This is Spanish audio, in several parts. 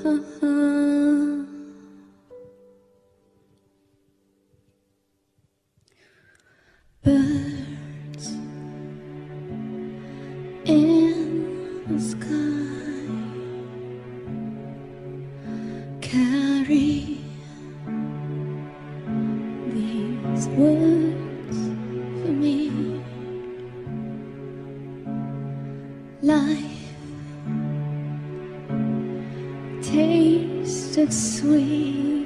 Birds in the sky carry these words for me. Life tasted sweet.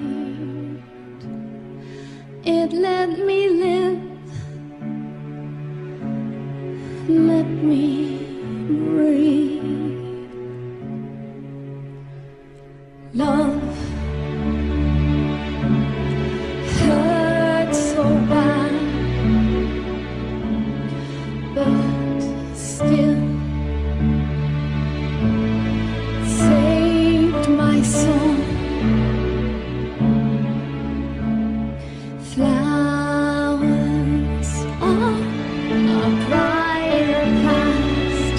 It let me live. Let me breathe. Love hurts so bad, but still saved my soul. Flowers are brighter past.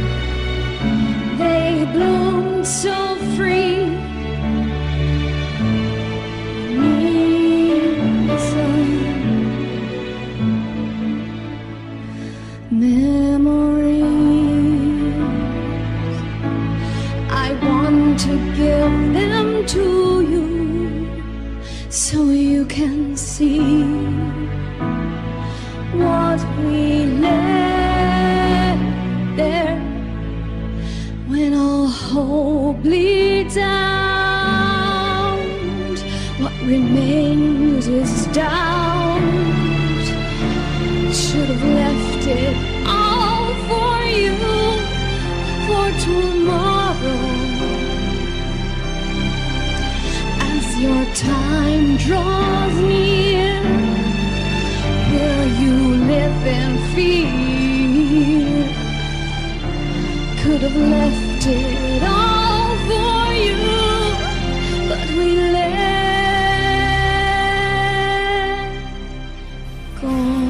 They bloomed so free. Memories, I want to give them to you so you can see what we left there when all hope bleeds out. What remains is doubt. Should have left it all for you, for tomorrow. As your time draws near, will you live in fear? Could have left it all for you, but we let go.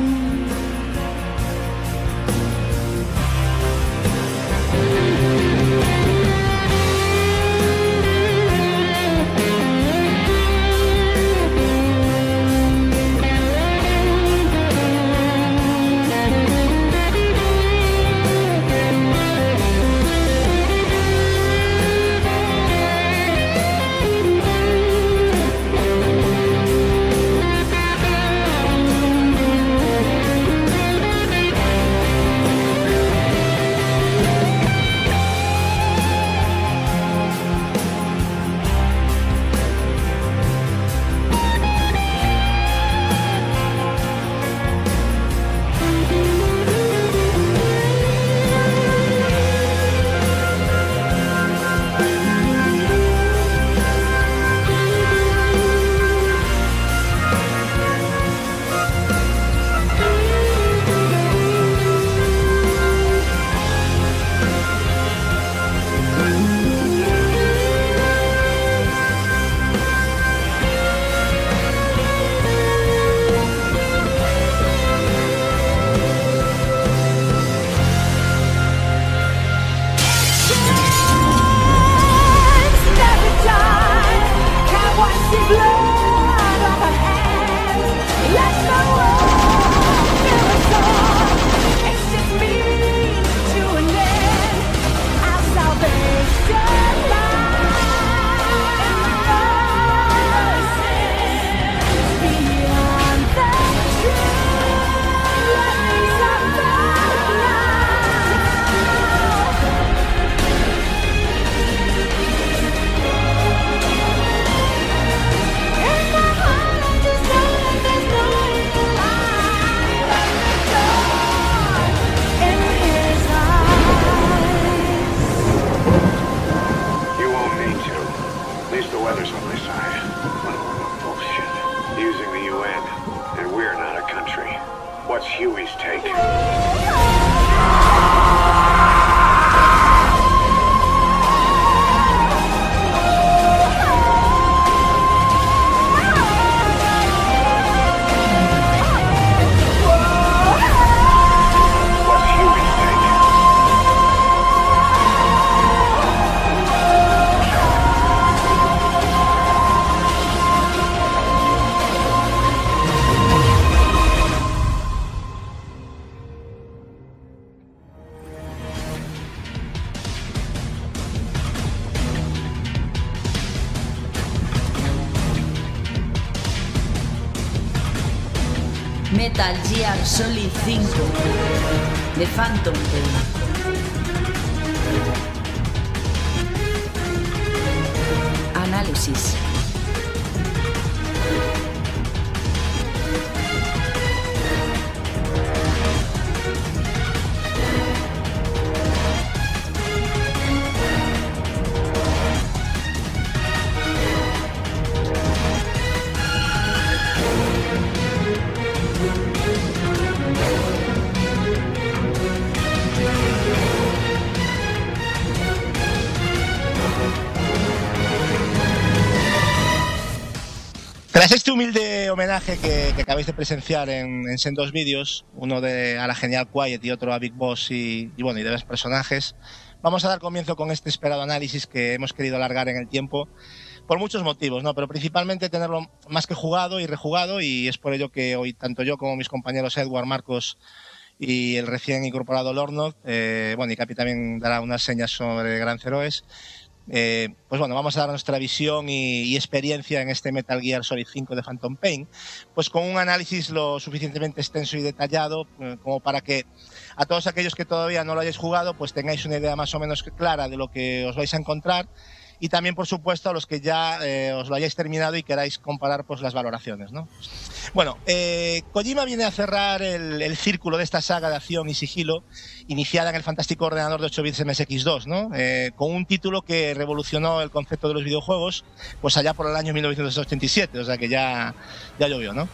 What's Huey's take? Metal Gear Solid 5 de Phantom Pain. Análisis. Tras este humilde homenaje que acabáis de presenciar en sendos vídeos, uno a la genial Quiet y otro a Big Boss y demás personajes, vamos a dar comienzo con este esperado análisis que hemos querido alargar en el tiempo por muchos motivos, ¿no? Pero principalmente tenerlo más que jugado y rejugado, y es por ello que hoy tanto yo como mis compañeros Edward, Marcos y el recién incorporado Lornok, y Capi también dará unas señas sobre Gran Zeroes. Vamos a dar nuestra visión y experiencia en este Metal Gear Solid 5 de Phantom Pain, pues con un análisis lo suficientemente extenso y detallado como para que a todos aquellos que todavía no lo hayáis jugado pues tengáis una idea más o menos clara de lo que os vais a encontrar, y también por supuesto a los que ya os lo hayáis terminado y queráis comparar pues las valoraciones, ¿no? Bueno, Kojima viene a cerrar el círculo de esta saga de acción y sigilo iniciada en el fantástico ordenador de 8 bits MSX2, ¿no? Con un título que revolucionó el concepto de los videojuegos pues allá por el año 1987, o sea que ya llovió, ¿no?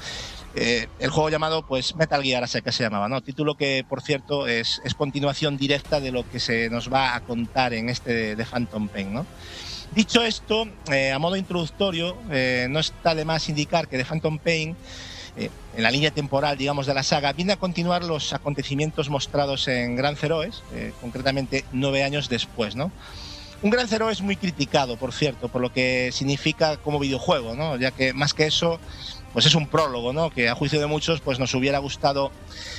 El juego llamado pues Metal Gear, así que se llamaba, ¿no? Título que, por cierto, es continuación directa de lo que se nos va a contar en este de Phantom Pain, ¿no? Dicho esto, a modo introductorio, no está de más indicar que The Phantom Pain, en la línea temporal, digamos, de la saga, viene a continuar los acontecimientos mostrados en Gran Zeroes, concretamente 9 años después, ¿no? Un Gran Zeroes muy criticado, por cierto, por lo que significa como videojuego, ¿no? Ya que más que eso, pues es un prólogo, ¿no? Que a juicio de muchos, pues nos hubiera gustado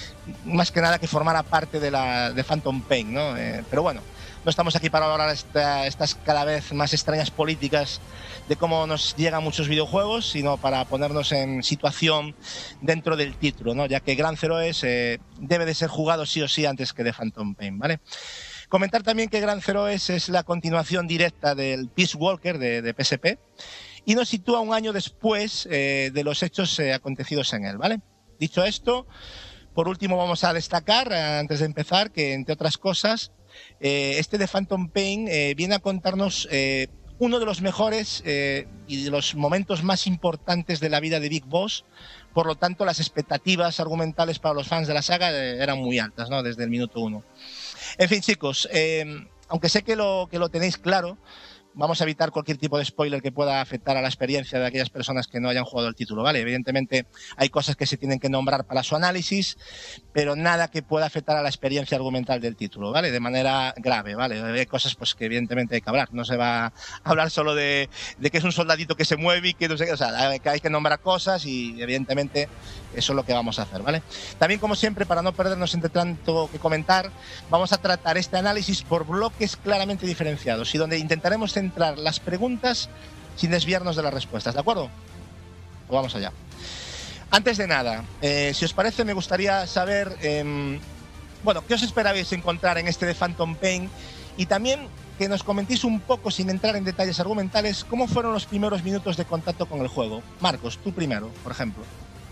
más que nada que formara parte de Phantom Pain, ¿no? Pero bueno, no estamos aquí para hablar estas cada vez más extrañas políticas de cómo nos llegan muchos videojuegos, sino para ponernos en situación dentro del título, ¿no? Ya que Gran Zeroes debe de ser jugado sí o sí antes que de Phantom Pain, ¿vale? Comentar también que Gran Zeroes es la continuación directa del Peace Walker de PSP y nos sitúa un año después de los hechos acontecidos en él, ¿vale? Dicho esto, por último vamos a destacar, antes de empezar, que entre otras cosas, este de Phantom Pain viene a contarnos uno de los mejores y de los momentos más importantes de la vida de Big Boss. Por lo tanto, las expectativas argumentales para los fans de la saga eran muy altas, ¿no? Desde el minuto 1. En fin, chicos, aunque sé que lo tenéis claro, vamos a evitar cualquier tipo de spoiler que pueda afectar a la experiencia de aquellas personas que no hayan jugado el título, ¿vale? Evidentemente hay cosas que se tienen que nombrar para su análisis, pero nada que pueda afectar a la experiencia argumental del título, ¿vale? De manera grave, ¿vale? Hay cosas pues que evidentemente hay que hablar. No se va a hablar solo de que es un soldadito que se mueve y que no sé qué, o sea, que hay que nombrar cosas y evidentemente eso es lo que vamos a hacer, ¿vale? También, como siempre, para no perdernos entre tanto que comentar, vamos a tratar este análisis por bloques claramente diferenciados y donde intentaremos centrar las preguntas sin desviarnos de las respuestas, ¿de acuerdo? Pues vamos allá. Antes de nada, si os parece, me gustaría saber, ¿qué os esperabais encontrar en este de Phantom Pain? Y también que nos comentéis un poco, sin entrar en detalles argumentales, cómo fueron los primeros minutos de contacto con el juego. Marcos, tú primero, por ejemplo.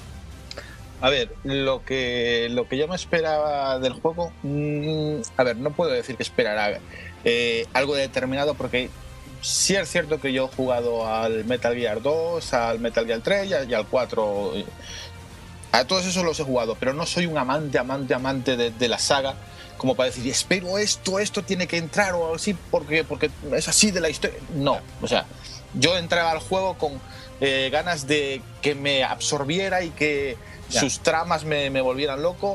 A ver, lo que yo me esperaba del juego, no puedo decir que esperara algo determinado, porque sí es cierto que yo he jugado al Metal Gear 2, al Metal Gear 3 y al 4. A todos esos los he jugado, pero no soy un amante de la saga como para decir, espero esto tiene que entrar o así porque es así de la historia. No, o sea, yo entraba al juego con ganas de que me absorbiera y que sus tramas me volvieran loco,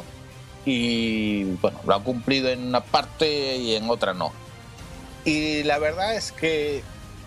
y bueno, lo han cumplido en una parte y en otra no. Y la verdad es que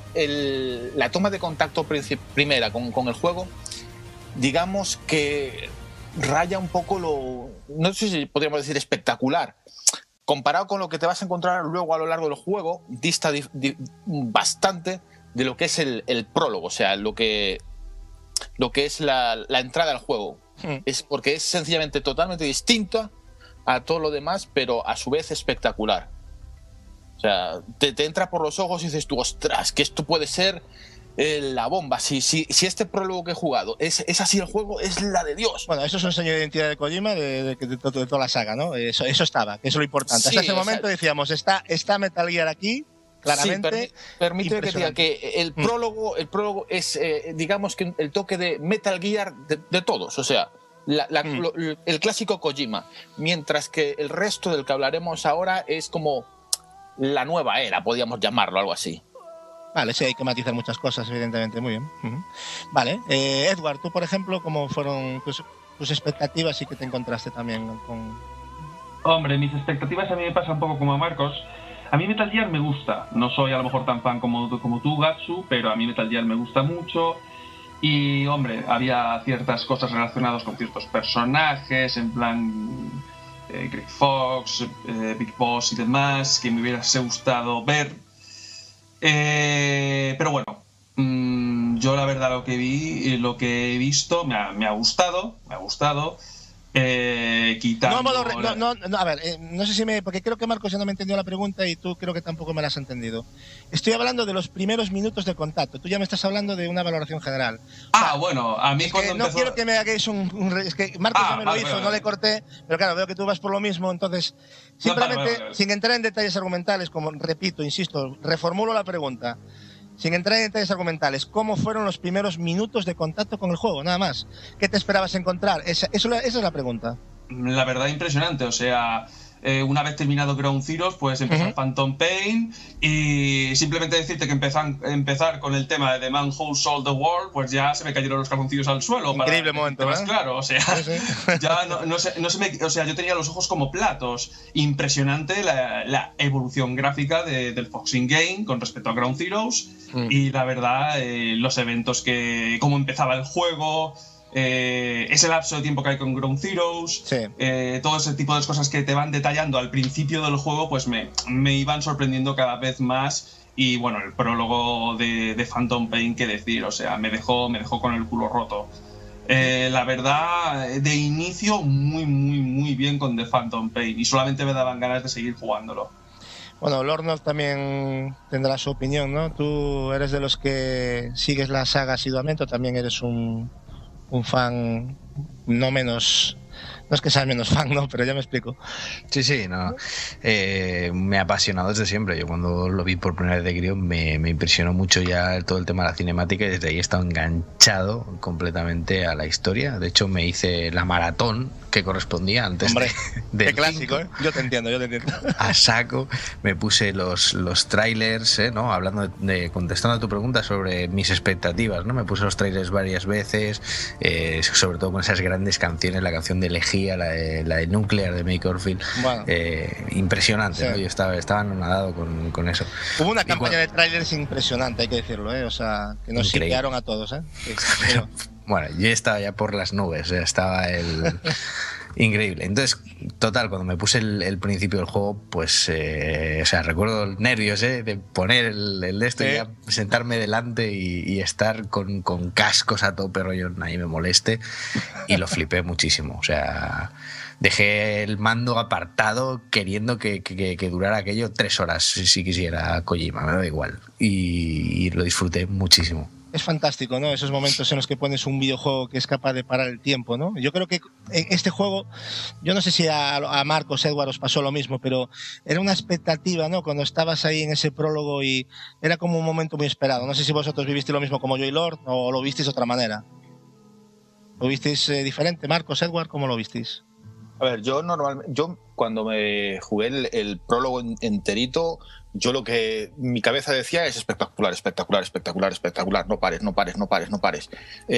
la toma de contacto primera con el juego, digamos que raya un poco no sé si podríamos decir espectacular. Comparado con lo que te vas a encontrar luego a lo largo del juego, dista bastante de lo que es el prólogo, o sea, lo que es la entrada al juego. es porque es sencillamente totalmente distinta a todo lo demás, pero a su vez espectacular. O sea, te entra por los ojos y dices tú, ostras, que esto puede ser la bomba. Si este prólogo que he jugado es así el juego, es la de Dios. Bueno, eso es un sello de identidad de Kojima de toda la saga, ¿no? Eso estaba, que eso es lo importante. Sí, hasta ese momento decíamos, está Metal Gear aquí, claramente. Sí, permíteme que diga que el prólogo es, digamos, que el toque de Metal Gear de todos, o sea, el clásico Kojima, mientras que el resto del que hablaremos ahora es como la nueva era, podríamos llamarlo, algo así. Vale, sí, hay que matizar muchas cosas, evidentemente, muy bien. Vale, Edward, tú, por ejemplo, ¿cómo fueron tus expectativas y qué te encontraste también con...? Hombre, mis expectativas a mí me pasa un poco como a Marcos. A mí Metal Gear me gusta. No soy a lo mejor tan fan como tú, Gatsu, pero a mí Metal Gear me gusta mucho. Y, hombre, había ciertas cosas relacionadas con ciertos personajes, en plan Greg Fox, Big Boss y demás, que me hubiese gustado ver. Pero bueno, yo la verdad lo que vi, lo que he visto me ha gustado. Quitando... A ver, no sé si porque creo que Marcos ya no me entendió la pregunta y tú creo que tampoco me la has entendido. Estoy hablando de los primeros minutos de contacto. Tú ya me estás hablando de una valoración general. Bueno, a mí cuando no quiero que me hagáis es que Marcos ya me lo hizo, no le corté, pero claro, veo que tú vas por lo mismo, entonces simplemente, sin entrar en detalles argumentales, como repito, insisto, reformulo la pregunta. Sin entrar en detalles argumentales, ¿cómo fueron los primeros minutos de contacto con el juego? Nada más. ¿Qué te esperabas encontrar? Esa es la pregunta. La verdad, impresionante. O sea, una vez terminado Ground Zeroes, pues empezó Phantom Pain y simplemente decirte que empezar con el tema de The Man Who Sold the World, pues ya se me cayeron los calzoncillos al suelo. Increíble momento, más claro, o sea, ya o sea, yo tenía los ojos como platos. Impresionante la evolución gráfica del Foxing Game con respecto a Ground Zeroes y la verdad, los eventos cómo empezaba el juego. Ese lapso de tiempo que hay con Ground Zeroes, todo ese tipo de cosas que te van detallando al principio del juego, pues me iban sorprendiendo cada vez más. Y bueno, el prólogo de Phantom Pain, qué decir, o sea, me dejó con el culo roto. La verdad, de inicio muy bien con The Phantom Pain y solamente me daban ganas de seguir jugándolo. Bueno, Lornoth también tendrá su opinión, ¿no? Tú eres de los que sigues la saga asiduamente o también eres un fan no menos, no es que sea menos fan, no, pero ya me explico. Sí, no. Me ha apasionado desde siempre. Yo cuando lo vi por primera vez de crío me impresionó mucho ya todo el tema de la cinemática y desde ahí he estado enganchado completamente a la historia. De hecho, me hice la maratón que correspondía antes. Hombre, de qué clásico, ¿eh? Yo te entiendo. A saco, me puse los trailers, ¿no? Hablando contestando a tu pregunta sobre mis expectativas, ¿no? Me puse los trailers varias veces, sobre todo con esas grandes canciones, la canción de Elegía, la de Nuclear de Mike Oldfield. Bueno, impresionante, sí. ¿No? Yo estaba anonadado con eso. Hubo una campaña de trailers impresionante, hay que decirlo, ¿eh? O sea, que nos shipearon a todos, ¿eh? Pero, bueno, yo estaba ya por las nubes, estaba increíble. Entonces, total, cuando me puse el principio del juego, pues, o sea, recuerdo nervios, de poner el de esto y ya sentarme delante y estar con cascos a tope, rollo, nadie me moleste, y lo flipé muchísimo. O sea, dejé el mando apartado queriendo que durara aquello 3 horas, si quisiera Kojima, me da igual. Y lo disfruté muchísimo. Es fantástico, ¿no? Esos momentos en los que pones un videojuego que es capaz de parar el tiempo, ¿no? Yo creo que en este juego, yo no sé si a Marcos, Edward os pasó lo mismo, pero era una expectativa, ¿no? Cuando estabas ahí en ese prólogo y era como un momento muy esperado. No sé si vosotros vivisteis lo mismo como yo y Lord o lo visteis de otra manera. ¿Lo visteis diferente? Marcos, Edward, ¿cómo lo visteis? A ver, yo cuando me jugué el prólogo enterito, yo lo que mi cabeza decía es espectacular, no pares.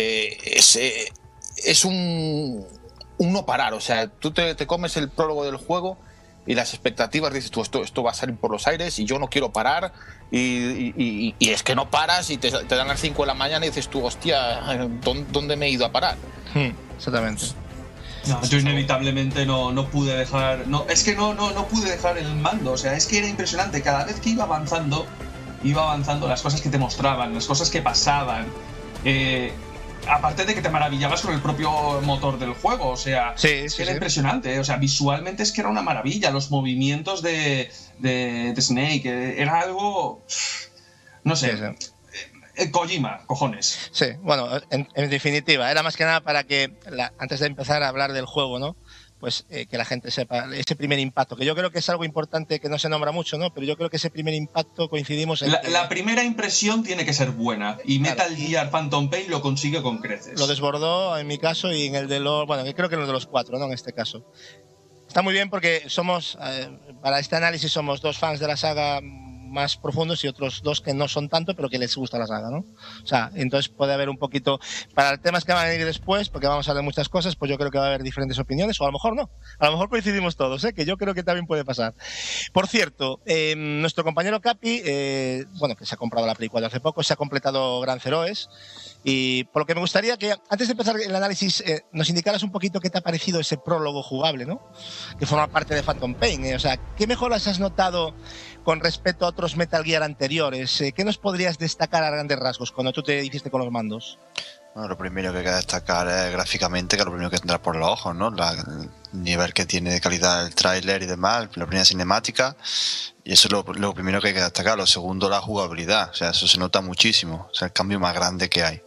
Es un no parar, o sea, tú te comes el prólogo del juego y las expectativas dices tú, esto va a salir por los aires y yo no quiero parar y es que no paras y te dan a las 5 de la mañana y dices tú, hostia, ¿dónde me he ido a parar? Exactamente. No, yo inevitablemente no pude dejar... No pude dejar el mando, o sea, es que era impresionante. Cada vez que iba avanzando las cosas que te mostraban, las cosas que pasaban. aparte de que te maravillabas con el propio motor del juego, o sea, era impresionante, o sea, visualmente es que era una maravilla, los movimientos de Snake, era algo, no sé, Kojima, cojones. Sí, bueno, en definitiva, era más que nada para que, antes de empezar a hablar del juego, ¿no? Pues que la gente sepa ese primer impacto, que yo creo que es algo importante que no se nombra mucho, ¿no? Pero yo creo que ese primer impacto coincidimos en la primera impresión tiene que ser buena, y Metal Gear Phantom Pain lo consigue con creces. Lo desbordó en mi caso y en el de los... Bueno, creo que en el de los 4, ¿no? En este caso. Está muy bien porque somos, para este análisis somos 2 fans de la saga más profundos y otros 2 que no son tanto, pero que les gusta la saga, ¿no? O sea, entonces puede haber un poquito... Para temas que van a venir después, porque vamos a hablar de muchas cosas, pues yo creo que va a haber diferentes opiniones, o a lo mejor no. A lo mejor coincidimos todos, que yo creo que también puede pasar. Por cierto, nuestro compañero Capi, bueno, que se ha comprado la Play 4 hace poco, se ha completado Gran Zeroes, y por lo que me gustaría que, antes de empezar el análisis, nos indicaras un poquito qué te ha parecido ese prólogo jugable, ¿no? Que forma parte de Phantom Pain, o sea, ¿qué mejoras has notado con respecto a otros Metal Gear anteriores? ¿Qué nos podrías destacar a grandes rasgos cuando tú te hiciste con los mandos? Bueno, lo primero que hay que destacar es gráficamente, que es lo primero que tendrás por los ojos, ¿no? El nivel que tiene de calidad el tráiler y demás, la primera cinemática, y eso es lo primero que hay que destacar. Lo segundo, la jugabilidad, o sea, eso se nota muchísimo, o sea, el cambio más grande que hay.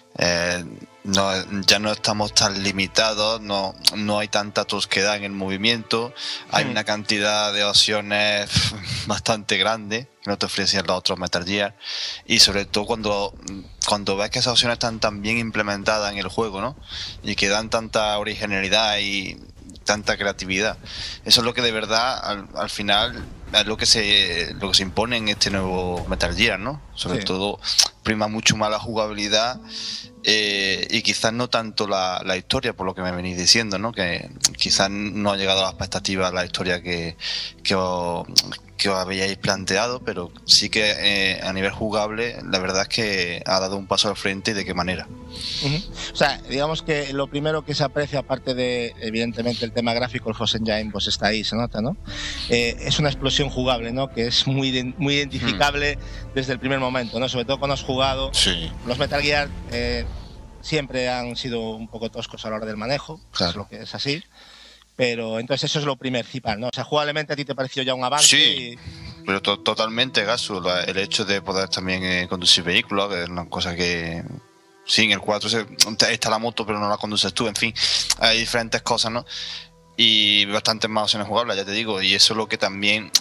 Ya no estamos tan limitados, no hay tanta tosquedad en el movimiento, hay una cantidad de opciones bastante grande que no te ofrecían los otros Metal Gear, y sobre todo cuando ves que esas opciones están tan bien implementadas en el juego, ¿no? Y que dan tanta originalidad y tanta creatividad. Eso es lo que de verdad al final es lo que se impone en este nuevo Metal Gear, ¿no? Sobre todo prima mucho más la jugabilidad, y quizás no tanto la historia, por lo que me venís diciendo, ¿no? Que quizás no ha llegado a las expectativas la historia que os habíais planteado, pero sí que a nivel jugable la verdad es que ha dado un paso al frente. ¿Y de qué manera? O sea, digamos que lo primero que se aprecia, aparte de evidentemente el tema gráfico, el Fox Engine, pues está ahí, se nota, ¿no? Es una explosión jugable, ¿no? Que es muy identificable desde el primer momento, ¿no? Sobre todo cuando has jugado. Sí. Los Metal Gear siempre han sido un poco toscos a la hora del manejo, claro. Es lo que es así. Pero entonces eso es lo principal, ¿no? O sea, jugablemente a ti te pareció ya un avance. Sí, pero totalmente, Gasu. El hecho de poder también conducir vehículos, que es una cosa que... Sí, en el 4 está la moto, pero no la conduces tú. En fin, hay diferentes cosas, ¿no? Y bastantes más opciones jugables, ya te digo. Y eso lo que también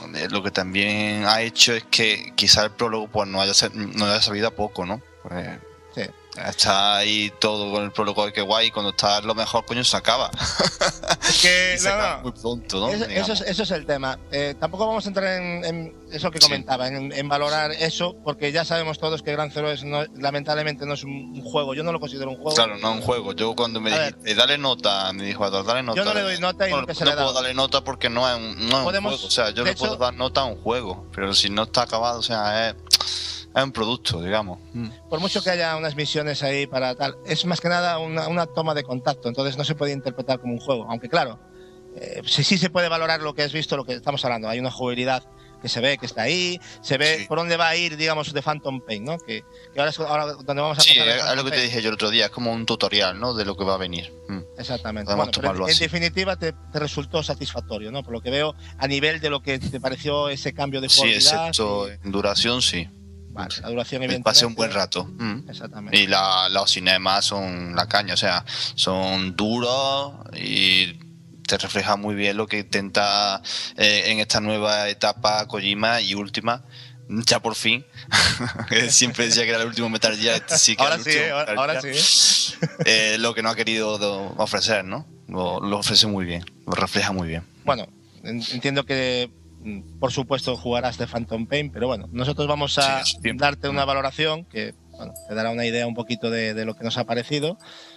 ha hecho es que quizá el prólogo pues no haya sabido a poco, ¿no? Pues, sí. Está ahí todo con el prólogo, que guay, cuando está lo mejor, coño, se acaba. Es que se acaba muy pronto, ¿no? Eso es el tema. Tampoco vamos a entrar en eso que comentaba, en valorar eso, porque ya sabemos todos que Gran Zeroes lamentablemente no es un juego. Yo no lo considero un juego. Claro, no es un juego. Yo cuando me dijiste, dale nota, me dijo, dale nota. Yo no le doy nota y nunca se le da. No puedo darle nota porque no es un juego. O sea, yo le puedo dar nota a un juego, pero si no está acabado, o sea, es un producto, digamos. Por mucho que haya unas misiones ahí para tal, es más que nada una toma de contacto, entonces no se puede interpretar como un juego, aunque claro, sí se puede valorar lo que has visto, lo que estamos hablando. Hay una jugabilidad que se ve que está ahí, se ve por dónde va a ir, digamos, de Phantom Pain, ¿no? Que ahora es donde vamos a pasar. Sí, es lo que te dije yo el otro día, es como un tutorial, ¿no? De lo que va a venir. Exactamente. Bueno, pero en definitiva te resultó satisfactorio, ¿no? Por lo que veo, a nivel de lo que te pareció ese cambio de jugabilidad. Sí, excepto en duración, sí. Vale, la duración evidentemente. Pasé un buen rato. Exactamente. Y los cinemas son la caña, o sea, son duros y te refleja muy bien lo que intenta en esta nueva etapa Kojima y última. Ya por fin. Siempre decía que era el último Metal Gear. Sí que ahora sí. Lo que no ha querido ofrecer, ¿no? Lo ofrece muy bien, lo refleja muy bien. Bueno, entiendo que por supuesto jugarás de Phantom Pain, pero bueno, nosotros vamos a darte una valoración que te dará una idea un poquito de lo que nos ha parecido.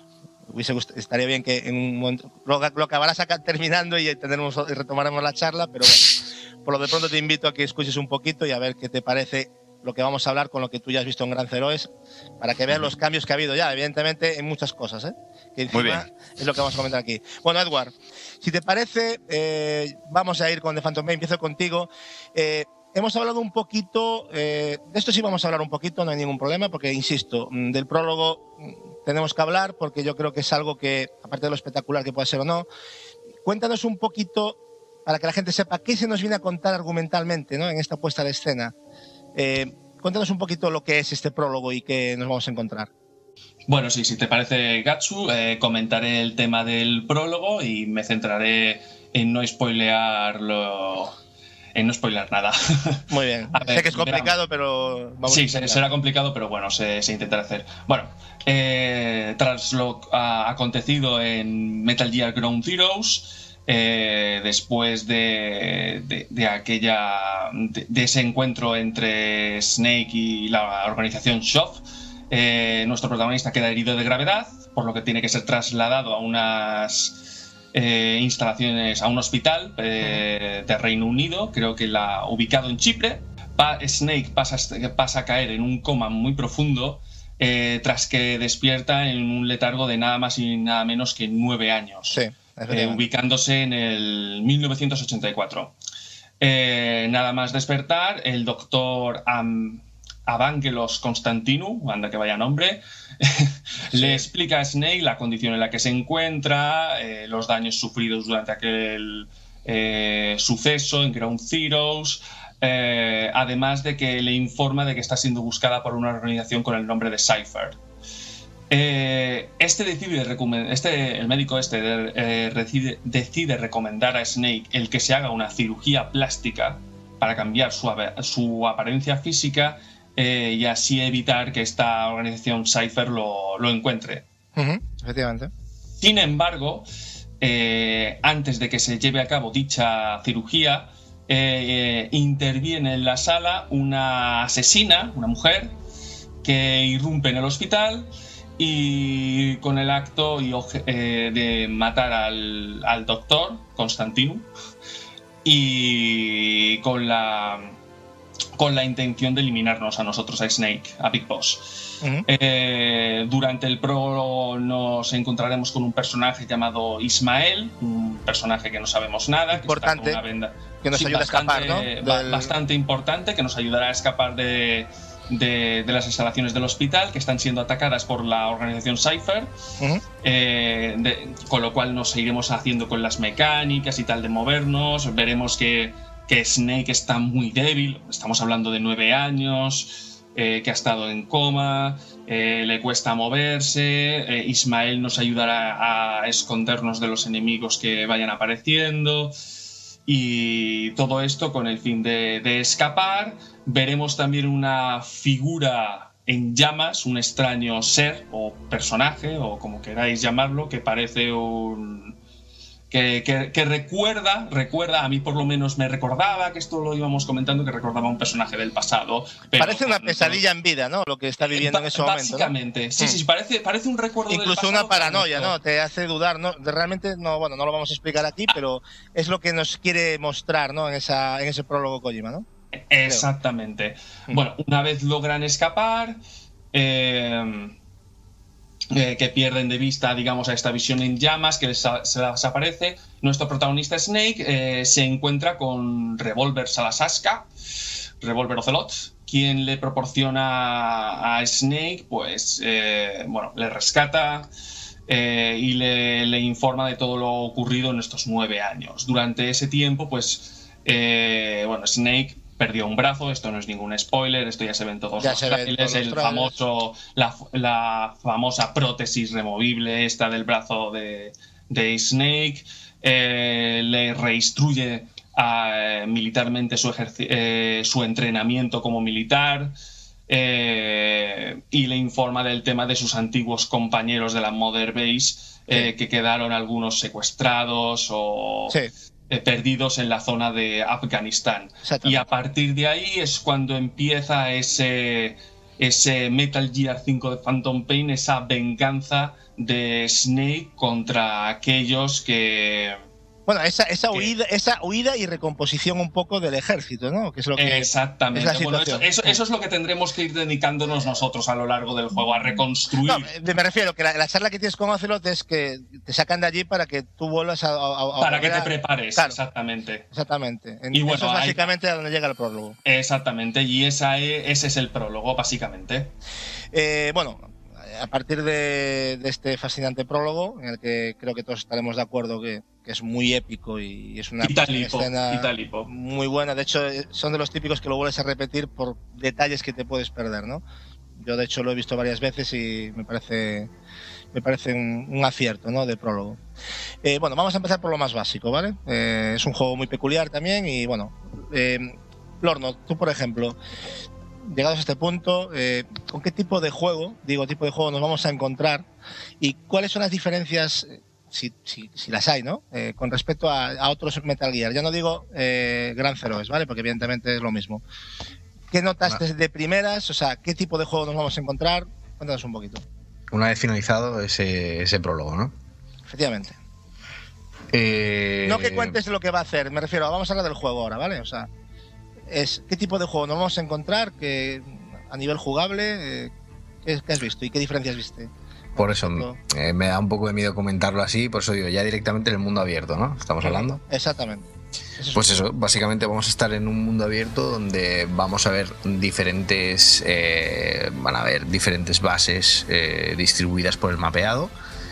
Estaría bien que en un momento lo acabarás acá terminando y retomaremos la charla, pero bueno, por lo de pronto te invito a que escuches un poquito y a ver qué te parece lo que vamos a hablar con lo que tú ya has visto en Gran Zeroes, para que veas los cambios que ha habido ya, evidentemente, en muchas cosas, que encima es lo que vamos a comentar aquí. Bueno, Edward, si te parece, vamos a ir con The Phantom Pain. Empiezo contigo. Hemos hablado un poquito, de esto sí vamos a hablar un poquito, no hay ningún problema, porque, insisto, del prólogo tenemos que hablar porque yo creo que es algo que, aparte de lo espectacular que pueda ser o no, cuéntanos un poquito, para que la gente sepa qué se nos viene a contar argumentalmente, ¿no?, en esta puesta de escena. Cuéntanos un poquito lo que es este prólogo y qué nos vamos a encontrar. Bueno, sí, si te parece, Gatsu, comentaré el tema del prólogo y me centraré en no spoilear nada. Muy bien. Ver, sé que es complicado, pero vamos sí, será complicado, pero bueno, se intentará hacer. Bueno, tras lo acontecido en Metal Gear Ground Zeroes, después de ese encuentro entre Snake y la organización SHOF, nuestro protagonista queda herido de gravedad, por lo que tiene que ser trasladado a unas instalaciones, a un hospital de Reino Unido, creo que ubicado en Chipre. Snake pasa a caer en un coma muy profundo, tras que despierta en un letargo de nada más y nada menos que 9 años, sí, ubicándose en el 1984. Nada más despertar, el doctor Evangelos Constantinou, anda que vaya nombre, sí, le explica a Snake la condición en la que se encuentra, los daños sufridos durante aquel suceso en Ground Zeroes, además de que le informa de que está siendo buscada por una organización con el nombre de Cypher. El médico decide recomendar a Snake el que se haga una cirugía plástica para cambiar su apariencia física, y así evitar que esta organización Cypher lo encuentre. Efectivamente. Sin embargo, antes de que se lleve a cabo dicha cirugía, interviene en la sala una asesina, una mujer, que irrumpe en el hospital y con el acto de matar al doctor Constantinou, y con la intención de eliminarnos a nosotros, a Snake, a Big Boss. Durante el prólogo nos encontraremos con un personaje llamado Ismael, un personaje que no sabemos nada, importante, que está con una venda, que nos ayuda a escapar, ¿no? Bastante importante, que nos ayudará a escapar de las instalaciones del hospital, que están siendo atacadas por la organización Cypher, con lo cual nos iremos haciendo con las mecánicas y tal de movernos. Veremos que Snake está muy débil, estamos hablando de 9 años, que ha estado en coma, le cuesta moverse. Ismael nos ayudará a escondernos de los enemigos que vayan apareciendo, y todo esto con el fin de escapar. Veremos también una figura en llamas, un extraño ser o personaje, o como queráis llamarlo, que parece que recuerda, a mí por lo menos me recordaba, que esto lo íbamos comentando, que recordaba a un personaje del pasado. Parece una pesadilla en vida, ¿no?, lo que está viviendo en ese momento. Básicamente, ¿no? Sí, parece un recuerdo incluso del pasado. Incluso una paranoia, ¿no? Te hace dudar, ¿no? Realmente, no lo vamos a explicar aquí, pero es lo que nos quiere mostrar, ¿no?, en ese prólogo Kojima, ¿no? Exactamente. Bueno, una vez logran escapar, que pierden de vista, digamos, a esta visión en llamas que se les aparece, nuestro protagonista Snake se encuentra con Revolver Salasaska, Revolver Ocelot, quien le proporciona a Snake, pues, le rescata y le informa de todo lo ocurrido en estos 9 años. Durante ese tiempo, pues, Snake perdió un brazo, esto no es ningún spoiler, esto ya se ve en todos los trailers, la famosa prótesis removible esta del brazo de Snake, le reinstruye militarmente su entrenamiento como militar, y le informa del tema de sus antiguos compañeros de la Mother Base, que quedaron algunos secuestrados o... Sí. Perdidos en la zona de Afganistán. Y a partir de ahí es cuando empieza ese Metal Gear 5 de Phantom Pain, esa venganza de Snake contra aquellos que... Bueno, esa huida y recomposición un poco del ejército, ¿no? Que es lo que exactamente. Es la eso es lo que tendremos que ir dedicándonos nosotros a lo largo del juego, a reconstruir. No, me refiero que la charla que tienes con Ocelot es que te sacan de allí para que tú vuelvas a para que te prepares, claro, exactamente. Y bueno, eso es básicamente a donde llega el prólogo. Exactamente, y ese es el prólogo, básicamente. a partir de este fascinante prólogo, en el que creo que todos estaremos de acuerdo que es muy épico y es una escena muy buena. De hecho, son de los típicos que lo vuelves a repetir por detalles que te puedes perder, ¿no? Yo, de hecho, lo he visto varias veces y me parece un acierto, ¿no?, de prólogo. Bueno, vamos a empezar por lo más básico, ¿vale? Es un juego muy peculiar también y, bueno, Lorno, tú, por ejemplo, llegados a este punto, ¿con qué tipo de juego nos vamos a encontrar y cuáles son las diferencias, si las hay, ¿no?, con respecto a otros Metal Gear? Ya no digo Gran Zeroes, ¿vale?, porque evidentemente es lo mismo. ¿Qué notaste de primeras? O sea, ¿qué tipo de juego nos vamos a encontrar? Cuéntanos un poquito. Una vez finalizado ese prólogo, ¿no? Efectivamente. No que cuentes lo que va a hacer, me refiero, vamos a hablar del juego ahora, ¿vale? O sea, ¿qué tipo de juego nos vamos a encontrar? Que a nivel jugable, ¿qué has visto y qué diferencias viste? Por eso me da un poco de miedo comentarlo así, por eso digo, ya directamente en el mundo abierto, ¿no? ¿Estamos hablando? Exactamente. Pues eso, básicamente vamos a estar en un mundo abierto donde vamos a ver diferentes bases distribuidas por el mapeado,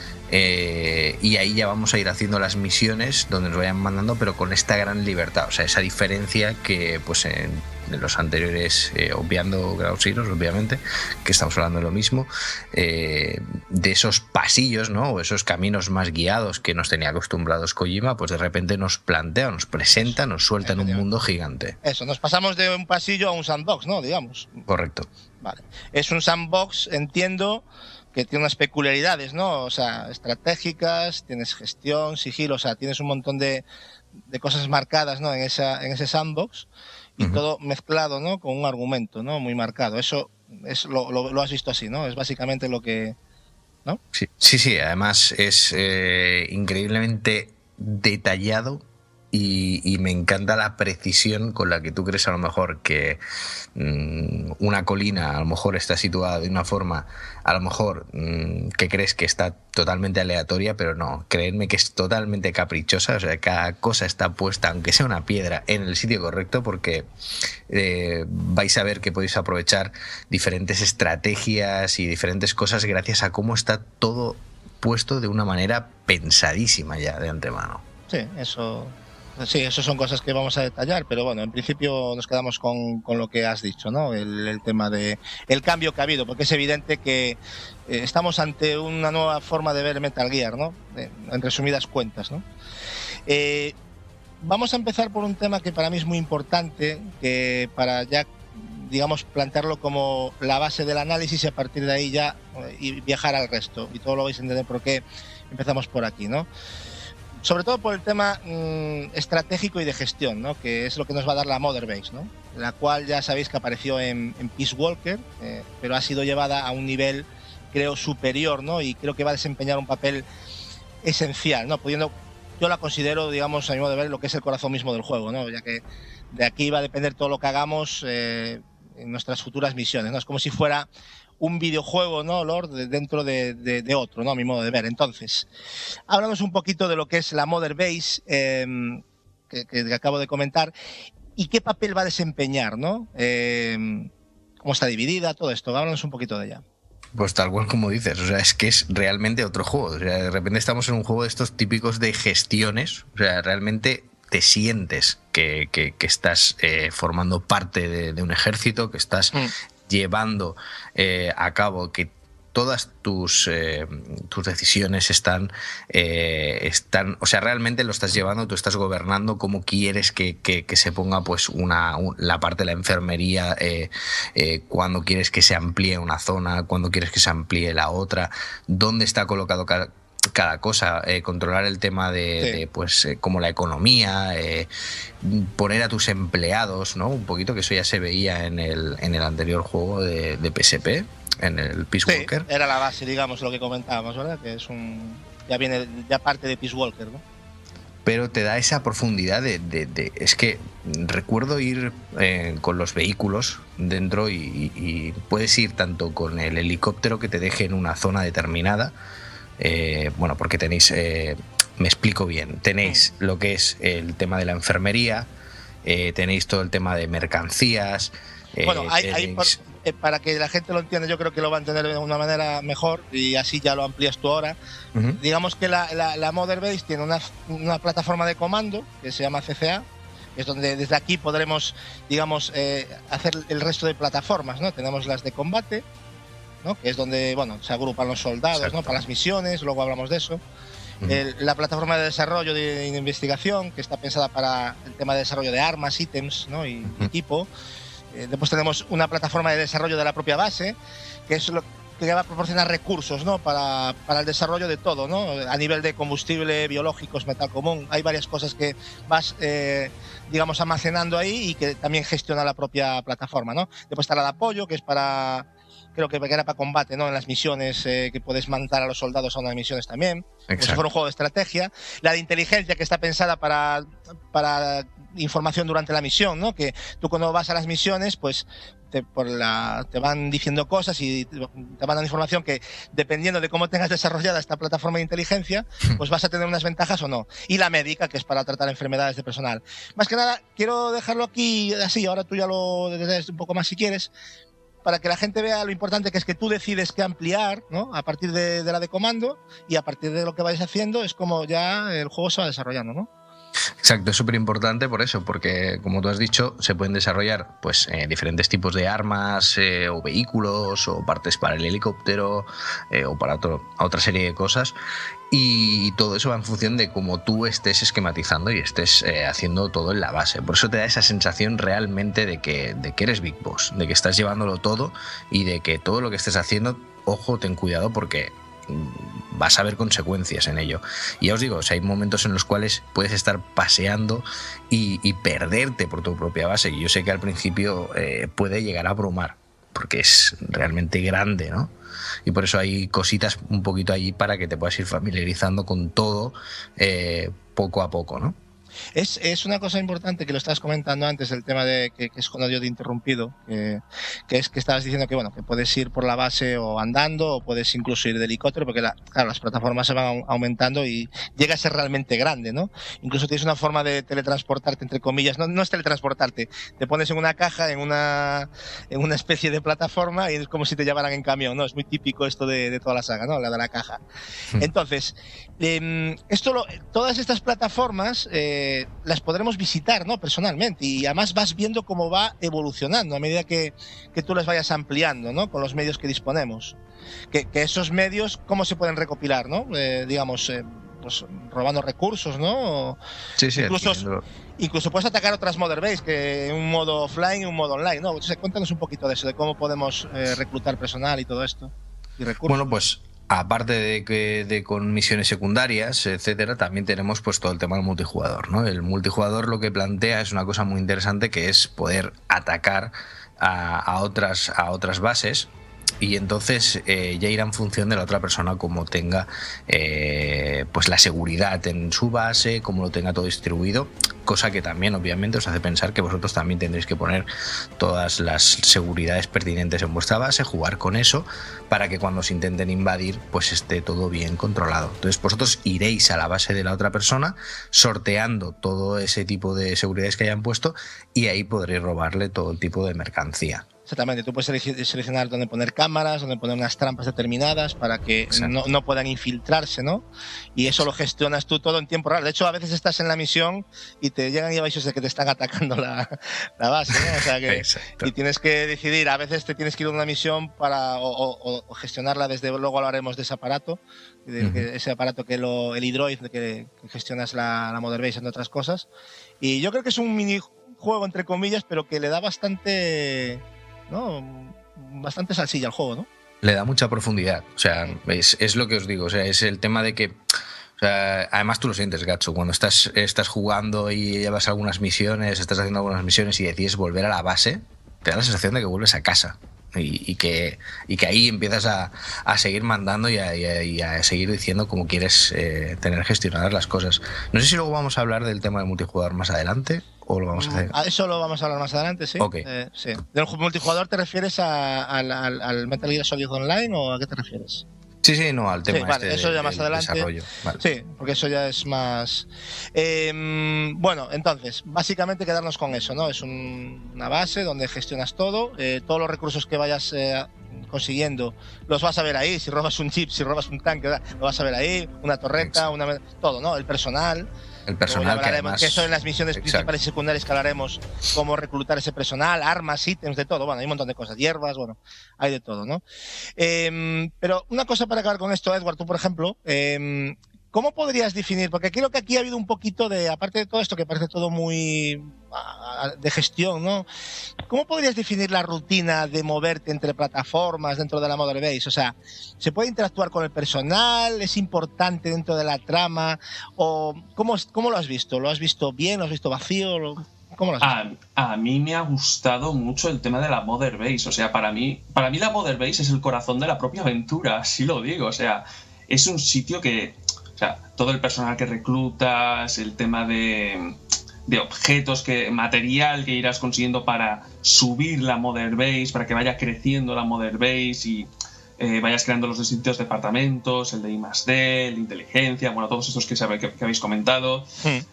y ahí ya vamos a ir haciendo las misiones donde nos vayan mandando, pero con esta gran libertad, o sea, esa diferencia que pues en los anteriores, obviando Ground Zeroes, obviamente, que estamos hablando de lo mismo, de esos pasillos, ¿no?, o esos caminos más guiados que nos tenía acostumbrados Kojima, pues de repente nos plantea, nos presenta, nos suelta en un mundo gigante. Eso, nos pasamos de un pasillo a un sandbox, ¿no?, digamos. Correcto. Vale. Es un sandbox, entiendo, que tiene unas peculiaridades, ¿no? O sea, estratégicas, tienes gestión, sigilo, o sea, tienes un montón de cosas marcadas, ¿no?, en ese sandbox, y todo mezclado, ¿no?, con un argumento, ¿no?, muy marcado. Eso es lo has visto así, ¿no? Es básicamente lo que, ¿no? Sí, además es increíblemente detallado. Y me encanta la precisión con la que tú crees a lo mejor que una colina a lo mejor está situada de una forma, a lo mejor que crees que está totalmente aleatoria, pero no, creedme que es totalmente caprichosa. O sea, cada cosa está puesta, aunque sea una piedra, en el sitio correcto, porque vais a ver que podéis aprovechar diferentes estrategias y diferentes cosas gracias a cómo está todo puesto de una manera pensadísima ya de antemano. Sí, eso son cosas que vamos a detallar, pero bueno, en principio nos quedamos con lo que has dicho, ¿no? El tema de el cambio que ha habido, porque es evidente que estamos ante una nueva forma de ver Metal Gear, ¿no? En resumidas cuentas, ¿no? Vamos a empezar por un tema que para mí es muy importante, que para ya, digamos, plantearlo como la base del análisis y a partir de ahí ya y viajar al resto, y todo lo vais a entender por qué empezamos por aquí, ¿no? Sobre todo por el tema estratégico y de gestión, ¿no?, que es lo que nos va a dar la Mother Base, ¿no?, la cual ya sabéis que apareció en Peace Walker, pero ha sido llevada a un nivel, creo, superior, ¿no?, y creo que va a desempeñar un papel esencial, ¿no?, yo la considero, digamos, a mi modo de ver, lo que es el corazón mismo del juego, ¿no?, ya que de aquí va a depender todo lo que hagamos en nuestras futuras misiones, ¿no?, es como si fuera un videojuego, ¿no, Lord?, dentro de otro, ¿no?, a mi modo de ver. Entonces, háblanos un poquito de lo que es la Mother Base, que acabo de comentar, y qué papel va a desempeñar, ¿no? Cómo está dividida, todo esto. Háblanos un poquito de ella. Pues tal cual como dices, o sea, es que es realmente otro juego. O sea, de repente estamos en un juego de estos típicos de gestiones, o sea, realmente te sientes que estás formando parte de un ejército, que estás llevando a cabo, que todas tus decisiones están, o sea, realmente lo estás llevando, tú estás gobernando cómo quieres que se ponga pues la parte de la enfermería, cuando quieres que se amplíe una zona, cuando quieres que se amplíe la otra, dónde está colocado cada cosa, controlar el tema de como la economía, poner a tus empleados, ¿no? Un poquito, que eso ya se veía en el anterior juego de PSP, en el Peace Walker. Era la base, digamos, lo que comentábamos, ¿verdad? Que es ya parte de Peace Walker, ¿no? Pero te da esa profundidad es que recuerdo ir con los vehículos dentro y puedes ir tanto con el helicóptero que te deje en una zona determinada. Bueno, porque tenéis, me explico bien, tenéis lo que es el tema de la enfermería, tenéis todo el tema de mercancías, Bueno, para que la gente lo entienda, yo creo que lo va a entender de una manera mejor y así ya lo amplías tú ahora. Digamos que la Mother Base tiene una plataforma de comando que se llama CCA, es donde desde aquí podremos, digamos, hacer el resto de plataformas, ¿no? Tenemos las de combate, ¿no? Que es donde, bueno, se agrupan los soldados, ¿no? Para las misiones, luego hablamos de eso. La plataforma de desarrollo de investigación, que está pensada para el tema de desarrollo de armas, ítems, ¿no? y equipo. Después tenemos una plataforma de desarrollo de la propia base, que es lo que va a proporcionar recursos, ¿no? para el desarrollo de todo, ¿no? A nivel de combustible, biológicos, metal común. Hay varias cosas que vas, digamos, almacenando ahí y que también gestiona la propia plataforma, ¿no? Después está la de apoyo, que es para... Creo que era para combate, ¿no? En las misiones, que puedes mandar a los soldados a unas misiones también. Como si fuera un juego de estrategia. La de inteligencia, que está pensada para información durante la misión, ¿no? Que tú cuando vas a las misiones, pues te van diciendo cosas y te van dando información que, dependiendo de cómo tengas desarrollada esta plataforma de inteligencia, pues vas a tener unas ventajas o no. Y la médica, que es para tratar enfermedades de personal. Más que nada, quiero dejarlo aquí así, ahora tú ya lo detallas un poco más si quieres, para que la gente vea lo importante que es que tú decides qué ampliar, ¿no? A partir de la de comando, y a partir de lo que vayas haciendo es como ya el juego se va desarrollando, ¿no? Exacto, es súper importante por eso, porque como tú has dicho, se pueden desarrollar pues diferentes tipos de armas o vehículos o partes para el helicóptero o para otra serie de cosas, y todo eso va en función de cómo tú estés esquematizando y estés haciendo todo en la base. Por eso te da esa sensación realmente de que eres Big Boss, de que estás llevándolo todo y de que todo lo que estés haciendo, ojo, ten cuidado porque vas a ver consecuencias en ello. Y ya os digo, o sea, hay momentos en los cuales puedes estar paseando y perderte por tu propia base, y yo sé que al principio puede llegar a abrumar porque es realmente grande, ¿no? Y por eso hay cositas un poquito allí para que te puedas ir familiarizando con todo poco a poco, ¿no? Es una cosa importante que lo estabas comentando antes, el tema de que es con audio de interrumpido, que es que estabas diciendo que bueno, que puedes ir por la base o andando, o puedes incluso ir de helicóptero, porque claro, las plataformas se van aumentando y llega a ser realmente grande, ¿no? Incluso tienes una forma de teletransportarte, entre comillas, no es teletransportarte, te pones en una caja, en una especie de plataforma, y es como si te llevaran en camión, ¿no? Es muy típico esto de toda la saga, ¿no? La de la caja. Entonces, todas estas plataformas las podremos visitar, ¿no? Personalmente, y además vas viendo cómo va evolucionando a medida que tú las vayas ampliando, ¿no? Con los medios que disponemos. Que esos medios, ¿cómo se pueden recopilar, ¿no? Digamos, pues robando recursos, ¿no? Sí, Incluso puedes atacar otras Mother Base, que en un modo offline y un modo online, ¿no? Entonces, cuéntanos un poquito de eso, de cómo podemos reclutar personal y todo esto, y recursos. Bueno, pues aparte de con misiones secundarias, etcétera, también tenemos pues todo el tema del multijugador, ¿no? El multijugador lo que plantea es una cosa muy interesante, que es poder atacar a otras bases, y entonces ya irá en función de la otra persona cómo tenga pues la seguridad en su base, cómo lo tenga todo distribuido, cosa que también obviamente os hace pensar que vosotros también tendréis que poner todas las seguridades pertinentes en vuestra base, jugar con eso para que cuando os intenten invadir pues esté todo bien controlado. Entonces vosotros iréis a la base de la otra persona sorteando todo ese tipo de seguridades que hayan puesto, y ahí podréis robarle todo tipo de mercancía. Exactamente, tú puedes seleccionar dónde poner cámaras, dónde poner unas trampas determinadas para que no puedan infiltrarse, ¿no? Y eso lo gestionas tú todo en tiempo real. De hecho, a veces estás en la misión y te llegan avisos de que te están atacando la base, ¿no? O sea que y tienes que decidir, a veces te tienes que ir a una misión o gestionarla desde luego. Hablaremos de ese aparato, ese aparato que el iDroid, que gestionas la Mother Base, entre otras cosas. Y yo creo que es un minijuego, entre comillas, pero que le da bastante bastante salsilla al juego, ¿no? Le da mucha profundidad, o sea, es lo que os digo, o sea, es el tema de que, o sea, además tú lo sientes, Gatsu, cuando estás jugando y llevas algunas misiones, estás haciendo algunas misiones y decides volver a la base, te da la sensación de que vuelves a casa. Y que ahí empiezas a seguir mandando y a seguir diciendo cómo quieres tener gestionadas las cosas. No sé si luego vamos a hablar del tema del multijugador más adelante o lo vamos a hacer. Eso lo vamos a hablar más adelante, sí. Okay. Sí. ¿Del multijugador te refieres al Metal Gear Solid Online o a qué te refieres? Sí, no, al tema sí, vale, eso ya más adelante. Vale. Sí, porque eso ya es más... bueno, entonces, básicamente quedarnos con eso, ¿no? Es una base donde gestionas todo, todos los recursos que vayas consiguiendo los vas a ver ahí. Si robas un chip, si robas un tanque, lo vas a ver ahí, una torreta, todo, ¿no? El personal. El personal que además... que eso en las misiones principales y secundarias que hablaremos, cómo reclutar ese personal, armas, ítems, de todo. Bueno, hay un montón de cosas, hierbas, bueno, hay de todo, ¿no? Pero una cosa para acabar con esto, Edward, tú, por ejemplo, ¿cómo podrías definir? Porque creo que aquí ha habido un poquito de, aparte de todo esto que parece todo muy de gestión, ¿no? ¿Cómo podrías definir la rutina de moverte entre plataformas dentro de la Mother Base? O sea, ¿se puede interactuar con el personal? ¿Es importante dentro de la trama? ¿O cómo lo has visto? ¿Lo has visto bien? ¿Lo has visto vacío? ¿Cómo lo has visto? A mí me ha gustado mucho el tema de la Mother Base. O sea, para mí la Mother Base es el corazón de la propia aventura, así lo digo. O sea, es un sitio que... O sea, todo el personal que reclutas, el tema de objetos, material que irás consiguiendo para subir la Mother Base, para que vaya creciendo la Mother Base y vayas creando los distintos departamentos, el de I+D, el de inteligencia, bueno, todos estos que habéis comentado.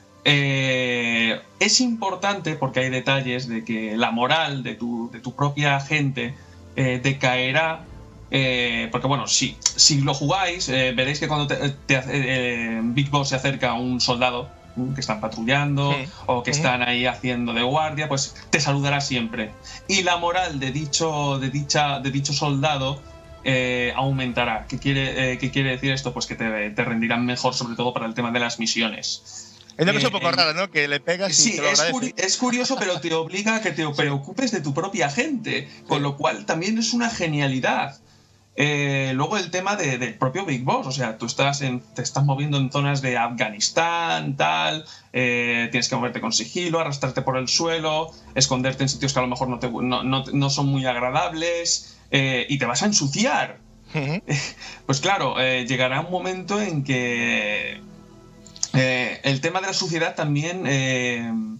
Es importante porque hay detalles de que la moral de tu propia gente decaerá. Porque bueno, si lo jugáis, veréis que cuando Big Boss se acerca a un soldado que están patrullando o que están ahí haciendo de guardia, pues te saludará siempre. Y la moral de dicho soldado aumentará. ¿Qué quiere decir esto? Pues que te rendirán mejor, sobre todo para el tema de las misiones. Es una cosa un poco rara, ¿no? Que le pegas y sí, te lo agradece. Es curioso, pero te obliga a que te preocupes de tu propia gente, con lo cual también es una genialidad. Luego el tema del propio Big Boss, o sea, tú te estás moviendo en zonas de Afganistán, tal, tienes que moverte con sigilo, arrastrarte por el suelo, esconderte en sitios que a lo mejor no son muy agradables, y te vas a ensuciar. Pues claro, llegará un momento en que el tema de la suciedad también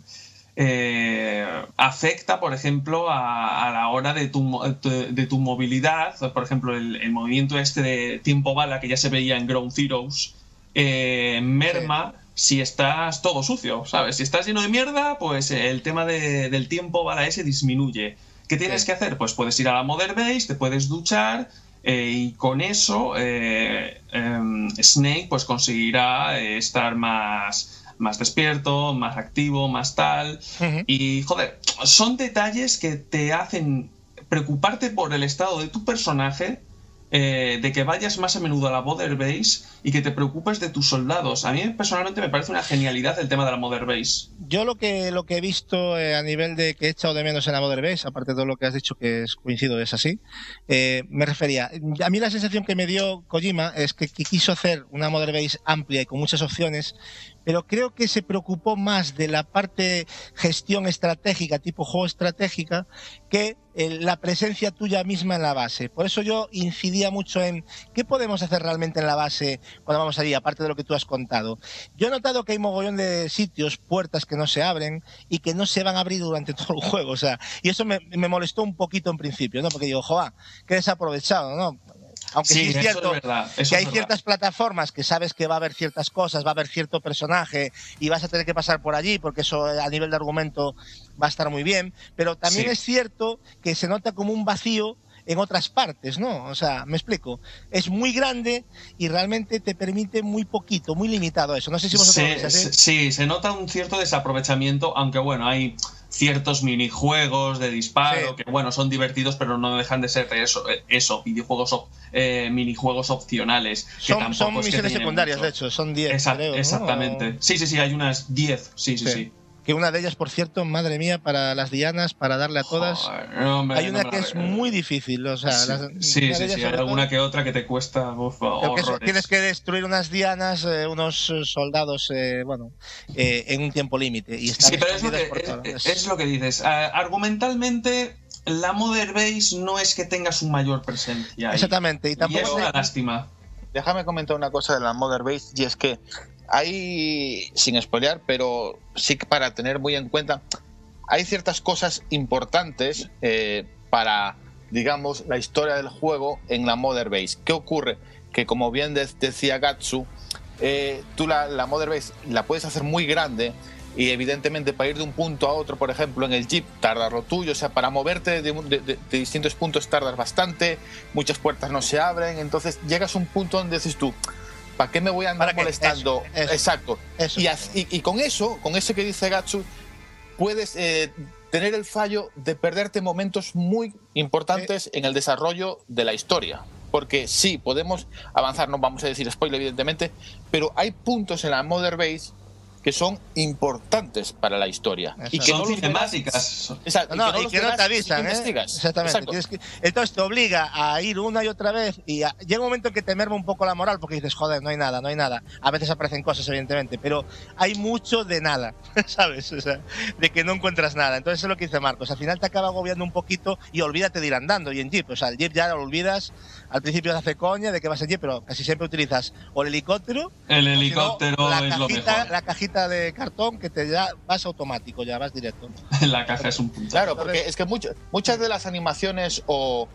afecta, por ejemplo, a la hora de tu movilidad. Por ejemplo, el movimiento de tiempo bala que ya se veía en Ground Zeroes merma si estás todo sucio, ¿sabes? Si estás lleno de mierda, pues el tema del tiempo bala ese disminuye. ¿Qué tienes que hacer? Pues puedes ir a la Mother Base, te puedes duchar y con eso Snake pues conseguirá estar más despierto, más activo, más tal. Y, joder, son detalles que te hacen preocuparte por el estado de tu personaje, de que vayas más a menudo a la Mother Base y que te preocupes de tus soldados. A mí personalmente me parece una genialidad el tema de la Mother Base. Yo lo que he visto a nivel de que he echado de menos en la Mother Base, aparte de todo lo que has dicho que coincido, es así, me refería, a mí la sensación que me dio Kojima es que quiso hacer una Mother Base amplia y con muchas opciones, pero creo que se preocupó más de la parte gestión estratégica, tipo juego estratégica, que la presencia tuya misma en la base. Por eso yo incidía mucho en qué podemos hacer realmente en la base cuando vamos allí, aparte de lo que tú has contado. Yo he notado que hay mogollón de sitios, puertas que no se abren y que no se van a abrir durante todo el juego, o sea, y eso me molestó un poquito en principio, ¿no? Porque digo, joa, qué desaprovechado, ¿no? Aunque sí es cierto que hay ciertas plataformas que sabes que va a haber ciertas cosas, va a haber cierto personaje y vas a tener que pasar por allí porque eso a nivel de argumento va a estar muy bien, pero también es cierto que se nota como un vacío en otras partes, ¿no? O sea, me explico. Es muy grande y realmente te permite muy poquito, muy limitado eso. No sé si vosotros lo veis así. Sí, se nota un cierto desaprovechamiento, aunque bueno, hay ciertos minijuegos de disparo que bueno, son divertidos, pero no dejan de ser eso minijuegos opcionales. Son misiones secundarias, de hecho, son 10, creo, ¿no? Exactamente. Sí, hay unas 10, sí. Que una de ellas, por cierto, madre mía, para las dianas, para darle a todas. Joder, hay una que es muy difícil. O sea, sí, hay alguna que otra que te cuesta horrores. Tienes que destruir unas dianas, unos soldados, en un tiempo límite. Sí, pero es lo que dices. Argumentalmente, la Mother Base no es que tengas un mayor presencia. Exactamente. Y tampoco es una lástima. Déjame comentar una cosa de la Mother Base, y es que hay, sin spoilear, pero sí que para tener muy en cuenta, hay ciertas cosas importantes para digamos, la historia del juego en la Mother Base. ¿Qué ocurre? Que como bien decía Gatsu, tú la Mother Base la puedes hacer muy grande y evidentemente para ir de un punto a otro, por ejemplo, en el Jeep, tardar lo tuyo. O sea, para moverte de distintos puntos tardas bastante, muchas puertas no se abren, entonces llegas a un punto donde dices tú, ¿para qué me voy a andar molestando? Eso. Exacto. Eso. Y con eso que dice Gatsu, puedes tener el fallo de perderte momentos muy importantes en el desarrollo de la historia. Porque sí, podemos avanzar, no vamos a decir spoiler evidentemente, pero hay puntos en la Mother Base que son importantes para la historia. Eso. Y que son cinemáticas. Exacto. Y que no te avisan, Exactamente. Entonces te obliga a ir una y otra vez y llega un momento en que te merma un poco la moral porque dices, joder, no hay nada. A veces aparecen cosas, evidentemente, pero hay mucho de nada, ¿sabes? O sea, de que no encuentras nada. Entonces es lo que dice Marcos. Al final te acaba agobiando un poquito y olvídate de ir andando y en Jeep. O sea, el Jeep ya lo olvidas. Al principio se hace coña de que vas en Jeep, pero casi siempre utilizas o el helicóptero. El helicóptero es lo mejor. La cajita de cartón que te ya vas automático, ya vas directo. La caja es un punto. Claro, porque es que muchas de las animaciones o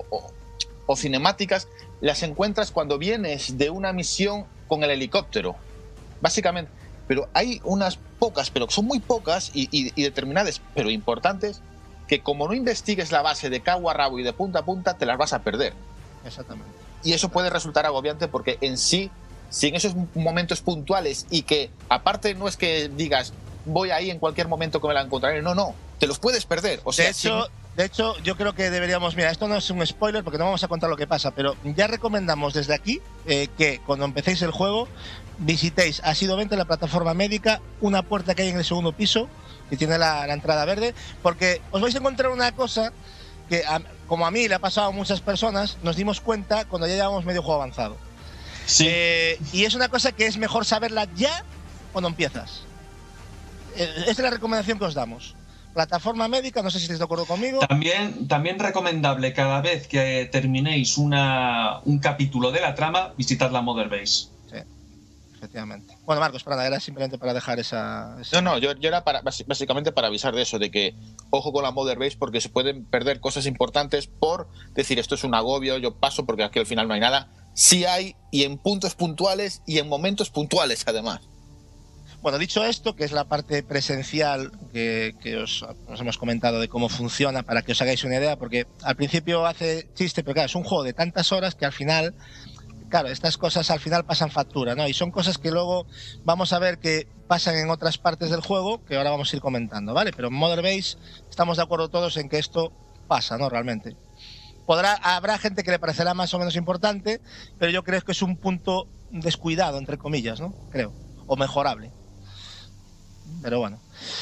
cinemáticas las encuentras cuando vienes de una misión con el helicóptero, básicamente. Pero hay unas pocas, pero son muy pocas y determinadas, pero importantes, que como no investigues la base de cabo a rabo y de punta a punta, te las vas a perder. Exactamente. Y eso puede resultar agobiante porque en sí, si en esos momentos puntuales y que aparte no es que digas voy ahí en cualquier momento que me la encontraré, no, te los puedes perder. O sea, de hecho, yo creo que deberíamos, mira, esto no es un spoiler porque no vamos a contar lo que pasa, pero ya recomendamos desde aquí que cuando empecéis el juego visitéis asiduamente la plataforma médica, una puerta que hay en el segundo piso que tiene la entrada verde, porque os vais a encontrar una cosa que como a mí le ha pasado a muchas personas, nos dimos cuenta cuando ya llevamos medio juego avanzado. Sí. Y es una cosa que es mejor saberla ya cuando empiezas. Esa es la recomendación que os damos. Plataforma médica, no sé si estáis de acuerdo conmigo. También recomendable, cada vez que terminéis un capítulo de la trama, visitad la Mother Base. Sí, efectivamente. Bueno, Marcos, para nada, era simplemente para dejar esa... No, yo era básicamente para avisar de eso, de que ojo con la Mother Base porque se pueden perder cosas importantes por decir esto es un agobio, yo paso porque aquí al final no hay nada. Sí hay, y en puntos puntuales y en momentos puntuales además. Bueno, dicho esto, que es la parte presencial que os hemos comentado de cómo funciona, para que os hagáis una idea, porque al principio hace chiste, pero claro, es un juego de tantas horas que al final, claro, estas cosas al final pasan factura, ¿no? Y son cosas que luego vamos a ver que pasan en otras partes del juego, que ahora vamos a ir comentando, ¿vale? Pero en Mother Base estamos de acuerdo todos en que esto pasa, ¿no? Realmente. Habrá gente que le parecerá más o menos importante, pero yo creo que es un punto descuidado, entre comillas, ¿no? Creo. O mejorable. Pero bueno.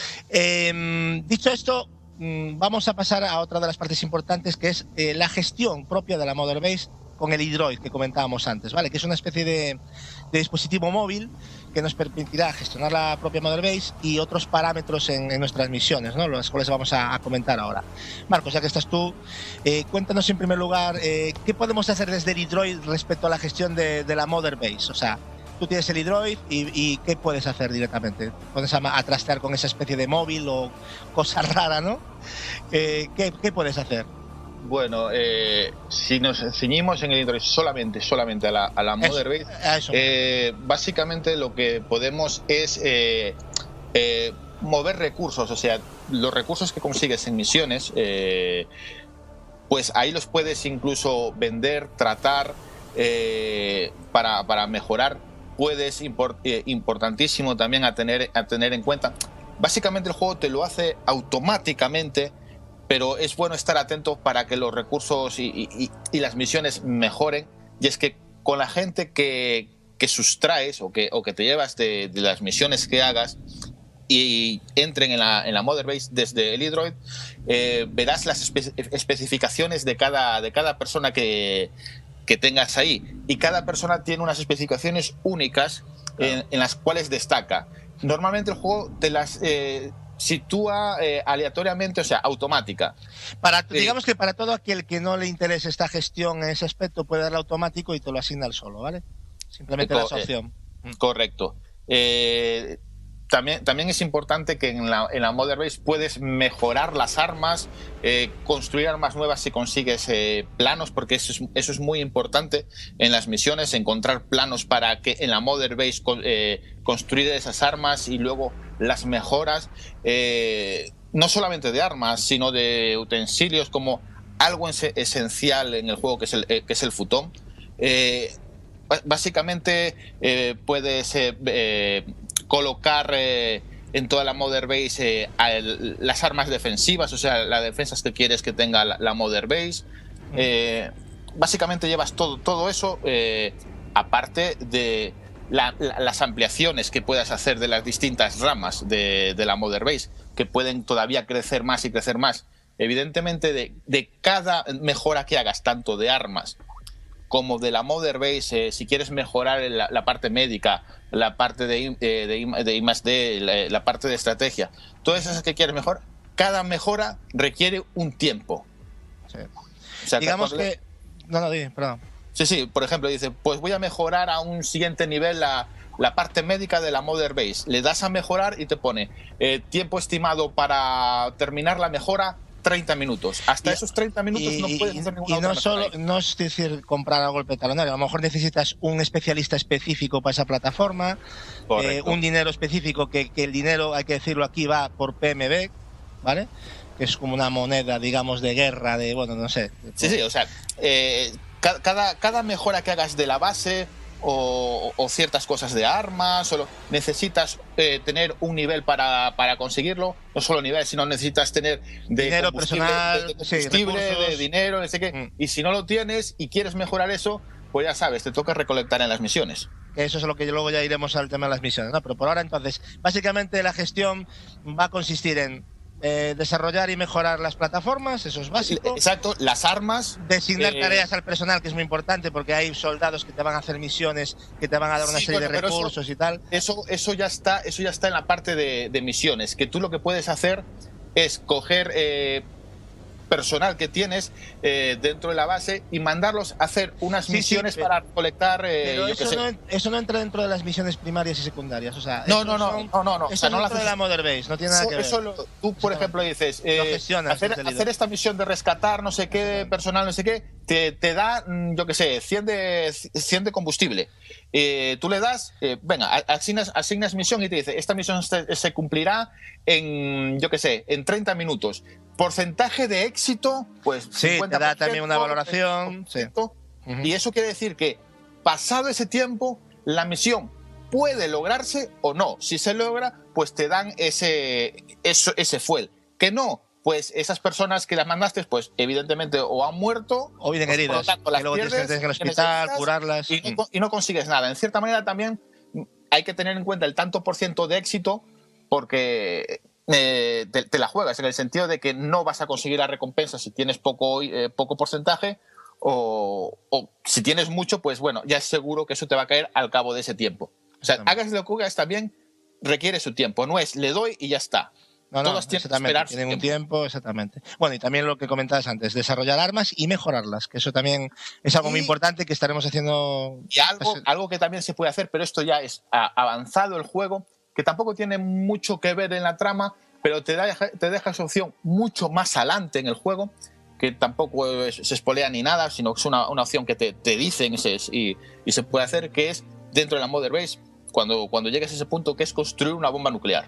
Dicho esto, vamos a pasar a otra de las partes importantes, que es la gestión propia de la Mother Base con el iDroid que comentábamos antes, ¿vale? Que es una especie de dispositivo móvil que nos permitirá gestionar la propia Mother Base y otros parámetros en nuestras misiones, ¿no? Las cuales vamos a comentar ahora. Marcos, ya que estás tú, cuéntanos en primer lugar qué podemos hacer desde el iDroid respecto a la gestión de la Mother Base. O sea, tú tienes el iDroid y ¿qué puedes hacer directamente? ¿Pones a trastear con esa especie de móvil o cosa rara, no? ¿Qué puedes hacer? Bueno, si nos ceñimos en el iDroid solamente a la Mother Base, básicamente lo que podemos es mover recursos, o sea, los recursos que consigues en misiones, pues ahí los puedes incluso vender, tratar para mejorar. Puedes, importantísimo también a tener en cuenta, básicamente el juego te lo hace automáticamente, pero es bueno estar atento para que los recursos y las misiones mejoren. Y es que con la gente que sustraes o que te llevas de las misiones que hagas y entren en la Mother Base desde el iDroid, verás las especificaciones de cada persona que tengas ahí. Y cada persona tiene unas especificaciones únicas en las cuales destaca. Normalmente el juego te las... sitúa aleatoriamente, o sea, automática. Digamos que para todo aquel que no le interese esta gestión en ese aspecto, puede darle automático y te lo asigna el solo, ¿vale? Simplemente da esa opción. Correcto. también es importante que en la Mother Base puedes mejorar las armas, construir armas nuevas si consigues planos, porque eso es muy importante en las misiones, encontrar planos para que en la Mother Base construir esas armas y luego las mejoras, no solamente de armas, sino de utensilios, como algo esencial en el juego que es el futón. Básicamente puedes colocar en toda la Mother Base las armas defensivas, o sea, las defensas que quieres que tenga la Mother Base. Básicamente llevas todo eso, aparte de las ampliaciones que puedas hacer de las distintas ramas de la Mother Base, que pueden todavía crecer más y crecer más. Evidentemente, de cada mejora que hagas, tanto de armas como de la Mother Base, si quieres mejorar la parte médica, la parte de I+D, la parte de estrategia, todas esas que quieres mejorar, cada mejora requiere un tiempo. Sí. O sea, digamos que... No, perdón. Sí, por ejemplo, dice, pues voy a mejorar a un siguiente nivel la parte médica de la Mother Base. Le das a mejorar y te pone tiempo estimado para terminar la mejora, 30 minutos. Hasta esos 30 minutos no puedes hacer ninguna otra mejora. Y no es decir comprar a golpe talonario. A lo mejor necesitas un especialista específico para esa plataforma, un dinero específico, que el dinero, hay que decirlo aquí, va por PMB, ¿vale? Que es como una moneda, digamos, de guerra, de, bueno, no sé. Sí, o sea, cada mejora que hagas de la base o ciertas cosas de armas, solo necesitas tener un nivel para conseguirlo, no solo nivel, sino necesitas tener dinero personal, de combustible, de dinero, no sé qué. Y si no lo tienes y quieres mejorar eso, pues ya sabes, te toca recolectar en las misiones. Eso es lo que luego ya iremos al tema de las misiones, ¿no? Pero por ahora, entonces, básicamente la gestión va a consistir en desarrollar y mejorar las plataformas, eso es básico. Exacto, las armas. Designar tareas al personal, que es muy importante, porque hay soldados que te van a hacer misiones, que te van a dar una serie de recursos y tal. Eso ya está en la parte de misiones, que tú lo que puedes hacer es coger personal que tienes dentro de la base y mandarlos a hacer unas misiones para recolectar. Pero eso no entra dentro de las misiones primarias y secundarias. O sea, no. Eso no entra de la Mother Base, no tiene nada que ver. Tú, por ejemplo, dices hacer esta misión de rescatar no sé qué personal, no sé qué, te da, yo qué sé, 100 de combustible. Tú le das, venga, asignas misión y te dice, esta misión se cumplirá en, yo qué sé, en 30 minutos. Porcentaje de éxito, pues sí, te da también una valoración. Sí. Y eso quiere decir que pasado ese tiempo, la misión puede lograrse o no. Si se logra, pues te dan ese fuel. Que no, pues esas personas que las mandaste, pues evidentemente o han muerto o vienen heridas, las y luego tienes que ir al hospital, curarlas y no consigues nada. En cierta manera también hay que tener en cuenta el tanto por ciento de éxito, porque te la juegas en el sentido de que no vas a conseguir la recompensa si tienes poco porcentaje, o si tienes mucho, pues bueno, ya es seguro que eso te va a caer al cabo de ese tiempo. O sea, hagas lo que hagas también, requiere su tiempo, no es le doy y ya está. Todos tienen que esperar tienen un tiempo, exactamente. Bueno, y también lo que comentabas antes, desarrollar armas y mejorarlas, que eso también es algo muy importante que estaremos haciendo. Y algo que también se puede hacer, pero esto ya es avanzado el juego, que tampoco tiene mucho que ver en la trama, pero te deja esa opción mucho más adelante en el juego, que tampoco se espolea ni nada, sino que es una opción que te dicen y se puede hacer, que es dentro de la Mother Base, cuando llegues a ese punto, que es construir una bomba nuclear.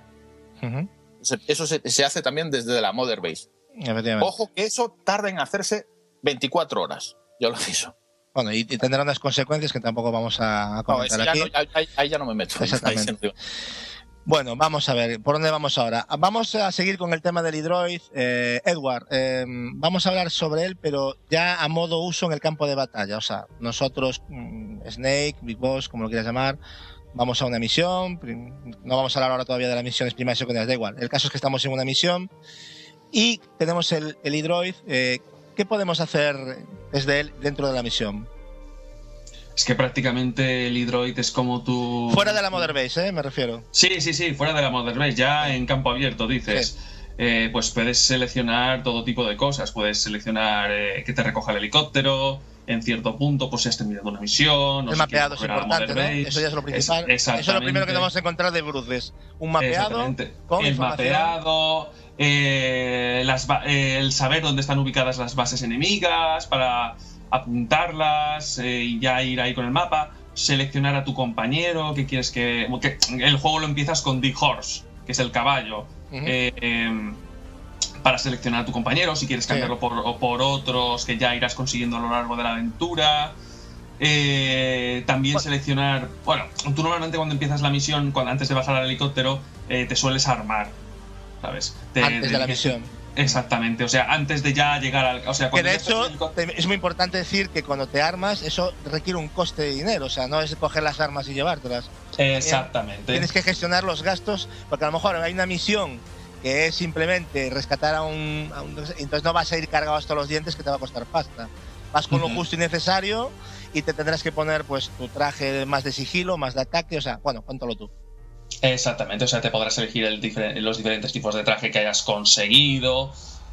Eso se hace también desde la Mother Base. Ojo que eso tarda en hacerse 24 horas, yo lo aviso. Bueno, y tendrá unas consecuencias que tampoco vamos a comentar aquí. Ahí ya no me meto. Exactamente. Bueno, vamos a ver, ¿por dónde vamos ahora? Vamos a seguir con el tema del Hydroid. Edward, vamos a hablar sobre él, pero ya a modo uso en el campo de batalla. O sea, nosotros, Snake, Big Boss, como lo quieras llamar, vamos a una misión. No vamos a hablar ahora todavía de las misiones primarias y secundarias, da igual. El caso es que estamos en una misión y tenemos el Hydroid. ¿Qué podemos hacer desde él dentro de la misión? Es que prácticamente el Hydroid es como tu... Fuera de la Mother Base, me refiero. Sí, fuera de la Mother Base, ya en campo abierto, dices. Sí. Pues puedes seleccionar todo tipo de cosas. Puedes seleccionar que te recoja el helicóptero, en cierto punto, pues si has terminado una misión. El mapeado es importante, ¿no? Eso ya es lo principal. Eso es lo primero que nos vamos a encontrar de Bruces. Un mapeado con el mapeado, el saber dónde están ubicadas las bases enemigas para apuntarlas y ya ir ahí con el mapa. Seleccionar a tu compañero, que quieres que el juego lo empiezas con The Horse, que es el caballo. Para seleccionar a tu compañero, si quieres cambiarlo por otros que ya irás consiguiendo a lo largo de la aventura. También seleccionar... Bueno, tú normalmente cuando empiezas la misión, antes de bajar al helicóptero, te sueles armar, ¿sabes? Antes de la misión. Exactamente, o sea, antes de ya llegar al... O sea, que de hecho, es muy importante decir que cuando te armas, eso requiere un coste de dinero, o sea, no es coger las armas y llevártelas. Exactamente. Tienes que gestionar los gastos, porque a lo mejor hay una misión que es simplemente rescatar a un entonces no vas a ir cargado hasta los dientes, que te va a costar pasta. Vas con lo justo y necesario y te tendrás que poner pues tu traje más de sigilo, más de ataque, o sea, bueno, cuéntalo tú. Exactamente, o sea, te podrás elegir los diferentes tipos de traje que hayas conseguido,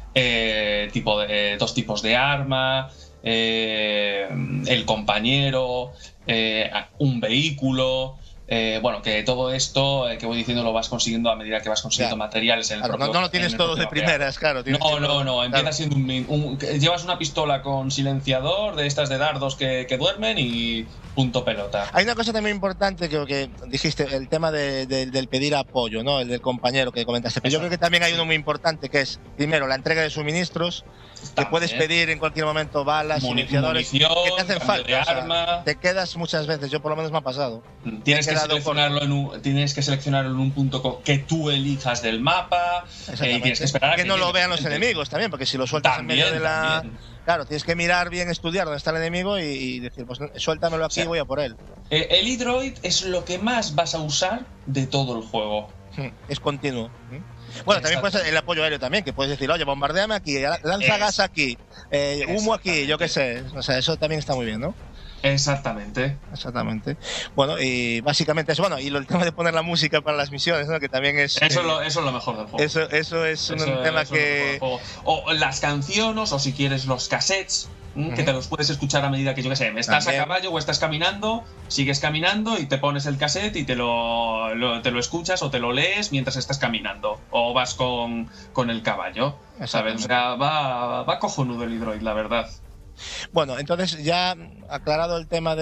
dos tipos de arma, el compañero, un vehículo. Bueno, que todo esto que voy diciendo lo vas consiguiendo a medida que vas consiguiendo materiales en el propio. No lo tienes todo de primeras, claro. No. Empieza siendo llevas una pistola con silenciador de estas de dardos que duermen y punto pelota. Hay una cosa también importante que dijiste, el tema del pedir apoyo, ¿no? El del compañero que comentaste. Pero yo creo que también hay uno muy importante que es, primero, la entrega de suministros. Que puedes pedir en cualquier momento balas, silenciadores que te hacen falta. O sea, te quedas muchas veces, yo por lo menos me ha pasado. Tienes que seleccionarlo en un punto que tú elijas del mapa. Y tienes que esperar a que no lo vean los enemigos también, porque si lo sueltas en medio de la... También. Claro, tienes que mirar bien, estudiar dónde está el enemigo y decir, pues suéltamelo aquí y voy a por él. El E-Droid es lo que más vas a usar de todo el juego. Es continuo. Bueno, también puedes el apoyo aéreo también, que puedes decir, oye, bombardeame aquí, lanza gas aquí, humo aquí, yo qué sé. O sea, eso también está muy bien, ¿no? Exactamente. Bueno, y básicamente eso. Bueno, y el tema de poner la música para las misiones, ¿no? Que también es... Eso es lo mejor del juego. Eso es un tema que... O las canciones, o si quieres los cassettes, que te los puedes escuchar a medida que, yo qué sé, estás a caballo o estás caminando, sigues caminando y te pones el cassette y te lo escuchas o te lo lees mientras estás caminando. O vas con el caballo, ¿sabes? O sea, va cojonudo el E-Droid, la verdad. Bueno, entonces ya aclarado el tema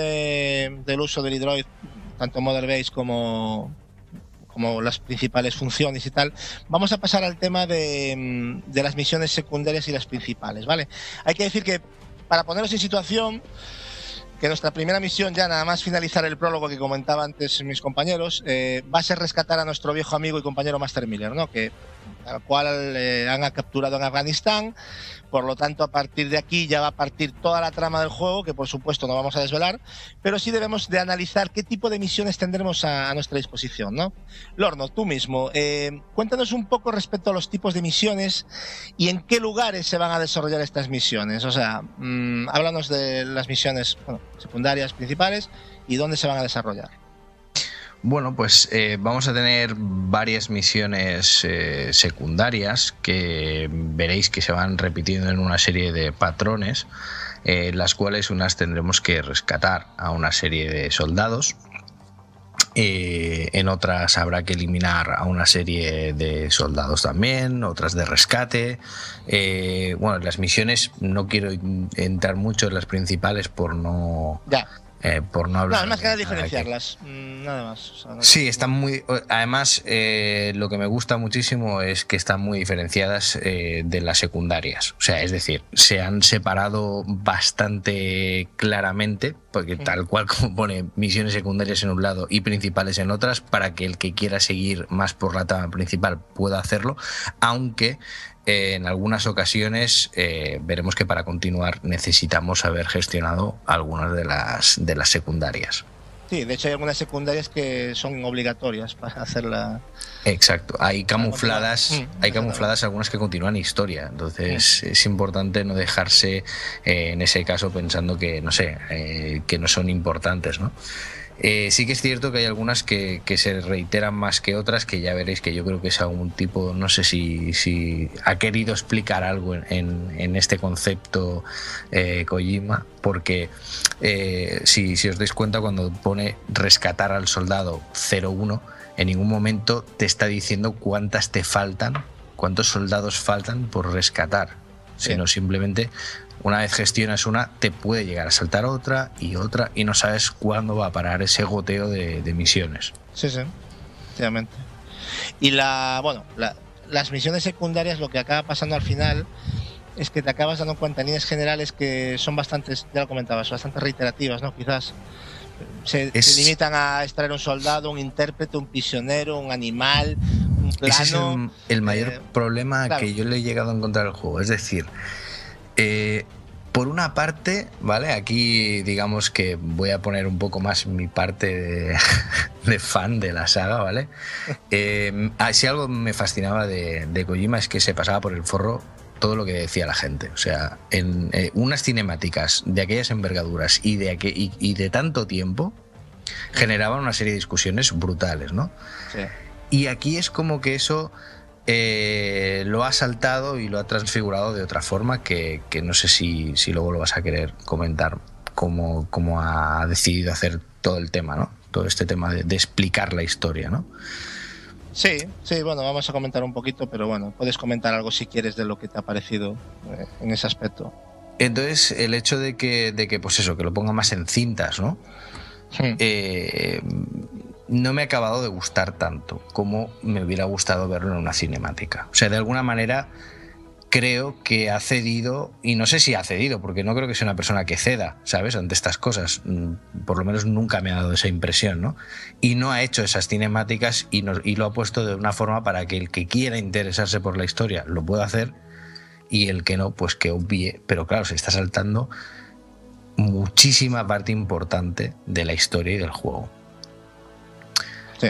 del uso del E-Droid, tanto Mother Base como las principales funciones y tal, vamos a pasar al tema de las misiones secundarias y las principales, ¿vale? Hay que decir que, para poneros en situación, que nuestra primera misión, ya nada más finalizar el prólogo que comentaba antes mis compañeros, va a ser rescatar a nuestro viejo amigo y compañero Master Miller, ¿no? Al cual han capturado en Afganistán. Por lo tanto, a partir de aquí ya va a partir toda la trama del juego, que por supuesto no vamos a desvelar, pero sí debemos de analizar qué tipo de misiones tendremos a nuestra disposición, ¿no? Lorno, tú mismo, cuéntanos un poco respecto a los tipos de misiones y en qué lugares se van a desarrollar estas misiones. O sea, háblanos de las misiones secundarias, principales, y dónde se van a desarrollar. Bueno, pues vamos a tener varias misiones secundarias que veréis que se van repitiendo en una serie de patrones, las cuales unas tendremos que rescatar a una serie de soldados, en otras habrá que eliminar a una serie de soldados también, otras de rescate. Bueno, las misiones no quiero entrar mucho en las principales por no... por no hablar. No, más que nada diferenciarlas, nada más. O sea, sí, están muy. Además, lo que me gusta muchísimo es que están muy diferenciadas de las secundarias. O sea, es decir, se han separado bastante claramente, porque tal cual como pone misiones secundarias en un lado y principales en otras, para que el que quiera seguir más por la trama principal pueda hacerlo, aunque en algunas ocasiones veremos que para continuar necesitamos haber gestionado algunas de las secundarias. Sí, de hecho hay algunas secundarias que son obligatorias para hacerla. Exacto, hay camufladas, algunas que continúan historia, entonces es importante no dejarse en ese caso pensando que no sé, que no son importantes, ¿no? Sí que es cierto que hay algunas que se reiteran más que otras, que ya veréis que yo creo que es algún tipo, no sé si ha querido explicar algo en este concepto Kojima, porque si os dais cuenta, cuando pone rescatar al soldado 01, en ningún momento te está diciendo cuántas te faltan, cuántos soldados faltan por rescatar, sino simplemente una vez gestionas una, te puede llegar a saltar otra, y no sabes cuándo va a parar ese goteo de misiones. Sí, efectivamente. Y las misiones secundarias, lo que acaba pasando al final es que te acabas dando cuenta en líneas generales que son bastantes, ya lo comentabas, bastante reiterativas, ¿no? Quizás se limitan a extraer un soldado, un intérprete, un prisionero, un animal, un plano. Ese es el mayor problema que yo le he llegado a encontrar al juego. Es decir, por una parte, ¿vale? Aquí digamos que voy a poner un poco más mi parte de fan de la saga, ¿vale? Si algo me fascinaba de Kojima es que se pasaba por el forro todo lo que decía la gente. O sea, en unas cinemáticas de aquellas envergaduras y de tanto tiempo generaban una serie de discusiones brutales, ¿no? Sí. Y aquí es como que eso lo ha saltado y lo ha transfigurado de otra forma que no sé si luego lo vas a querer comentar, cómo ha decidido hacer todo el tema, ¿no? Todo este tema de explicar la historia, ¿no? Sí, bueno, vamos a comentar un poquito, pero bueno, puedes comentar algo si quieres de lo que te ha parecido en ese aspecto. Entonces, el hecho de que pues eso, que lo ponga más en cintas, ¿no? No me ha acabado de gustar tanto como me hubiera gustado verlo en una cinemática. O sea, de alguna manera creo que ha cedido, y no sé si ha cedido, porque no creo que sea una persona que ceda, ¿sabes?, ante estas cosas. Por lo menos nunca me ha dado esa impresión, ¿no? Y no ha hecho esas cinemáticas y lo ha puesto de una forma para que el que quiera interesarse por la historia lo pueda hacer, y el que no, pues que obvie. Pero claro, se está saltando muchísima parte importante de la historia y del juego. Sí.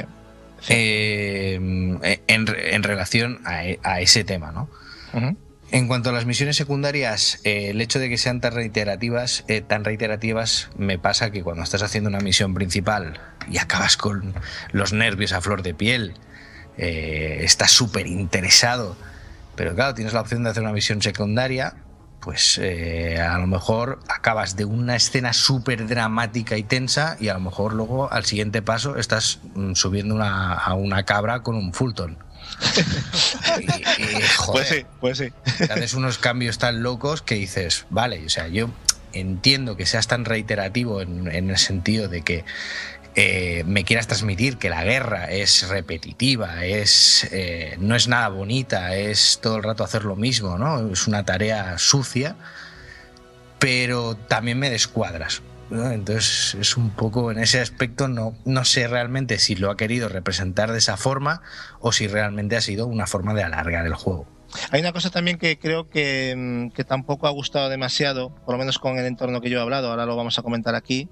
En relación a ese tema, ¿no? Uh-huh. En cuanto a las misiones secundarias, el hecho de que sean tan reiterativas me pasa que cuando estás haciendo una misión principal y acabas con los nervios a flor de piel, estás súper interesado, pero claro, tienes la opción de hacer una misión secundaria, pues a lo mejor acabas de una escena súper dramática y tensa, y a lo mejor luego al siguiente paso estás subiendo a una cabra con un Fulton. Joder, pues sí. Haces unos cambios tan locos que dices, vale, o sea, yo entiendo que seas tan reiterativo en el sentido de que me quieras transmitir que la guerra es repetitiva, no es nada bonita, es todo el rato hacer lo mismo, ¿no? Es una tarea sucia, pero también me descuadras, ¿no? Entonces es un poco en ese aspecto, no sé realmente si lo ha querido representar de esa forma o si realmente ha sido una forma de alargar el juego. Hay una cosa también que creo que tampoco ha gustado demasiado, por lo menos con el entorno que yo he hablado, ahora lo vamos a comentar aquí.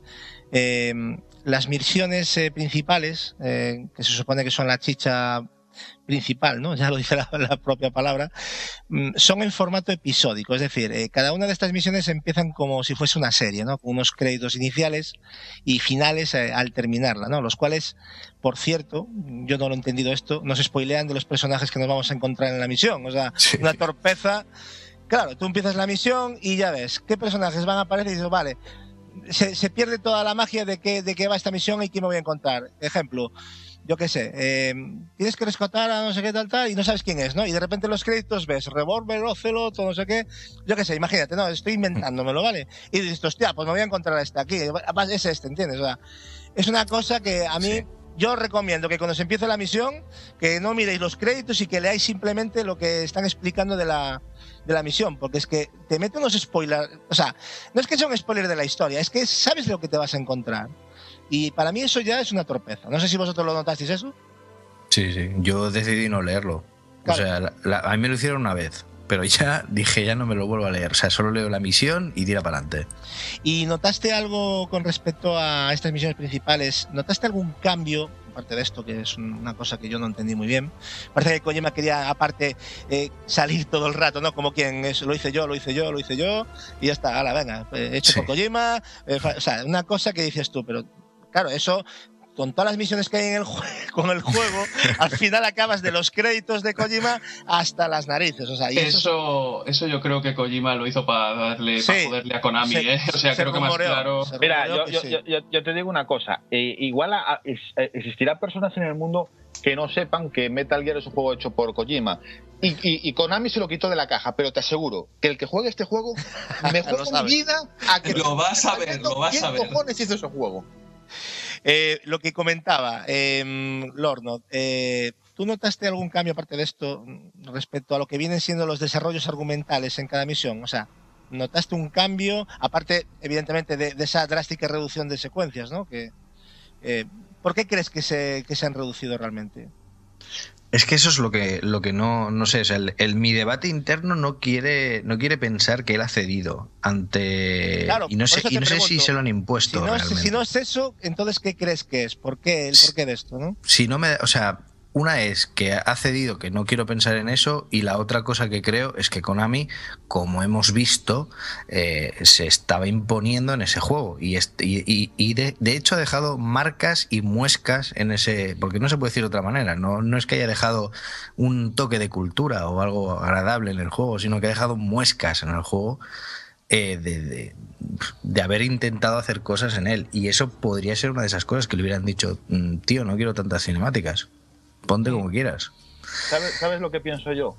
Las misiones principales, que se supone que son la chicha principal, ¿no? Ya lo dice la propia palabra, son en formato episódico, es decir, cada una de estas misiones empiezan como si fuese una serie, ¿no? Con unos créditos iniciales y finales al terminarla, ¿no? Los cuales, por cierto, yo no lo he entendido esto, nos spoilean de los personajes que nos vamos a encontrar en la misión, o sea, sí. Una torpeza. Claro, tú empiezas la misión y ya ves qué personajes van a aparecer y dices, vale, se pierde toda la magia de qué va esta misión y quién me voy a encontrar. Ejemplo, yo qué sé, tienes que rescatar a no sé qué tal y no sabes quién es, ¿no? Y de repente en los créditos ves Revolver, Ocelot, no sé qué, yo qué sé, imagínate, no, estoy inventándomelo, ¿vale? Y dices, hostia, pues me voy a encontrar a este aquí, es este, ¿entiendes? O sea, es una cosa que a mí... Sí. Yo recomiendo que cuando se empiece la misión, que no miréis los créditos y que leáis simplemente lo que están explicando de la misión, porque es que te mete unos spoilers, o sea, no es que sea un spoiler de la historia, es que sabes lo que te vas a encontrar. Y para mí eso ya es una torpeza. No sé si vosotros lo notasteis eso. Sí, yo decidí no leerlo. Claro. O sea, a mí me lo hicieron una vez, pero ya dije, ya no me lo vuelvo a leer. O sea, solo leo la misión y tira para adelante. ¿Y notaste algo con respecto a estas misiones principales? ¿Notaste algún cambio, aparte de esto, que es una cosa que yo no entendí muy bien? Parece que Kojima quería, aparte, salir todo el rato, ¿no? Como quien es, lo hice yo, y ya está, ala, venga, hecho sí. Por Kojima. O sea, una cosa que dices tú, pero claro, eso, con todas las misiones que hay en con el juego, al final acabas de los créditos de Kojima hasta las narices. O sea, y eso yo creo que Kojima lo hizo para joderle a Konami, O sea, creo que más claro. Mira, yo te digo una cosa. Igual existirá personas en el mundo que no sepan que Metal Gear es un juego hecho por Kojima. Y Konami se lo quitó de la caja, pero te aseguro que el que juegue este juego me juega mi vida a que lo vas a ver, lo vas a ver. ¿Quién cojones hizo ese juego? Lo que comentaba Lorno, ¿tú notaste algún cambio aparte de esto respecto a lo que vienen siendo los desarrollos argumentales en cada misión? O sea, ¿notaste un cambio, aparte evidentemente de esa drástica reducción de secuencias, ¿no? ¿Por qué crees que se han reducido realmente? Es que eso es lo que no sé, o sea, mi debate interno no quiere pensar que él ha cedido ante, claro, y no sé si se lo han impuesto. Si no es eso, entonces ¿qué crees que es? ¿Por qué de esto, no? Si no o sea, una es que ha cedido, que no quiero pensar en eso, y la otra cosa que creo es que Konami, como hemos visto, se estaba imponiendo en ese juego y de hecho ha dejado marcas y muescas en ese, porque no se puede decir de otra manera, no es que haya dejado un toque de cultura o algo agradable en el juego, sino que ha dejado muescas en el juego de haber intentado hacer cosas en él, y eso podría ser una de esas cosas que le hubieran dicho, tío, no quiero tantas cinemáticas, ponte como quieras. ¿Sabes lo que pienso yo?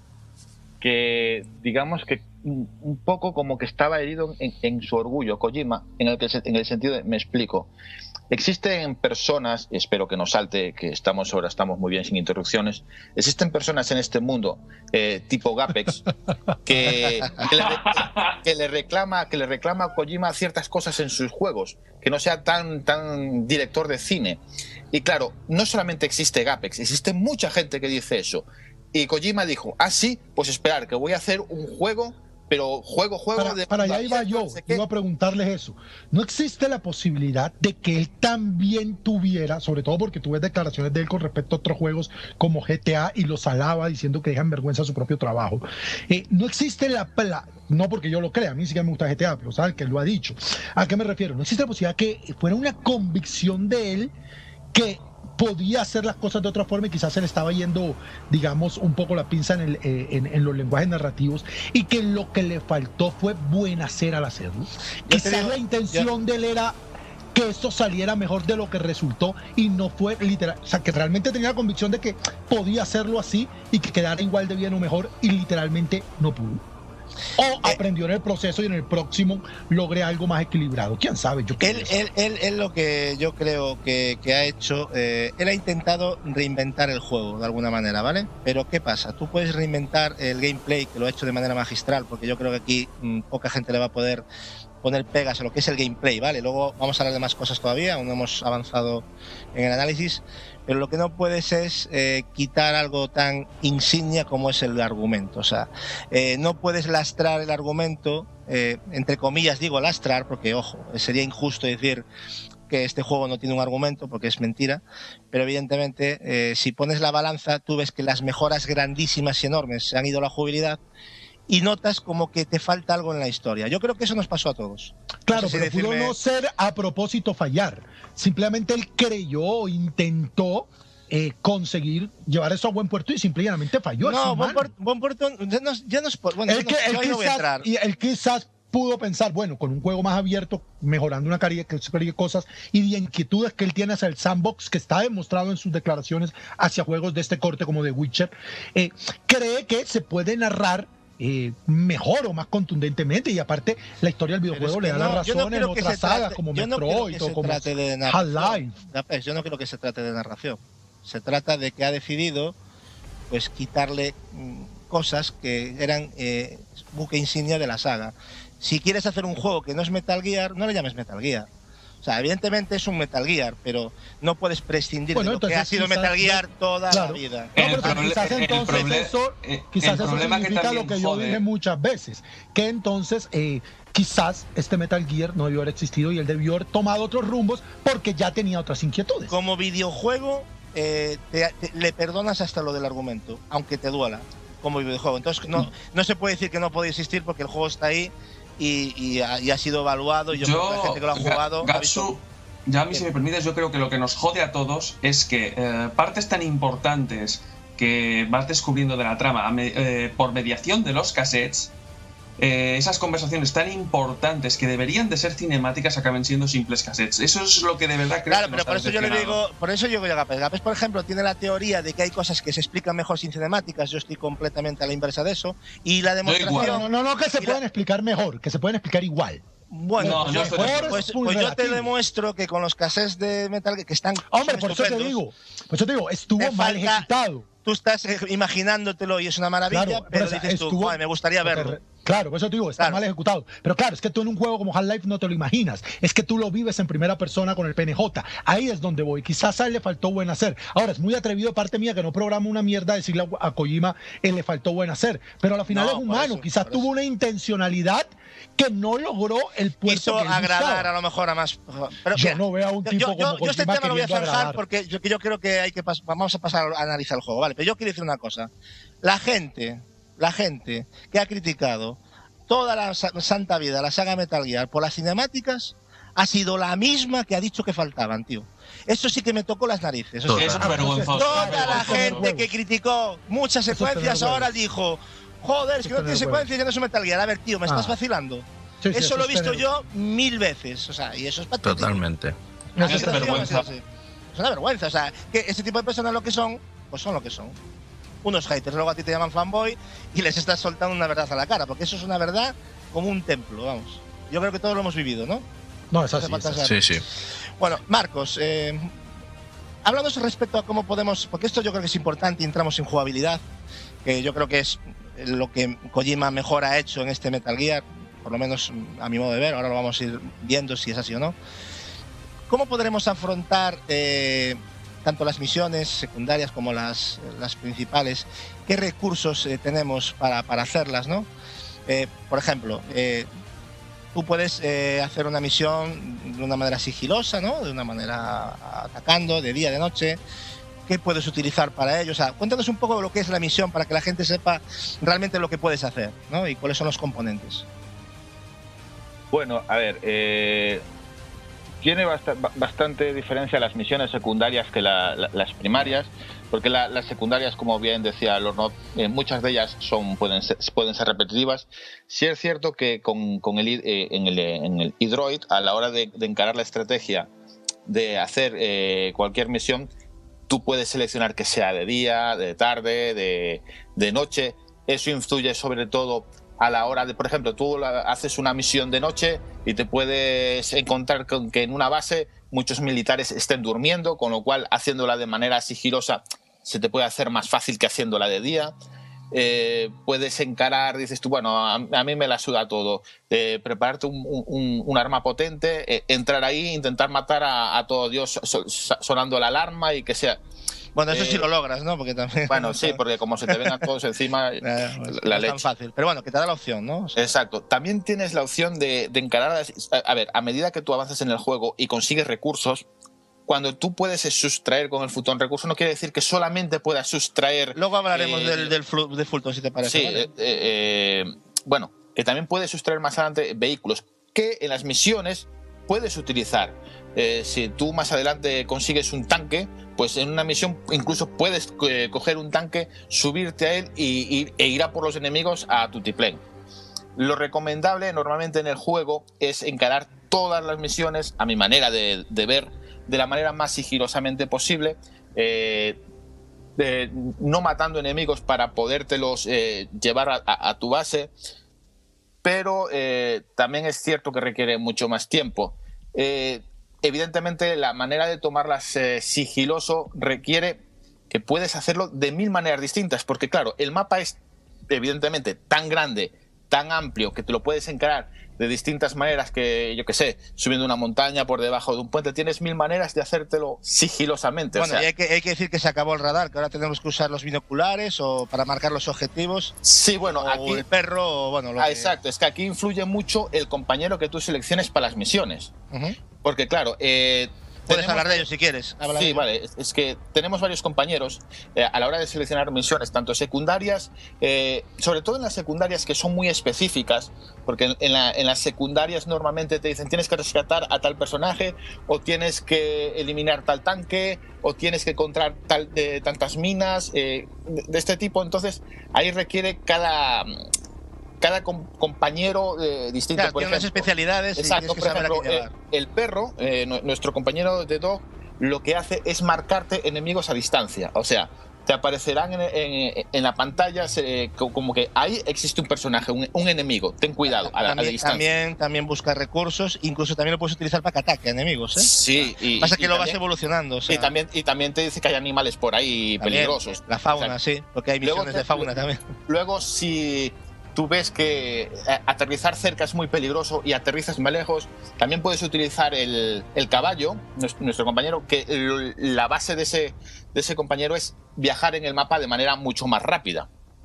Que digamos que un poco como que estaba herido en su orgullo Kojima, en el sentido de, me explico, existen personas, espero que no salte, que estamos muy bien sin interrupciones, existen personas en este mundo tipo Gapex que le reclama a Kojima ciertas cosas en sus juegos, que no sea tan director de cine. Y claro, no solamente existe Gapex, existe mucha gente que dice eso. Y Kojima dijo, sí, pues esperar, que voy a hacer un juego, pero juego para allá iba yo, iba a preguntarles eso. ¿No existe la posibilidad de que él también tuviera, sobre todo porque tú ves declaraciones de él con respecto a otros juegos como GTA y los alaba diciendo que dejan vergüenza su propio trabajo? No existe no porque yo lo crea, a mí sí que me gusta GTA, pero sabes que él lo ha dicho. ¿A qué me refiero? ¿No existe la posibilidad que fuera una convicción de él que podía hacer las cosas de otra forma y quizás se le estaba yendo, digamos, un poco la pinza en los lenguajes narrativos, y que lo que le faltó fue buen hacer al hacerlo? Quizás la intención de él era que esto saliera mejor de lo que resultó y no fue literal, o sea, que realmente tenía la convicción de que podía hacerlo así y que quedara igual de bien o mejor, y literalmente no pudo. O aprendió en el proceso y en el próximo logré algo más equilibrado. ¿Quién sabe? Él lo que yo creo que ha hecho, él ha intentado reinventar el juego de alguna manera, ¿vale? Pero ¿qué pasa? Tú puedes reinventar el gameplay, que lo ha hecho de manera magistral, porque yo creo que aquí poca gente le va a poder poner pegas a lo que es el gameplay, ¿vale? Luego vamos a hablar de más cosas todavía, aún no hemos avanzado en el análisis, pero lo que no puedes es quitar algo tan insignia como es el argumento. O sea, no puedes lastrar el argumento, entre comillas digo lastrar, porque ojo, sería injusto decir que este juego no tiene un argumento, porque es mentira, pero evidentemente si pones la balanza, tú ves que las mejoras grandísimas y enormes se han ido a la jugabilidad, y notas como que te falta algo en la historia. Yo creo que eso nos pasó a todos. Claro, no sé pero pudo no ser a propósito fallar. Simplemente él creyó o intentó conseguir llevar eso a buen puerto y simplemente falló. No, buen puerto ya no es por... Bueno, no voy a entrar. Y él quizás pudo pensar, bueno, con un juego más abierto, mejorando una serie de cosas y de inquietudes que él tiene hacia el sandbox, que está demostrado en sus declaraciones hacia juegos de este corte como The Witcher, cree que se puede narrar mejor o más contundentemente, y aparte la historia del videojuego le da la razón en otras sagas como Metroid o como Half-Life. Yo no creo que se trate de narración, se trata de que ha decidido pues quitarle cosas que eran buque insignia de la saga. Si quieres hacer un juego que no es Metal Gear, no le llames Metal Gear. O sea, evidentemente es un Metal Gear, pero no puedes prescindir de lo que ha sido Metal Gear toda la vida. No, pero quizás entonces eso significa lo que yo dije muchas veces, que entonces quizás este Metal Gear no debió haber existido y él debió haber tomado otros rumbos porque ya tenía otras inquietudes. Como videojuego le perdonas hasta lo del argumento, aunque te duela como videojuego. Entonces no se puede decir que no puede existir porque el juego está ahí y ha sido evaluado, y yo creo que la gente que lo ha jugado Ya a mí, si me permites, yo creo que lo que nos jode a todos es que partes tan importantes que vas descubriendo de la trama por mediación de los cassettes, esas conversaciones tan importantes que deberían de ser cinemáticas acaben siendo simples cassettes. Eso es lo que de verdad creo. Claro, que pero por eso yo le digo, por eso yo digo a Gapes. Gapes, por ejemplo, tiene la teoría de que hay cosas que se explican mejor sin cinemáticas. Yo estoy completamente a la inversa de eso. Y la demostración. No, que se pueden explicar mejor, que se pueden explicar igual. Bueno, pues yo te demuestro que con los cassettes de Metal Gear que están. Hombre, por eso te digo, estuvo mal ejecutado. Tú estás imaginándotelo y es una maravilla, claro, pero dices tú, me gustaría verlo. Claro, por eso te digo, está mal ejecutado. Pero claro, es que tú en un juego como Half-Life no te lo imaginas. Es que tú lo vives en primera persona con el PNJ. Ahí es donde voy. Quizás a él le faltó buen hacer. Ahora, es muy atrevido de parte mía que no programa una mierda decirle a Kojima le faltó buen hacer. Pero al final es humano. Quizás tuvo una intencionalidad que no logró el puesto que agradar a lo mejor a más. Pero yo no veo a un tipo como yo este tema lo voy a zanjar agradar. Porque yo creo que hay que vamos a pasar a analizar el juego, ¿vale? Pero yo quiero decir una cosa. La gente que ha criticado toda la santa vida la saga Metal Gear por las cinemáticas ha sido la misma que ha dicho que faltaban, tío. Eso sí que me tocó las narices. Eso es vergonzoso. Toda la gente que criticó muchas secuencias ahora dijo, joder, es que no tiene secuencias, ya no es un Metal Gear. A ver, tío, me estás vacilando. Sí, eso lo he visto yo 1000 veces. O sea, y eso es patético. Totalmente. Es vergüenza. Es una vergüenza. O sea, que ese tipo de personas lo que son, pues son lo que son. Unos haters, luego a ti te llaman fanboy y les estás soltando una verdad a la cara, porque eso es una verdad como un templo, vamos. Yo creo que todos lo hemos vivido, ¿no? No, es así. Sí. Bueno, Marcos, hablando respecto a cómo podemos, porque esto yo creo que es importante y entramos en jugabilidad, que yo creo que es lo que Kojima mejor ha hecho en este Metal Gear, por lo menos a mi modo de ver, ahora lo vamos a ir viendo si es así o no. ¿Cómo podremos afrontar tanto las misiones secundarias como las principales? ¿Qué recursos tenemos para hacerlas, no? Por ejemplo, tú puedes hacer una misión de una manera sigilosa, ¿no? De una manera atacando, de día, de noche. ¿Qué puedes utilizar para ello? O sea, cuéntanos un poco de lo que es la misión para que la gente sepa realmente lo que puedes hacer, ¿no? Y cuáles son los componentes. Bueno, a ver, tiene bastante diferencia las misiones secundarias que las primarias, porque las secundarias, como bien decía Lornod, muchas de ellas pueden ser repetitivas. Sí es cierto que en el E-Droid, a la hora de encarar la estrategia de hacer cualquier misión, tú puedes seleccionar que sea de día, de tarde, de noche. Eso influye sobre todo a la hora de, por ejemplo, tú haces una misión de noche y te puedes encontrar con que en una base muchos militares estén durmiendo, con lo cual haciéndola de manera sigilosa se te puede hacer más fácil que haciéndola de día. Puedes encarar, dices tú, bueno, a mí me la suda todo, prepararte un arma potente, entrar ahí, intentar matar a todo Dios sonando la alarma y que sea... Bueno, eso sí lo logras, ¿no? Porque también... Bueno, sí, porque como se te vengan todos encima, la leche. No es tan fácil, pero bueno, que te da la opción, ¿no? O sea, exacto. También tienes la opción de encarar... A ver, a medida que tú avanzas en el juego y consigues recursos, cuando tú puedes sustraer con el Fulton recursos, no quiere decir que solamente puedas sustraer... Luego hablaremos del Fulton, si te parece. Sí, ¿vale? Bueno, que también puedes sustraer más adelante vehículos que en las misiones puedes utilizar. Si tú más adelante consigues un tanque, pues en una misión incluso puedes coger un tanque, subirte a él e ir a por los enemigos a tutiplén. Lo recomendable normalmente en el juego es encarar todas las misiones, a mi manera de ver, de la manera más sigilosamente posible, no matando enemigos para podértelos llevar a tu base, pero también es cierto que requiere mucho más tiempo. Evidentemente la manera de tomarlas sigiloso requiere que puedes hacerlo de 1000 maneras distintas, porque claro, el mapa es evidentemente tan grande, tan amplio, que te lo puedes encarar de distintas maneras, que yo que sé, subiendo una montaña, por debajo de un puente, tienes 1000 maneras de hacértelo sigilosamente. Bueno, o sea, y hay que decir que se acabó el radar, que ahora tenemos que usar los binoculares o para marcar los objetivos. Sí, bueno, o aquí el perro, o bueno, exacto, es que aquí influye mucho el compañero que tú selecciones para las misiones. Porque claro, Puedes hablar de ellos si quieres. Sí, vale. Es que tenemos varios compañeros a la hora de seleccionar misiones, tanto secundarias, sobre todo en las secundarias que son muy específicas, porque en las secundarias normalmente te dicen tienes que rescatar a tal personaje, o tienes que eliminar tal tanque, o tienes que encontrar tantas minas, de este tipo. Entonces, ahí requiere cada compañero distinto. Claro, por tiene ejemplo, unas especialidades. Exacto, por ejemplo, el perro, nuestro compañero de Dog, lo que hace es marcarte enemigos a distancia. O sea, te aparecerán en la pantalla como que ahí existe un personaje, un enemigo. Ten cuidado a la distancia. También busca recursos, incluso también lo puedes utilizar para que ataque a enemigos. Sí, pasa que lo vas evolucionando. O sea, y también te dice que hay animales por ahí peligrosos. La fauna, sí, porque hay misiones de fauna también. Luego, si tú ves que aterrizar cerca es muy peligroso y aterrizas más lejos, también puedes utilizar el caballo, nuestro compañero, que la base de ese compañero es viajar en el mapa de manera mucho más rápida.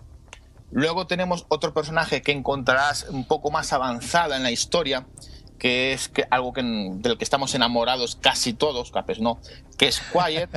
Luego tenemos otro personaje que encontrarás un poco más avanzada en la historia, que es algo del que estamos enamorados casi todos, capes no, que es Quiet.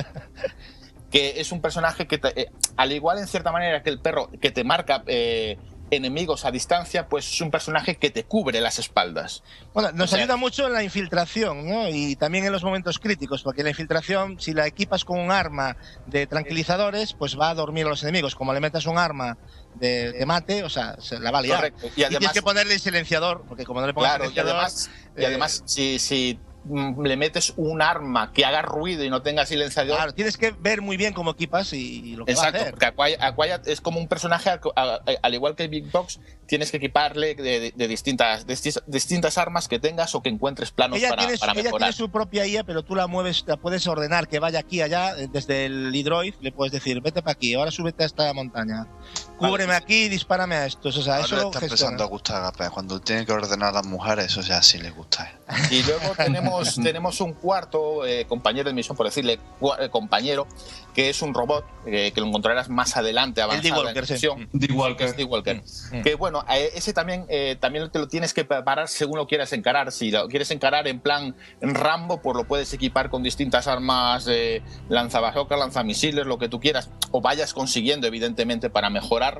Que es un personaje que, al igual en cierta manera que el perro, que te marca enemigos a distancia, pues es un personaje que te cubre las espaldas. Bueno, nos ayuda mucho en la infiltración, ¿no? Y también en los momentos críticos, porque la infiltración, si la equipas con un arma de tranquilizadores, pues va a dormir a los enemigos. Como le metas un arma de mate, o sea, se la va a liar. Correcto. Y además, tienes que ponerle el silenciador, porque como no le pongas silenciador... Y además si le metes un arma que haga ruido y no tenga silenciador. Claro, tienes que ver muy bien cómo equipas y lo que va a hacer. Exacto, porque Quiet es como un personaje, al igual que Big Box, tienes que equiparle de distintas armas que tengas o que encuentres planos para mejorar. Ella tiene su propia IA, pero tú la mueves, la puedes ordenar que vaya aquí, allá, desde el Hydroid, le puedes decir, vete para aquí, ahora súbete a esta montaña. Cúbreme aquí y dispárame a estos. O sea, ahora eso le lo está gestiona. empezando a gustar a Gapé. Cuando tiene que ordenar a las mujeres, eso ya sí le gusta. Y luego tenemos un cuarto compañero de misión, por decirle compañero, que es un robot, que lo encontrarás más adelante, avanzado en la misión. D-Walker. Que bueno, ese también te lo tienes que preparar según lo quieras encarar. Si lo quieres encarar en plan Rambo, pues lo puedes equipar con distintas armas, lanzabazookas, lanzamisiles, lo que tú quieras, o vayas consiguiendo, evidentemente, para mejorar.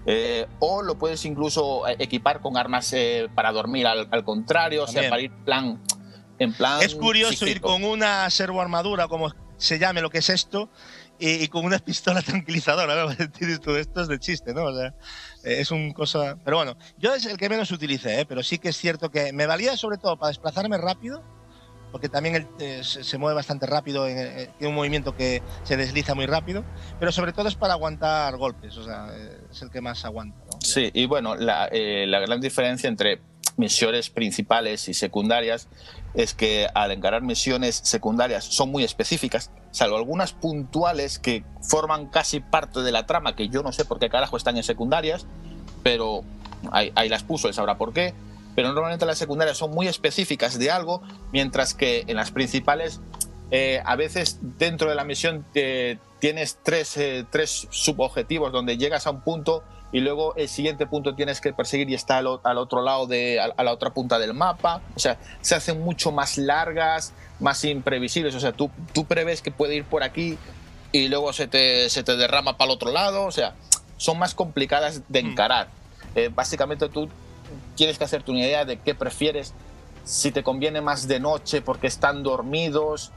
O lo puedes incluso equipar con armas para dormir al contrario, también. O sea, para ir en plan. Es curioso ir con una servoarmadura, como se llame lo que es esto, y con una pistola tranquilizadora, ¿no? Esto es de chiste, ¿no? O sea, es un cosa... Pero bueno, yo es el que menos utilicé, pero sí que es cierto que me valía sobre todo para desplazarme rápido, porque también se mueve bastante rápido, tiene un movimiento que se desliza muy rápido, pero sobre todo es para aguantar golpes, o sea, es el que más aguanta, ¿no? Sí, y bueno, la gran diferencia entre misiones principales y secundarias es que al encarar misiones secundarias son muy específicas, salvo algunas puntuales que forman casi parte de la trama, que yo no sé por qué carajo están en secundarias, pero ahí las puso, él sabrá por qué. Pero normalmente las secundarias son muy específicas de algo, mientras que en las principales a veces dentro de la misión tienes tres subobjetivos donde llegas a un punto y luego el siguiente punto tienes que perseguir y está al otro lado a la otra punta del mapa. O sea, se hacen mucho más largas, más imprevisibles. O sea, tú prevés que puede ir por aquí y luego se te derrama para el otro lado. O sea, son más complicadas de encarar. Básicamente tú tienes que hacerte una idea de qué prefieres, si te conviene más de noche porque están dormidos.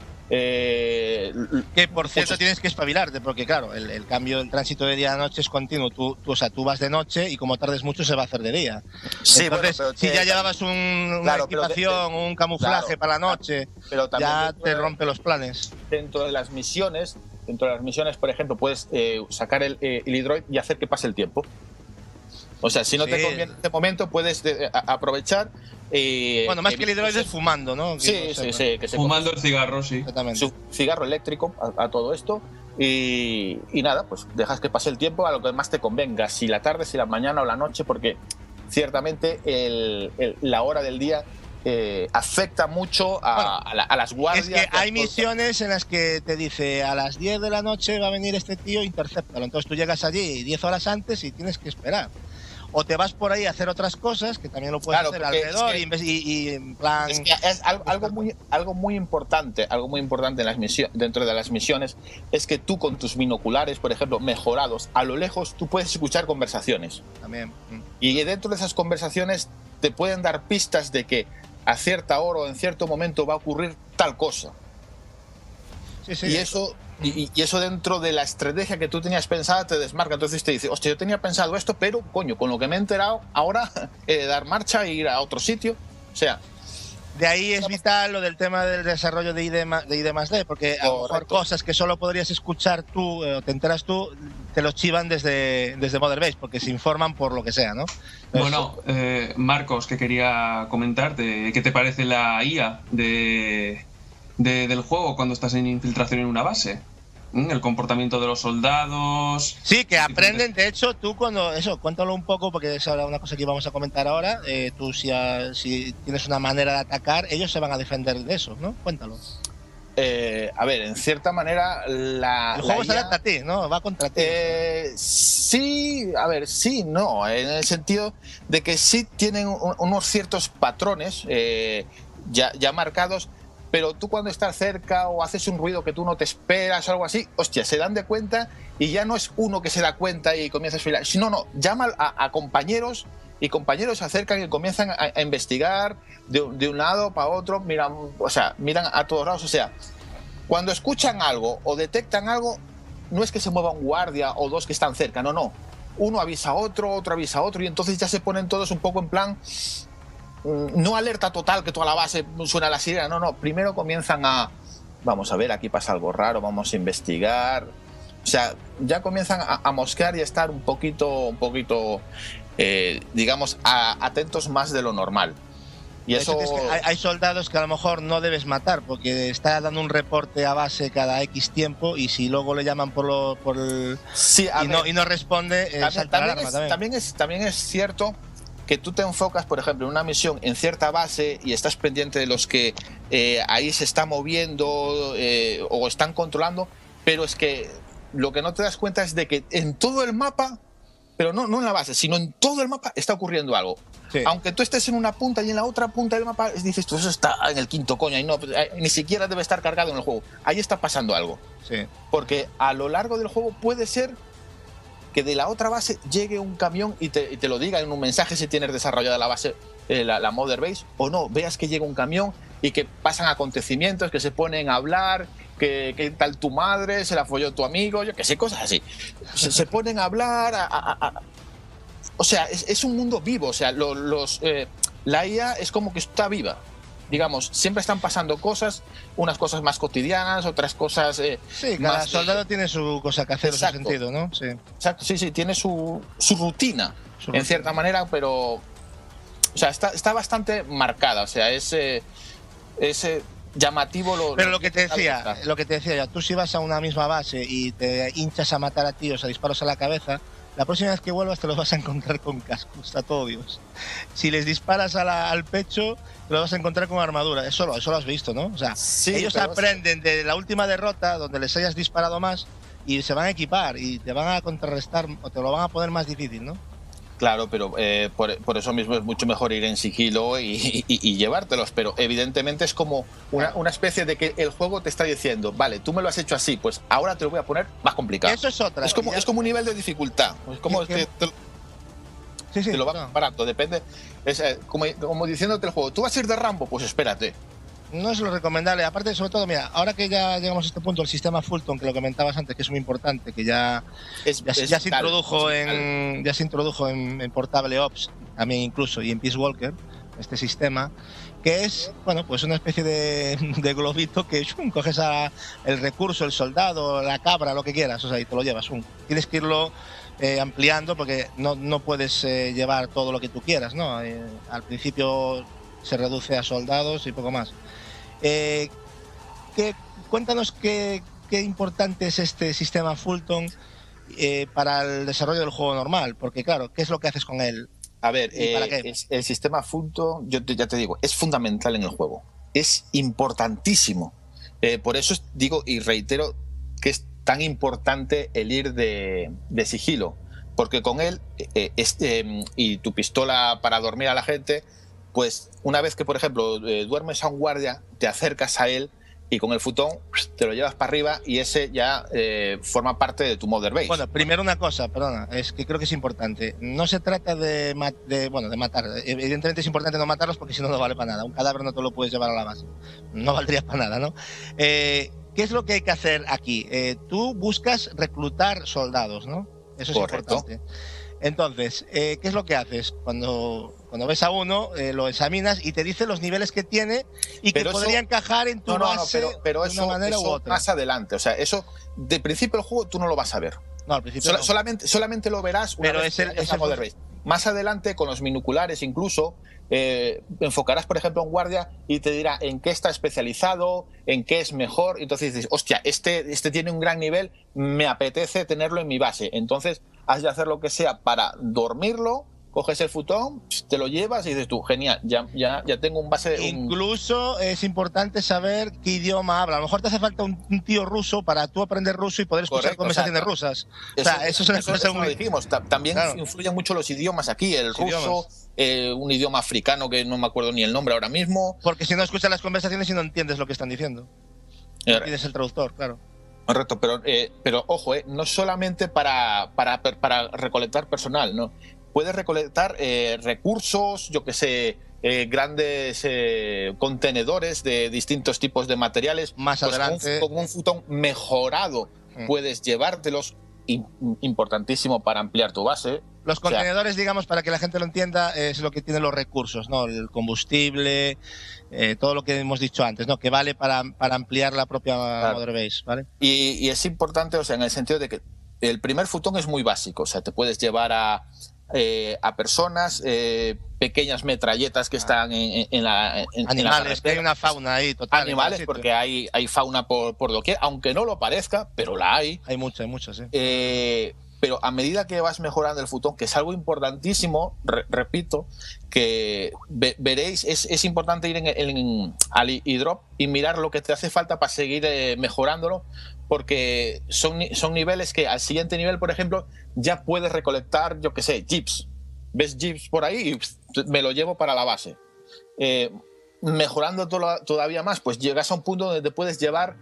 Que por cierto tienes que espabilarte, porque claro, el cambio, el tránsito de día a noche es continuo. Tú vas de noche y como tardes mucho se va a hacer de día. Sí, entonces, bueno, si ya llevabas una equipación, un camuflaje para la noche, pero ya te rompe los planes. Dentro de las misiones, por ejemplo, puedes sacar el hidroid y hacer que pase el tiempo. O sea, si no te conviene en este momento, puedes aprovechar. Bueno, más que el hidroide es fumando, ¿no? Sí. Que fumando el cigarro, sí. Exactamente. Su cigarro eléctrico a todo esto. Y nada, pues dejas que pase el tiempo a lo que más te convenga. Si la tarde, si la mañana o la noche, porque ciertamente la hora del día afecta mucho a las guardias. Es que hay misiones en las que te dice a las 10 de la noche va a venir este tío, intercéptalo. Entonces tú llegas allí 10 horas antes y tienes que esperar. o te vas por ahí a hacer otras cosas, que también lo puedes hacer alrededor, y en plan... Es que es algo muy importante en las dentro de las misiones, es que tú con tus binoculares, por ejemplo, mejorados, a lo lejos tú puedes escuchar conversaciones. También. Y dentro de esas conversaciones te pueden dar pistas de que a cierta hora o en cierto momento va a ocurrir tal cosa. Sí. Y eso dentro de la estrategia que tú tenías pensada te desmarca. Entonces te dice, hostia, yo tenía pensado esto, pero coño, con lo que me he enterado ahora, dar marcha e ir a otro sitio. O sea, de ahí es vital lo del tema del desarrollo de ID+D, porque a lo mejor cosas que solo podrías escuchar tú o te enteras tú, te los chivan desde Mother Base, porque se informan por lo que sea, ¿no? Bueno, Marcos, que quería comentarte, ¿qué te parece la IA del juego cuando estás en infiltración en una base? El comportamiento de los soldados... Sí, que aprenden, de hecho, tú cuando... Eso, cuéntalo un poco, porque es ahora una cosa que íbamos a comentar ahora. Tú si tienes una manera de atacar, ellos se van a defender de eso, ¿no? Cuéntalo. A ver, en cierta manera el juego se adapta a ti, ¿no? Va contra ti. Sí, a ver, sí, no, en el sentido de que sí tienen unos ciertos patrones ya marcados, pero tú cuando estás cerca o haces un ruido que tú no te esperas o algo así, hostia, se dan de cuenta y ya no es uno que se da cuenta y comienza a desfilar, sino no, llama a compañeros y compañeros se acercan y comienzan a investigar de un lado para otro, miran a todos lados, o sea, cuando escuchan algo o detectan algo, no es que se mueva un guardia o dos que están cerca, no, uno avisa a otro avisa a otro y entonces ya se ponen todos un poco en plan... No alerta total que toda la base suena la sirena, no, primero comienzan vamos a ver, aquí pasa algo raro, vamos a investigar, o sea, ya comienzan a mosquear y a estar un poquito, digamos, atentos más de lo normal. Y de eso... hecho, hay soldados que a lo mejor no debes matar porque está dando un reporte a base cada X tiempo y si luego le llaman y no responde, salta la alarma también es cierto que tú te enfocas, por ejemplo, en una misión en cierta base y estás pendiente de los que ahí se está moviendo o están controlando, pero es que lo que no te das cuenta es de que en todo el mapa, pero no en la base, sino en todo el mapa está ocurriendo algo. Sí. Aunque tú estés en una punta y en la otra punta del mapa dices, tú, eso está en el quinto coño, y no, ni siquiera debe estar cargado en el juego. Ahí está pasando algo. Sí. Porque a lo largo del juego puede ser que de la otra base llegue un camión y te lo diga en un mensaje si tienes desarrollada la base, la Mother Base, o no, veas que llega un camión y que pasan acontecimientos, que se ponen a hablar, que tal tu madre, se la folló tu amigo, yo qué sé, cosas así. Se ponen a hablar, o sea, es un mundo vivo, o sea, la IA es como que está viva. Digamos, siempre están pasando cosas, unas cosas más cotidianas, otras cosas... sí, cada soldado tiene su cosa que hacer, en ese sentido, ¿no? Sí. Exacto, sí, tiene su rutina, en cierta manera, pero... O sea, está bastante marcada, o sea, es llamativo Pero lo que te decía ya, tú si vas a una misma base y te hinchas a matar a tíos a disparos a la cabeza, la próxima vez que vuelvas te los vas a encontrar con cascos, a todo Dios. Si les disparas al pecho, te los vas a encontrar con armadura. Eso lo has visto, ¿no? O sea, sí, ellos aprenden de la última derrota donde les hayas disparado más y se van a equipar y te van a contrarrestar o te lo van a poner más difícil, ¿no? Claro, pero por eso mismo es mucho mejor ir en sigilo y llevártelos, pero evidentemente es como una especie de que el juego te está diciendo, vale, tú me lo has hecho así, pues ahora te lo voy a poner más complicado. Eso es otra. Es como un nivel de dificultad, es como te lo vas parando, depende, es como diciéndote el juego, tú vas a ir de Rambo, pues espérate. No es lo recomendable. Aparte, sobre todo, mira, ahora que ya llegamos a este punto, el sistema Fulton, que lo comentabas antes, que es muy importante, que ya se introdujo en Portable Ops, también incluso, y en Peace Walker, este sistema, que es, bueno, pues una especie de globito que coges el recurso, el soldado, la cabra, lo que quieras, o sea, y te lo llevas. Tienes que irlo ampliando porque no puedes llevar todo lo que tú quieras, ¿no? Al principio se reduce a soldados y poco más. Cuéntanos qué importante es este sistema Fulton para el desarrollo del juego normal, porque claro, ¿qué es lo que haces con él? A ver, el sistema Fulton, yo ya te digo, es fundamental en el juego, es importantísimo. Por eso digo y reitero que es tan importante el ir de sigilo, porque con él y tu pistola para dormir a la gente, pues una vez que, por ejemplo, duermes a un guardia, te acercas a él y con el futón te lo llevas para arriba y ese ya forma parte de tu Mother Base. Bueno, primero una cosa, perdona, es que creo que es importante. No se trata de matar. Evidentemente es importante no matarlos porque si no, no vale para nada. Un cadáver no te lo puedes llevar a la base. No valdría para nada, ¿no? ¿Qué es lo que hay que hacer aquí? Tú buscas reclutar soldados, ¿no? Eso es importante. Entonces, ¿qué es lo que haces? Cuando ves a uno, lo examinas y te dice los niveles que tiene y que podría encajar en tu base pero de una manera u otra. Más adelante, o sea, eso de principio del juego tú no lo vas a ver. No, al principio no. Solamente lo verás una vez que vayas a Mother Base. Más adelante, con los binoculares incluso, enfocarás, por ejemplo, a un guardia y te dirá en qué está especializado, en qué es mejor. Entonces dices, hostia, este tiene un gran nivel, me apetece tenerlo en mi base. Entonces has de hacer lo que sea para dormirlo, coges el futón, te lo llevas y dices tú, genial, ya tengo un base. Incluso es importante saber qué idioma habla. A lo mejor te hace falta un tío ruso para tú aprender ruso y poder escuchar conversaciones rusas. Eso es una cosa muy... dijimos. También influyen mucho los idiomas aquí, el ruso, un idioma africano que no me acuerdo ni el nombre ahora mismo. Porque si no escuchas las conversaciones y no entiendes lo que están diciendo. No tienes el traductor, claro. Correcto, pero ojo, no solamente para recolectar personal, ¿no? Puedes recolectar recursos, yo que sé, grandes contenedores de distintos tipos de materiales. Más adelante. Con un futón mejorado puedes llevártelos, importantísimo para ampliar tu base. Los contenedores, digamos, para que la gente lo entienda, es lo que tienen los recursos, ¿no? El combustible, todo lo que hemos dicho antes, ¿no? Que vale para ampliar la propia Mother Base, ¿vale? Y es importante, o sea, en el sentido de que el primer futón es muy básico, o sea, te puedes llevar a personas, pequeñas metralletas que están en la animales, que hay una fauna ahí total. Animales, porque hay fauna por doquier, aunque no lo parezca, pero la hay. Hay mucha, sí. Pero a medida que vas mejorando el futón, que es algo importantísimo, que veréis, es importante ir al e-drop y mirar lo que te hace falta para seguir mejorándolo, porque son niveles que al siguiente nivel, por ejemplo, ya puedes recolectar, yo que sé, jeeps. Ves jeeps por ahí y me lo llevo para la base. Mejorando todavía más, pues llegas a un punto donde te puedes llevar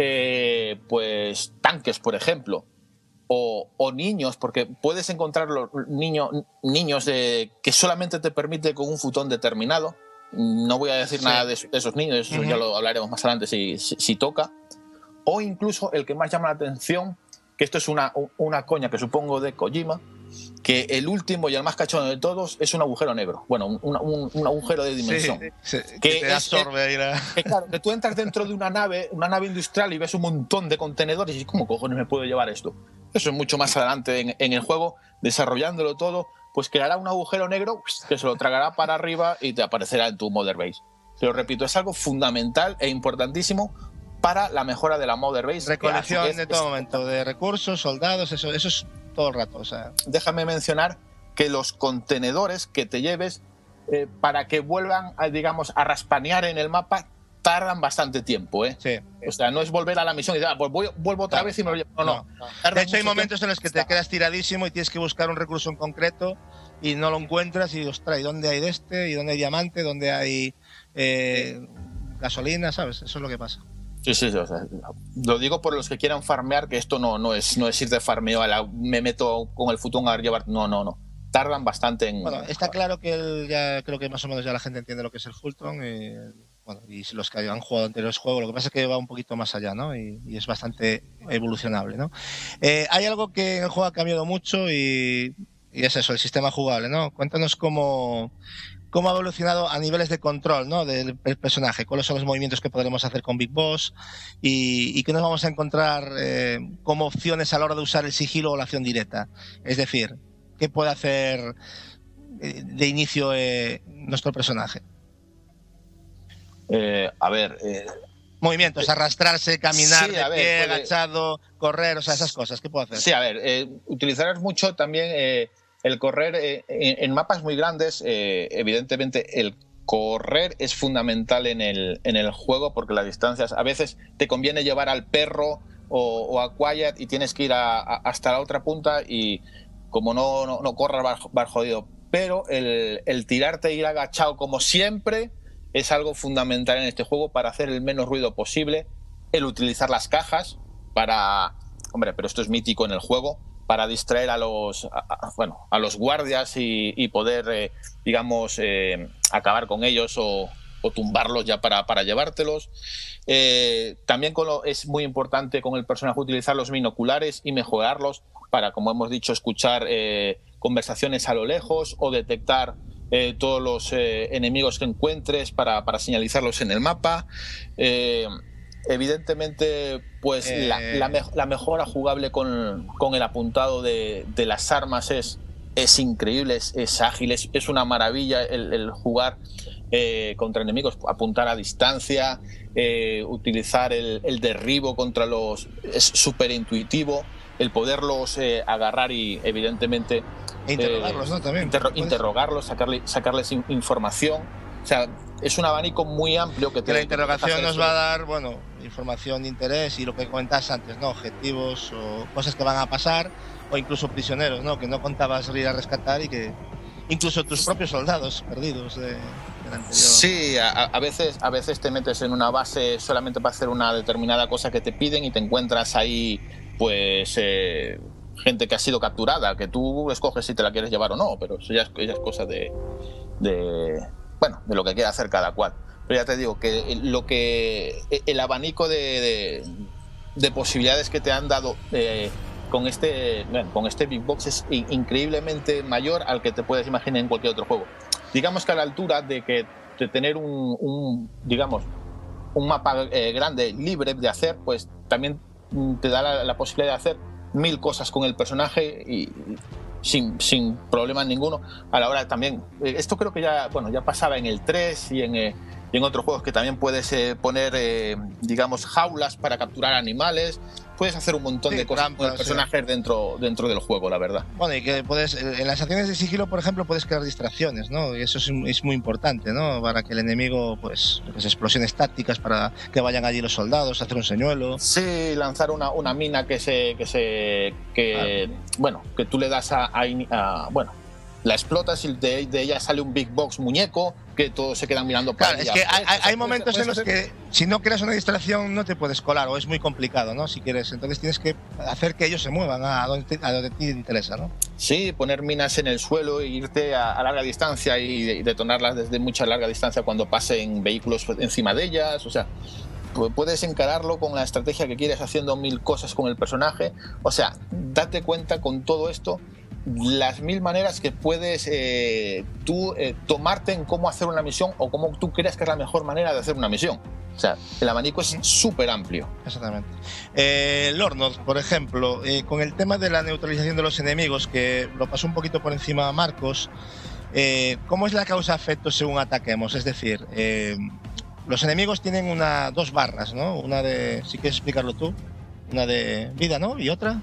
pues tanques, por ejemplo. O niños, porque puedes encontrar los niños que solamente te permite con un futón determinado. No voy a decir nada de esos niños, eso ya lo hablaremos más adelante si toca. O incluso el que más llama la atención, que esto es una coña que supongo de Kojima, que el último y el más cachondo de todos es un agujero negro. Bueno, un agujero de dimensión. Que te absorbe ahí claro, que tú entras dentro de una nave industrial y ves un montón de contenedores y ¿cómo cojones me puedo llevar esto? Eso es mucho más adelante en el juego, desarrollándolo todo, pues creará un agujero negro que se lo tragará para arriba y te aparecerá en tu Mother Base. Pero repito, es algo fundamental e importantísimo para la mejora de la Mother Base. Recolección de todo momento, de recursos, soldados, eso es todo el rato. O sea. Déjame mencionar que los contenedores que te lleves para que vuelvan a raspanear en el mapa tardan bastante tiempo, ¿eh? Sí. O sea, no es volver a la misión y decir, pues vuelvo otra vez y me lo llevo. No. De hecho, hay momentos en los que te quedas tiradísimo y tienes que buscar un recurso en concreto y no lo encuentras y, ostras, ¿y dónde hay de este? ¿Y dónde hay diamante? ¿Dónde hay gasolina? ¿Sabes? Eso es lo que pasa. Sí, o sea, lo digo por los que quieran farmear, que esto no es ir de farmeo, me meto con el futón a llevar. No. Tardan bastante en. Bueno, está claro que ya creo que más o menos ya la gente entiende lo que es el Fulton. Y los que han jugado anteriores juegos, lo que pasa es que va un poquito más allá, ¿no? Y es bastante evolucionable, ¿no? Hay algo que en el juego ha cambiado mucho y es eso, el sistema jugable, ¿no? Cuéntanos cómo ha evolucionado a niveles de control, ¿no? Del personaje, cuáles son los movimientos que podremos hacer con Big Boss y qué nos vamos a encontrar como opciones a la hora de usar el sigilo o la acción directa. Es decir, qué puede hacer de inicio nuestro personaje. Movimientos, arrastrarse, caminar de pie, agachado, correr, o sea, esas cosas, ¿qué puedo hacer? Sí, utilizarás mucho también el correr en mapas muy grandes. Evidentemente el correr es fundamental en el juego porque las distancias, a veces te conviene llevar al perro o a Quiet y tienes que ir hasta la otra punta y como no corras vas jodido. Pero el tirarte e ir agachado como siempre es algo fundamental en este juego para hacer el menos ruido posible. El utilizar las cajas para... Hombre, pero esto es mítico en el juego, para distraer a los guardias y poder, digamos, acabar con ellos o tumbarlos ya para llevártelos. También es muy importante con el personaje utilizar los binoculares y mejorarlos para, como hemos dicho, escuchar conversaciones a lo lejos o detectar todos los enemigos que encuentres para señalizarlos en el mapa. Evidentemente, pues la mejora jugable con el apuntado de las armas es increíble, es ágil, es una maravilla el jugar contra enemigos, apuntar a distancia, utilizar el derribo contra los... Es súper intuitivo el poderlos agarrar y evidentemente... interrogarlos, ¿no? También. Interrogarlos, sacarles información. O sea, es un abanico muy amplio que la interrogación nos va a dar, bueno, información de interés y lo que comentabas antes, ¿no? Objetivos o cosas que van a pasar, o incluso prisioneros, ¿no? Que no contabas ir a rescatar y que incluso tus propios soldados perdidos del anterior. Sí, a veces te metes en una base solamente para hacer una determinada cosa que te piden y te encuentras ahí, pues, gente que ha sido capturada, que tú escoges si te la quieres llevar o no, pero eso ya es cosa de lo que quiera hacer cada cual. Pero ya te digo que el abanico de posibilidades que te han dado con este Big Box es increíblemente mayor al que te puedes imaginar en cualquier otro juego. Digamos que a la altura de tener un mapa grande, libre de hacer, pues también te da la posibilidad de hacer 1000 cosas con el personaje y sin problema ninguno. A la hora también, esto creo que ya pasaba en el 3 y en otros juegos, que también puedes poner, digamos, jaulas para capturar animales. Puedes hacer un montón de cosas con el personaje dentro del juego, la verdad. Bueno, y que en las acciones de sigilo, por ejemplo, puedes crear distracciones, ¿no? Y eso es muy importante, ¿no? Para que el enemigo, pues explosiones tácticas para que vayan allí los soldados, hacer un señuelo. Sí, lanzar una mina que tú le das la explotas y de ella sale un Big Box muñeco que todos se quedan mirando para ella. Es que hay momentos en los que si no creas una distracción no te puedes colar o es muy complicado, ¿no? Si quieres, entonces tienes que hacer que ellos se muevan a donde ti te interesa, ¿no? Sí, poner minas en el suelo e irte a larga distancia y detonarlas desde mucha larga distancia cuando pasen vehículos encima de ellas, o sea... Puedes encararlo con la estrategia que quieres, haciendo 1000 cosas con el personaje. O sea, date cuenta con todo esto las 1000 maneras que puedes tomarte en cómo hacer una misión o cómo tú creas que es la mejor manera de hacer una misión. O sea, el abanico es súper amplio. Exactamente. Lornoth, por ejemplo, con el tema de la neutralización de los enemigos, que lo pasó un poquito por encima a Marcos, ¿cómo es la causa-efecto según ataquemos? Es decir... los enemigos tienen dos barras, ¿no? Una de, si quieres explicarlo tú, una de vida, ¿no? Y otra.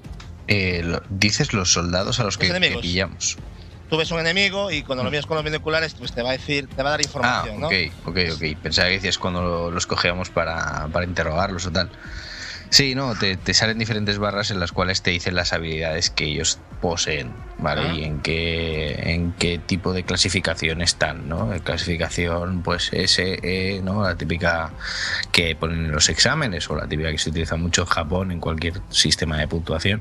Dices los soldados a los que pillamos. Tú ves un enemigo y cuando lo miras con los binoculares, pues te va a dar información, ¿no? Ok. Pensaba que decías cuando los cogíamos para interrogarlos o tal. Sí, no, te salen diferentes barras en las cuales te dicen las habilidades que ellos poseen, ¿vale? Y en qué tipo de clasificación están, ¿no? Clasificación, pues S, ¿no? La típica que ponen en los exámenes o la típica que se utiliza mucho en Japón en cualquier sistema de puntuación.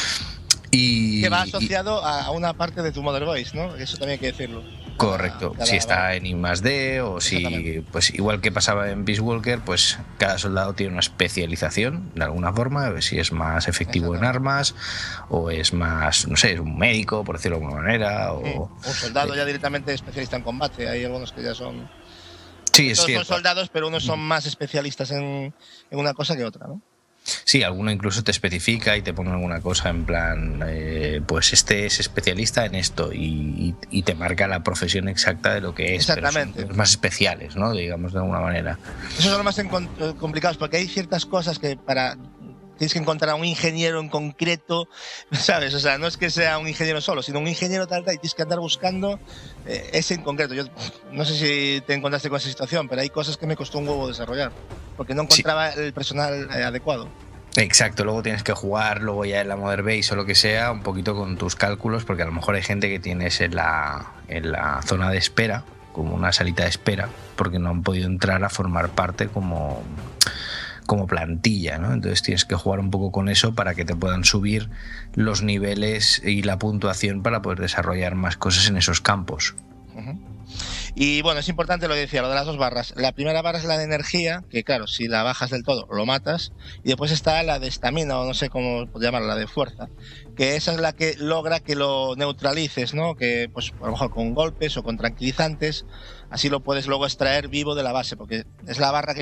Y que va asociado a una parte de tu Mother Voice, ¿no? Eso también hay que decirlo. Correcto, si está en I+D o si, pues igual que pasaba en Peace Walker, pues cada soldado tiene una especialización de alguna forma, si es más efectivo en armas o es más, no sé, es un médico, por decirlo de alguna manera. O un soldado ya directamente especialista en combate, hay algunos que ya son... Sí, es todos cierto. Son soldados, pero unos son más especialistas en una cosa que otra, ¿no? Sí, alguno incluso te especifica y te pone alguna cosa en plan, pues este es especialista en esto y te marca la profesión exacta de lo que es. Exactamente. Pero son más especiales, ¿no? Digamos de alguna manera. Esos son los más complicados porque hay ciertas cosas que tienes que encontrar a un ingeniero en concreto, ¿sabes? O sea, no es que sea un ingeniero solo, sino un ingeniero tal, y tienes que andar buscando ese en concreto. Yo no sé si te encontraste con esa situación, pero hay cosas que me costó un huevo desarrollar, porque no encontraba el personal adecuado. Exacto, luego tienes que jugar, luego ya en la Mother Base o lo que sea, un poquito con tus cálculos, porque a lo mejor hay gente que tienes en la zona de espera, como una salita de espera, porque no han podido entrar a formar parte como plantilla, ¿no? Entonces tienes que jugar un poco con eso para que te puedan subir los niveles y la puntuación para poder desarrollar más cosas en esos campos. Y bueno, es importante lo que decía, lo de las 2 barras. La primera barra es la de energía, que claro, si la bajas del todo, lo matas. Y después está la de estamina, o no sé cómo llamarla, la de fuerza. Que esa es la que logra que lo neutralices, ¿no? Que pues a lo mejor con golpes o con tranquilizantes, así lo puedes luego extraer vivo de la base, porque es la barra que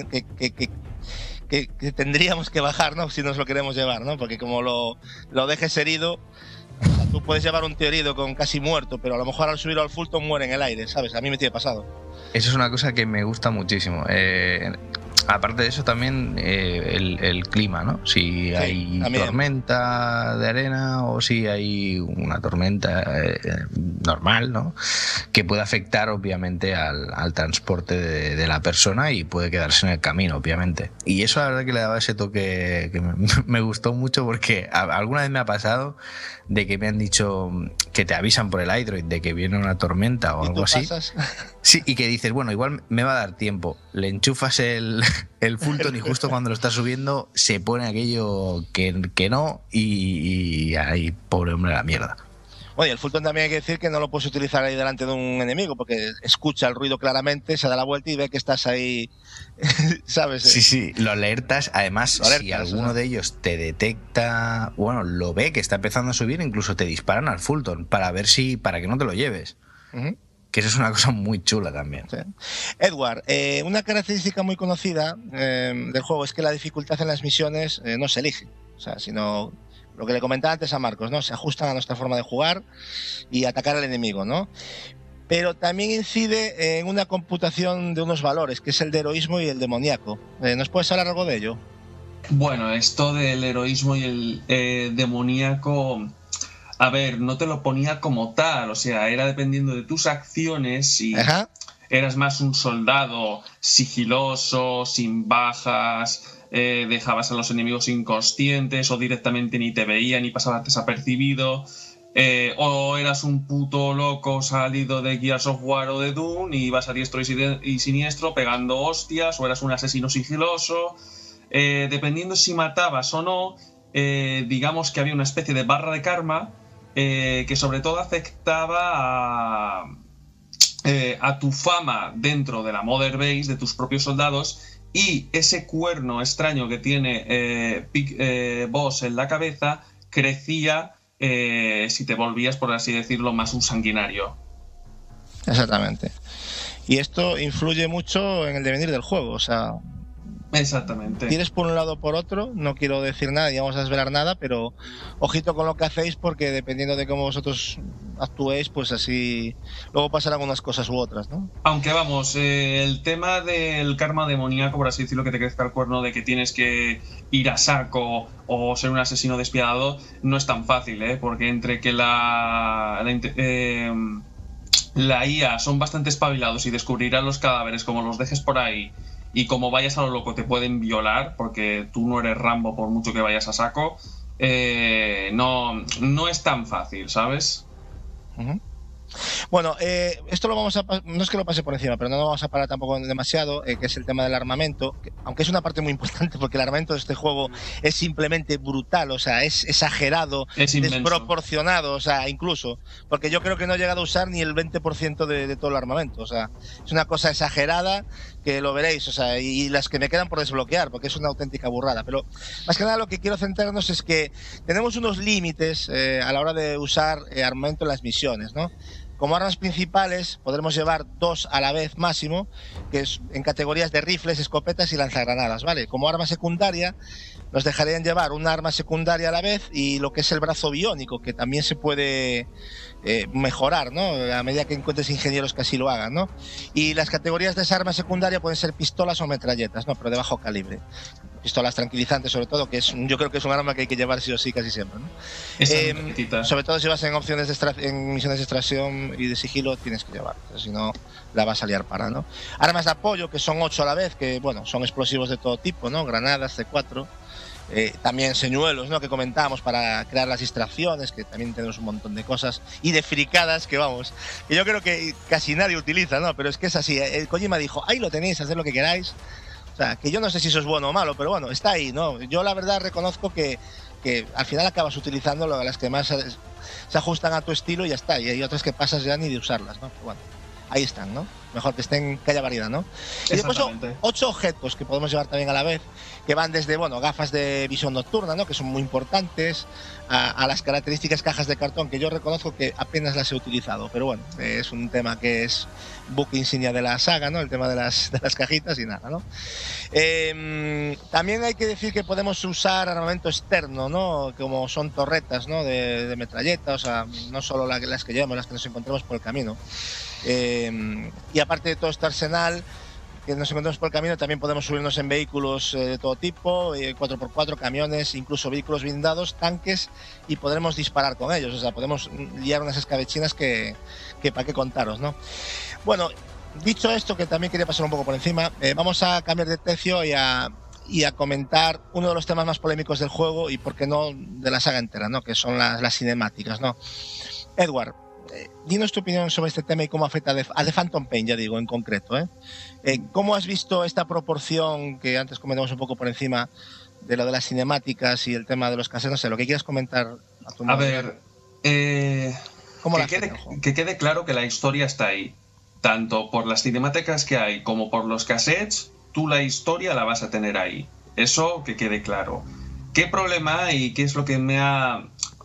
tendríamos que bajar, ¿no? Si nos lo queremos llevar, ¿no? Porque como lo dejes herido... O sea, tú puedes llevar un tío herido con casi muerto, pero a lo mejor al subirlo al Fulton muere en el aire, ¿sabes? A mí me tiene pasado. Eso es una cosa que me gusta muchísimo. Aparte de eso también el clima, ¿no? Si hay tormenta de arena o si hay una tormenta normal, ¿no? Que puede afectar obviamente al transporte de la persona y puede quedarse en el camino, obviamente. Y eso la verdad que le daba ese toque que me gustó mucho, porque alguna vez me ha pasado de que me han dicho que te avisan por el iDroid de que viene una tormenta o algo así. Sí, y que dices, bueno, igual me va a dar tiempo. Le enchufas el Fulton y justo cuando lo estás subiendo se pone aquello que no y ahí, pobre hombre, la mierda. Bueno, y el Fulton también hay que decir que no lo puedes utilizar ahí delante de un enemigo, porque escucha el ruido claramente, se da la vuelta y ve que estás ahí, ¿sabes? Sí, lo alertas. Además, si alguno de ellos te detecta, bueno, lo ve que está empezando a subir, incluso te disparan al Fulton para que no te lo lleves. Que eso es una cosa muy chula también. Sí. Edward, una característica muy conocida del juego es que la dificultad en las misiones no se elige, o sea, sino... Lo que le comentaba antes a Marcos, ¿no? Se ajustan a nuestra forma de jugar y atacar al enemigo, ¿no? Pero también incide en una computación de unos valores, que es el de heroísmo y el demoníaco. ¿Nos puedes hablar algo de ello? Bueno, esto del heroísmo y el demoníaco, a ver, no te lo ponía como tal, o sea, era dependiendo de tus acciones y eras más un soldado sigiloso, sin bajas... dejabas a los enemigos inconscientes o directamente ni te veían ni pasabas desapercibido, o eras un puto loco salido de Gears of War o de Doom y ibas a diestro y siniestro pegando hostias, o eras un asesino sigiloso, dependiendo si matabas o no. Digamos que había una especie de barra de karma que sobre todo afectaba a tu fama dentro de la Mother Base, de tus propios soldados. Y ese cuerno extraño que tiene Big Boss en la cabeza crecía si te volvías, por así decirlo, más un sanguinario. Exactamente. Y esto influye mucho en el devenir del juego, o sea... Exactamente. Tienes por un lado o por otro, no quiero decir nada, ni vamos a desvelar nada, pero ojito con lo que hacéis, porque dependiendo de cómo vosotros actuéis, pues así luego pasarán unas cosas u otras, ¿no? Aunque vamos, el tema del karma demoníaco, por así decirlo, que te crezca el cuerno de que tienes que ir a saco o ser un asesino despiadado, no es tan fácil, porque entre que la IA son bastante espabilados y descubrirán los cadáveres como los dejes por ahí, y como vayas a lo loco te pueden violar, porque tú no eres Rambo por mucho que vayas a saco, no es tan fácil, ¿sabes? Bueno, esto lo vamos a... No es que lo pase por encima, pero no lo vamos a parar tampoco demasiado, que es el tema del armamento, aunque es una parte muy importante, porque el armamento de este juego es simplemente brutal, o sea, es exagerado, es desproporcionado, o sea, incluso, porque yo creo que no he llegado a usar ni el 20% de todo el armamento, o sea, es una cosa exagerada que lo veréis, o sea, y las que me quedan por desbloquear, porque es una auténtica burrada, pero más que nada lo que quiero centrarnos es que tenemos unos límites a la hora de usar armamento en las misiones, ¿no? Como armas principales podremos llevar 2 a la vez máximo, que es en categorías de rifles, escopetas y lanzagranadas, ¿vale? Como arma secundaria nos dejarían llevar una arma secundaria a la vez y lo que es el brazo biónico, que también se puede mejorar, ¿no? A medida que encuentres ingenieros que así lo hagan, ¿no? Y las categorías de esa arma secundaria pueden ser pistolas o metralletas, ¿no? Pero de bajo calibre. Pistolas tranquilizantes, sobre todo, que yo creo que es un arma que hay que llevar sí o sí casi siempre, ¿no? Sobre todo si vas en opciones en misiones de extracción y de sigilo, tienes que llevar, si no la vas a liar para, ¿no? Armas de apoyo, que son 8 a la vez, que bueno, son explosivos de todo tipo, ¿no? Granadas, C4, También señuelos, ¿no? Que comentábamos para crear las distracciones, que también tenemos un montón de cosas. Y de fricadas que vamos, que yo creo que casi nadie utiliza, ¿no? Pero es que es así. El Kojima dijo, ahí lo tenéis, haced lo que queráis. O sea, que yo no sé si eso es bueno o malo, pero bueno, está ahí, ¿no? Yo la verdad reconozco que al final acabas utilizando las que más se ajustan a tu estilo y ya está. Y hay otras que pasas ya ni de usarlas, ¿no? Pero bueno, ahí están, ¿no? Mejor que haya variedad, ¿no? Y después 8 objetos que podemos llevar también a la vez, que van desde, bueno, gafas de visión nocturna, ¿no? Que son muy importantes, a las características cajas de cartón, que yo reconozco que apenas las he utilizado, pero bueno, es un tema que es buque insignia de la saga, ¿no? El tema de las cajitas y nada, ¿no? También hay que decir que podemos usar armamento externo, ¿no? Como son torretas, ¿no? De metralleta, o sea, no solo las que llevamos, las que nos encontramos por el camino. Y aparte de todo este arsenal que nos encontramos por el camino, también podemos subirnos en vehículos de todo tipo, 4x4, camiones, incluso vehículos blindados, tanques, y podremos disparar con ellos. O sea, podemos liar unas escabechinas que para qué contaros, ¿no? Bueno, dicho esto, que también quería pasar un poco por encima, vamos a cambiar de tercio y a comentar uno de los temas más polémicos del juego y, por qué no, de la saga entera, ¿no? Que son las cinemáticas, ¿no? Edward, dinos tu opinión sobre este tema y cómo afecta a The Phantom Pain, ya digo, en concreto, ¿eh? ¿Cómo has visto esta proporción que antes comentamos un poco por encima de lo de las cinemáticas y el tema de los cassettes? No sé, lo que quieras comentar a tu modo. A ver, que quede claro que la historia está ahí. Tanto por las cinemáticas que hay como por los cassettes, tú la historia la vas a tener ahí. Eso que quede claro. ¿Qué problema hay y qué es lo que me ha...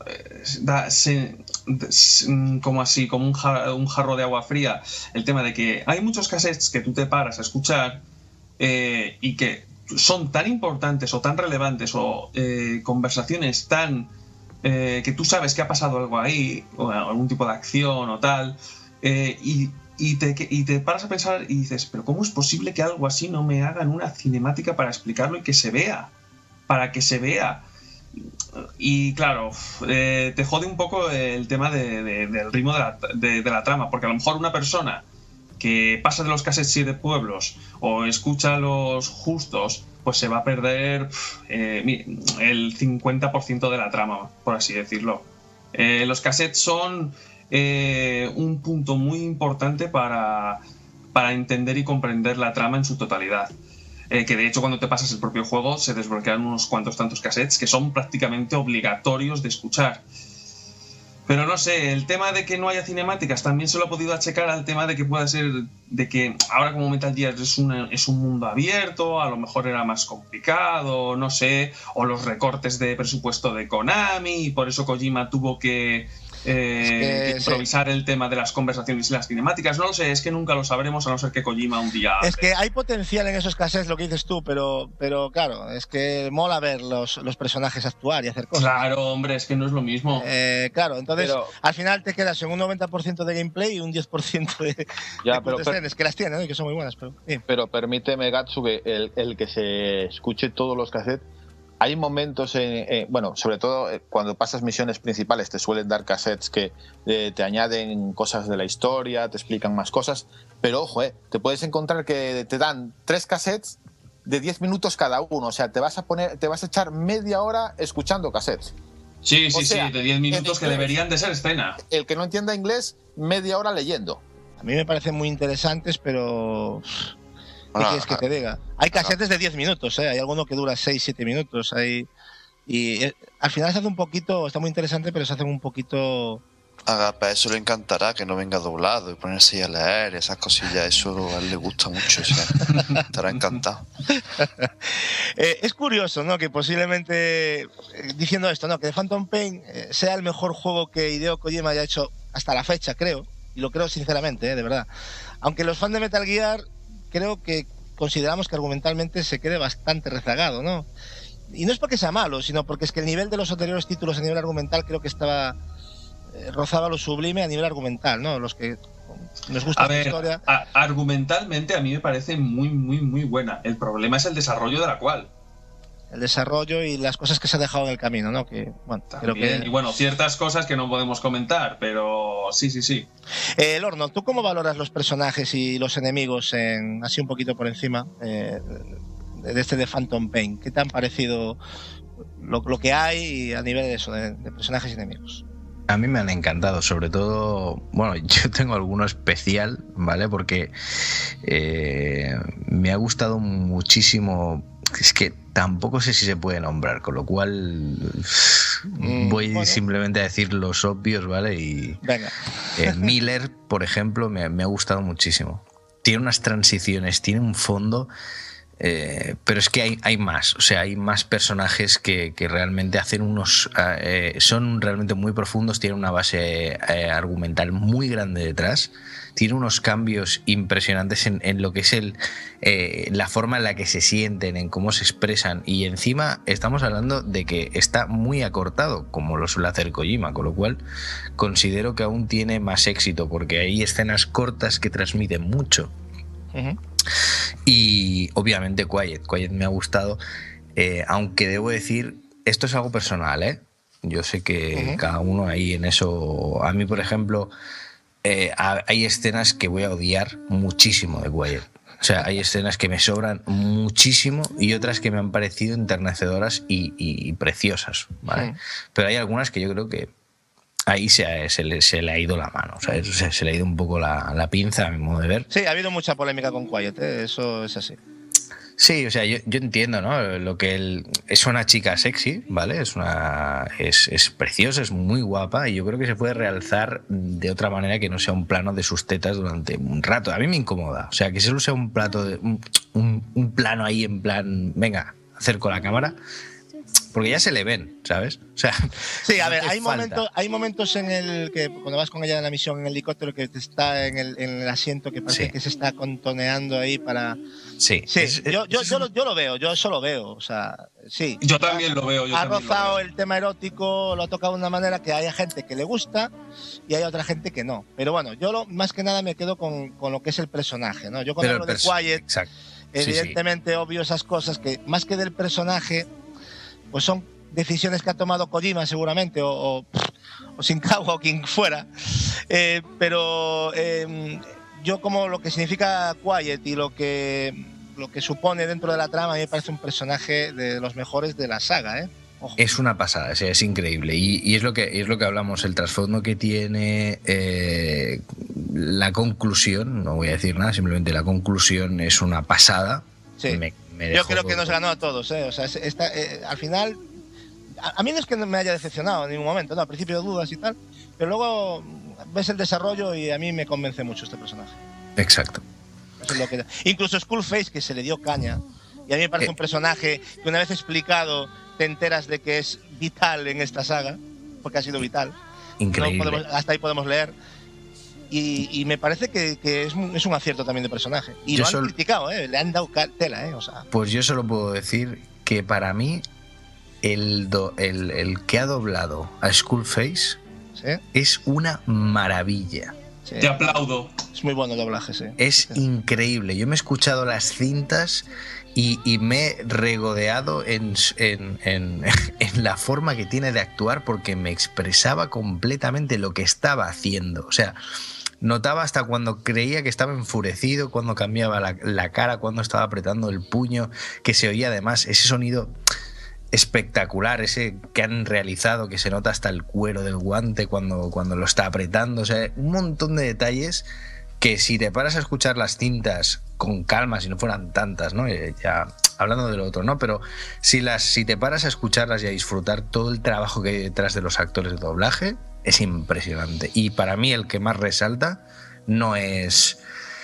como así, como un jarro de agua fría, el tema de que hay muchos cassettes que tú te paras a escuchar y que son tan importantes o tan relevantes o conversaciones tan que tú sabes que ha pasado algo ahí, o algún tipo de acción o tal, y te paras a pensar y dices, pero ¿cómo es posible que algo así no me hagan una cinemática para explicarlo y que se vea? Para que se vea. Y claro, te jode un poco el tema del ritmo de la trama, porque a lo mejor una persona que pasa de los cassettes y de pueblos o escucha los justos, pues se va a perder el 50% de la trama, por así decirlo. Los cassettes son un punto muy importante para entender y comprender la trama en su totalidad. Que de hecho cuando te pasas el propio juego se desbloquean unos cuantos tantos cassettes que son prácticamente obligatorios de escuchar. Pero no sé, el tema de que no haya cinemáticas también se lo he podido achacar al tema de que pueda ser de que ahora como Metal Gear es un mundo abierto, a lo mejor era más complicado, no sé, o los recortes de presupuesto de Konami y por eso Kojima tuvo que improvisar el tema de las conversaciones y las cinemáticas. No lo sé, es que nunca lo sabremos a no ser que Kojima un día... Es que hay potencial en esos cassettes, lo que dices tú, pero claro, es que mola ver los personajes actuar y hacer cosas. Claro, hombre, es que no es lo mismo. Claro, entonces al final te quedas en un 90% de gameplay y un 10% de escenas, que las tienen, ¿no? Y que son muy buenas. Pero permíteme, Gatsu, que el que se escuche todos los cassettes. Hay momentos, bueno, sobre todo cuando pasas misiones principales te suelen dar cassettes que te añaden cosas de la historia, te explican más cosas, pero ojo, te puedes encontrar que te dan 3 cassettes de 10 minutos cada uno, o sea, te vas a echar media hora escuchando cassettes. Sí, de 10 minutos que deberían de ser escena. El que no entienda inglés, media hora leyendo. A mí me parecen muy interesantes, pero... ¿Qué quieres que te diga? Hay cassettes de 10 minutos, hay alguno que dura 6-7 minutos. Y al final se hace un poquito, está muy interesante, pero se hace un poquito... Para eso le encantará que no venga doblado y ponerse ahí a leer esas cosillas, eso a él le gusta mucho, o sea, estará encantado. Es curioso, ¿no? Que posiblemente, diciendo esto, ¿no? Que The Phantom Pain sea el mejor juego que Hideo Kojima haya hecho hasta la fecha, creo, y lo creo sinceramente, de verdad. Aunque los fans de Metal Gear creo que consideramos que argumentalmente se quede bastante rezagado, ¿no? Y no es porque sea malo, sino porque es que el nivel de los anteriores títulos a nivel argumental creo que rozaba lo sublime a nivel argumental, ¿no? Los que nos gusta la historia. Argumentalmente a mí me parece muy, muy, muy buena. El problema es el desarrollo de la cual. El desarrollo y las cosas que se ha dejado en el camino, ¿no? Que, bueno, creo que... Y bueno, ciertas cosas que no podemos comentar, pero sí. Lorno, ¿tú cómo valoras los personajes y los enemigos así un poquito por encima de este de Phantom Pain? ¿Qué te han parecido lo que hay a nivel de eso, de personajes y enemigos. A mí me han encantado, sobre todo, bueno, yo tengo alguno especial, ¿vale? Porque me ha gustado muchísimo, es que tampoco sé si se puede nombrar, con lo cual voy simplemente a decir los obvios, ¿vale? Y venga. Miller, por ejemplo, me ha gustado muchísimo. Tiene unas transiciones, tiene un fondo... pero es que hay más, o sea, hay más personajes que realmente hacen unos... son realmente muy profundos, tienen una base argumental muy grande detrás, tiene unos cambios impresionantes en lo que es la forma en la que se sienten, en cómo se expresan, y encima estamos hablando de que está muy acortado, como lo suele hacer Kojima, con lo cual considero que aún tiene más éxito, porque hay escenas cortas que transmiten mucho. Uh-huh. Y obviamente Quiet me ha gustado, aunque debo decir, esto es algo personal, ¿eh? Yo sé que cada uno ahí en eso, a mí por ejemplo, hay escenas que voy a odiar muchísimo de Quiet. O sea, hay escenas que me sobran muchísimo y otras que me han parecido enternecedoras y preciosas, ¿vale? Pero hay algunas que yo creo que ahí se le ha ido la mano, o sea, se le ha ido un poco la pinza a mi modo de ver. Sí, ha habido mucha polémica con Quiet, eso es así. Sí, o sea, yo entiendo, ¿no? Lo que es una chica sexy, ¿vale? Es preciosa, es muy guapa y yo creo que se puede realzar de otra manera que no sea un plano de sus tetas durante un rato. A mí me incomoda, o sea, que solo sea un plano ahí en plan, venga, acerco la cámara. Porque ya se le ven, ¿sabes? O sea, sí, a ver, hay momentos en el que cuando vas con ella en la misión en el helicóptero que te está en el asiento que parece que se está contoneando ahí para... Sí. Yo lo veo, yo eso lo veo, o sea, sí. Yo también lo veo. Ha rozado el tema erótico, lo ha tocado de una manera que hay gente que le gusta y hay otra gente que no. Pero bueno, yo más que nada me quedo con lo que es el personaje, ¿no? Yo cuando hablo de Quiet, exacto. Evidentemente obvio esas cosas que más que del personaje... pues son decisiones que ha tomado Kojima seguramente, o Shinkawa o quien fuera, pero yo como lo que significa Quiet y lo que supone dentro de la trama, a mí me parece un personaje de los mejores de la saga, ¿eh? Ojo. Es una pasada, o sea, es increíble y es lo que hablamos, el trasfondo que tiene, la conclusión, no voy a decir nada, simplemente la conclusión es una pasada. Sí. Yo creo que nos ganó a todos, ¿eh? O sea, al final, a mí no es que me haya decepcionado en ningún momento, ¿no? Al principio dudas y tal, pero luego ves el desarrollo y a mí me convence mucho este personaje. Exacto. Eso es lo que... Incluso Skullface, que se le dio caña, y a mí me parece un personaje que una vez explicado te enteras de que es vital en esta saga, porque ha sido vital. Increíble. Hasta ahí podemos leer. Y me parece que es un acierto también de personaje. Y lo han criticado, le han dado tela, o sea. Pues yo solo puedo decir que para mí el que ha doblado a Skullface es una maravilla. Sí. Te aplaudo. Es muy bueno el doblaje, sí. Es increíble. Yo me he escuchado las cintas y me he regodeado en la forma que tiene de actuar porque me expresaba completamente lo que estaba haciendo. O sea, notaba hasta cuando creía que estaba enfurecido, cuando cambiaba la cara, cuando estaba apretando el puño, que se oía además ese sonido espectacular, ese que han realizado, que se nota hasta el cuero del guante cuando lo está apretando. O sea, un montón de detalles que si te paras a escuchar las cintas con calma, si no fueran tantas, ¿no? Ya hablando de lo otro, ¿no? Pero si te paras a escucharlas y a disfrutar todo el trabajo que hay detrás de los actores de doblaje, es impresionante. Y para mí el que más resalta no es...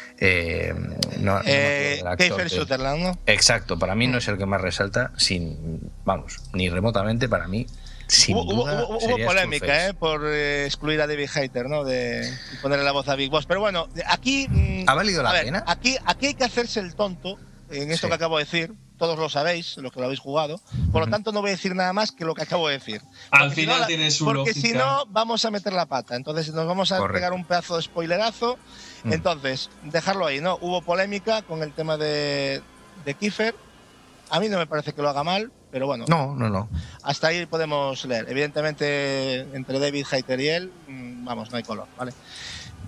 Kiefer Sutherland, ¿no? Exacto, para mí no es el que más resalta, ni remotamente para mí. Hubo polémica por excluir a David Hayter, ¿no? De ponerle la voz a Big Boss. Pero bueno, aquí... ¿Ha valido la pena? Aquí hay que hacerse el tonto en esto que acabo de decir. Todos lo sabéis, los que lo habéis jugado. Por lo tanto, no voy a decir nada más que lo que acabo de decir. Al final tiene su lógica. Porque si no, vamos a meter la pata. Entonces nos vamos a pegar un pedazo de spoilerazo. Entonces, dejarlo ahí, ¿no? Hubo polémica con el tema de Kiefer. A mí no me parece que lo haga mal, pero bueno. No. Hasta ahí podemos leer. Evidentemente, entre David Hayter y él, no hay color, ¿vale?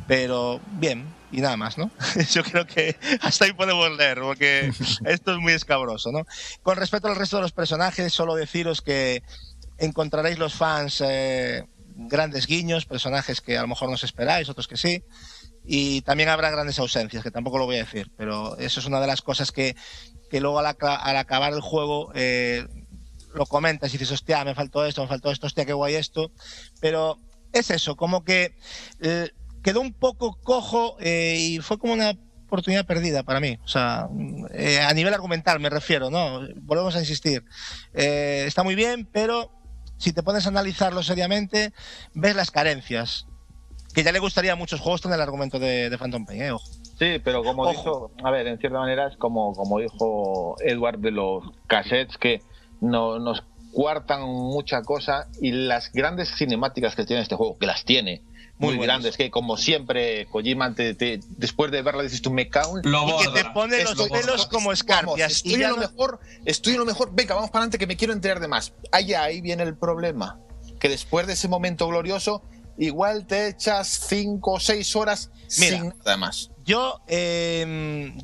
pero bien, y nada más, ¿no? Yo creo que hasta ahí podemos leer, porque esto es muy escabroso, ¿no? Con respecto al resto de los personajes, solo deciros que encontraréis los fans grandes guiños, personajes que a lo mejor no os esperáis, otros que sí, y también habrá grandes ausencias, que tampoco lo voy a decir, pero eso es una de las cosas que luego al acabar el juego lo comentas y dices, hostia, me faltó esto, hostia, qué guay esto, pero es eso, como que quedó un poco cojo y fue como una oportunidad perdida para mí, o sea, a nivel argumental me refiero, ¿no? Volvemos a insistir, está muy bien, pero si te pones a analizarlo seriamente, ves las carencias, que ya le gustaría a muchos juegos tener el argumento de Phantom Pain, ojo. Sí, pero como dijo, a ver, en cierta manera es como dijo Edward de los cassettes, que nos cuartan mucha cosa, y las grandes cinemáticas que tiene este juego, que las tiene, muy grandes, que como siempre Kojima después de verla dices tú, me cago en... Y que te pone los pelos como escarpias. Estoy en lo mejor, venga, vamos para adelante que me quiero enterar de más. Ahí viene el problema, que después de ese momento glorioso igual te echas 5 o 6 horas sin nada más. Yo he